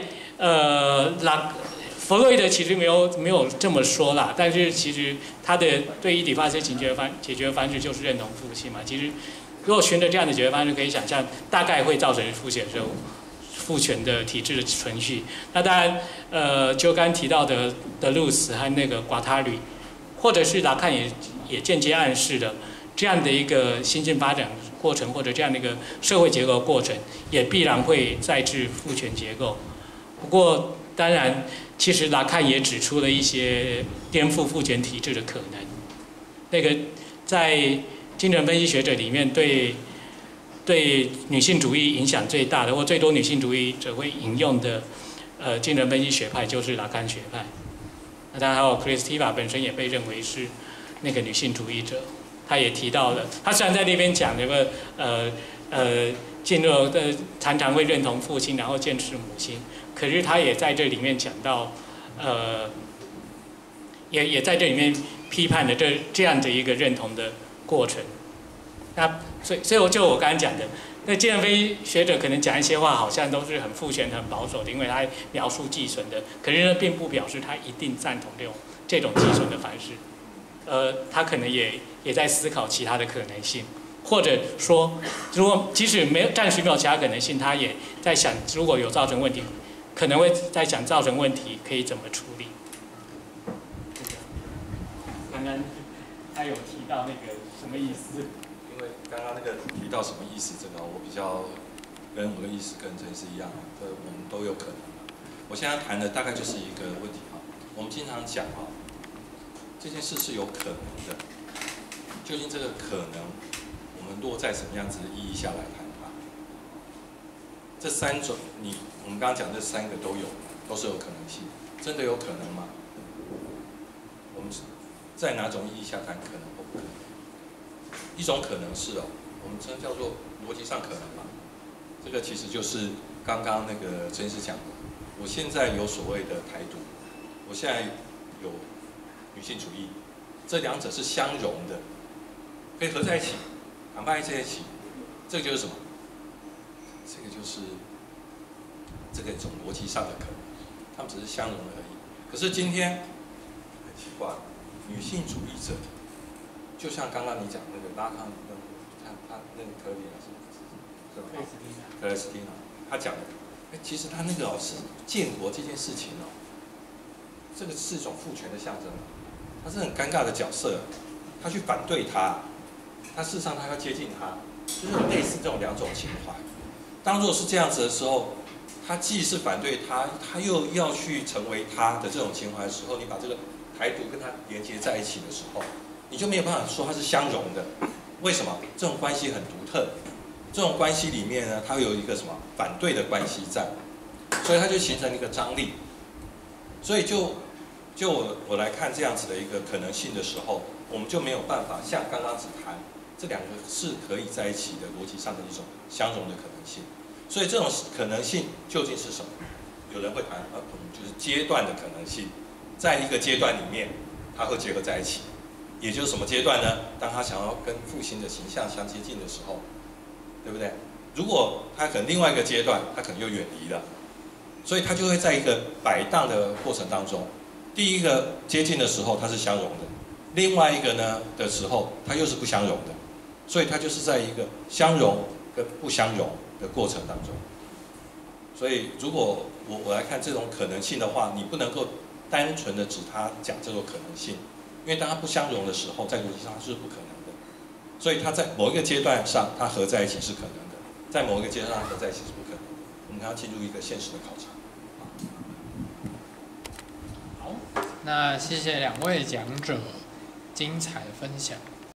弗洛伊德其实没有这么说啦，但是其实他的对伊底帕斯解决方式就是认同父亲嘛。其实如果循着这样的解决方式，可以想象大概会造成父权的体制的存续。那当然，就刚提到的德鲁斯和那个瓜塔吕，或者是拉康也间接暗示了这样的一个新兴发展过程，或者这样的一个社会结构过程，也必然会再制父权结构。不过，当然，其实拉康也指出了一些颠覆父权体制的可能。那个在精神分析学者里面对女性主义影响最大的，或最多女性主义者会引用的，精神分析学派就是拉康学派。那当然还有 Kristeva 本身也被认为是那个女性主义者，他也提到了，他虽然在那边讲那个进入常常会认同父亲，然后坚持母亲，可是他也在这里面讲到，也在这里面批判了这样的一个认同的过程。那所以就我刚才讲的，那精神分析学者可能讲一些话，好像都是很父权、很保守的，因为他描述寄存的，可是呢，并不表示他一定赞同这种寄存的方式。他可能也在思考其他的可能性，或者说，如果即使暂时没有其他可能性，他也在想，如果有造成问题，可能会在想造成问题可以怎么处理。刚刚他有提到那个什么意思？ 因为刚刚那个提到什么意思，这个我比较跟我的意思跟陈是一样的，我们都有可能。我现在谈的大概就是一个问题我们经常讲这件事是有可能的，究竟这个可能，我们落在什么样子的意义下来谈它？这三种，我们刚刚讲这三个都是有可能性，真的有可能吗？我们在哪种意义下谈可能或不可能？ 一种可能是我们称叫做逻辑上可能嘛。这个其实就是刚刚那个陈医师讲的，我现在有所谓的台独，我现在有女性主义，这两者是相容的，可以合在一起，谈判在一起，这个就是什么？这个就是这个一种逻辑上的可能，他们只是相容而已。可是今天很奇怪，女性主义者，就像刚刚你讲那个拉康理论，他那个科里啊，是吧？克莱斯汀他讲的，其实他那个是建国这件事情这个是一种父权的象征，他是很尴尬的角色，他去反对他，他事实上他要接近他，就是类似这种两种情怀。当若是这样子的时候，他既是反对他，他又要去成为他的这种情怀的时候，你把这个台独跟他连接在一起的时候，你就没有办法说它是相容的。为什么？这种关系很独特，这种关系里面呢，它会有一个什么反对的关系在，所以它就形成一个张力。所以就我来看这样子的一个可能性的时候，我们就没有办法像刚刚只谈这两个是可以在一起的逻辑上的一种相容的可能性。所以这种可能性究竟是什么？有人会谈就是阶段的可能性，在一个阶段里面，它会结合在一起。也就是什么阶段呢？当他想要跟父亲的形象相接近的时候，对不对？如果他可能另外一个阶段，他可能又远离了，所以他就会在一个摆荡的过程当中，第一个接近的时候它是相容的，另外一个呢的时候它又是不相容的，所以它就是在一个相容跟不相容的过程当中。所以如果我来看这种可能性的话，你不能够单纯的指他讲这种可能性。因为当它不相容的时候，在逻辑上它是不可能的，所以它在某一个阶段上它合在一起是可能的，在某一个阶段上合在一起是不可能的。我们要进入一个现实的考察。 好，那谢谢两位讲者精彩的分享。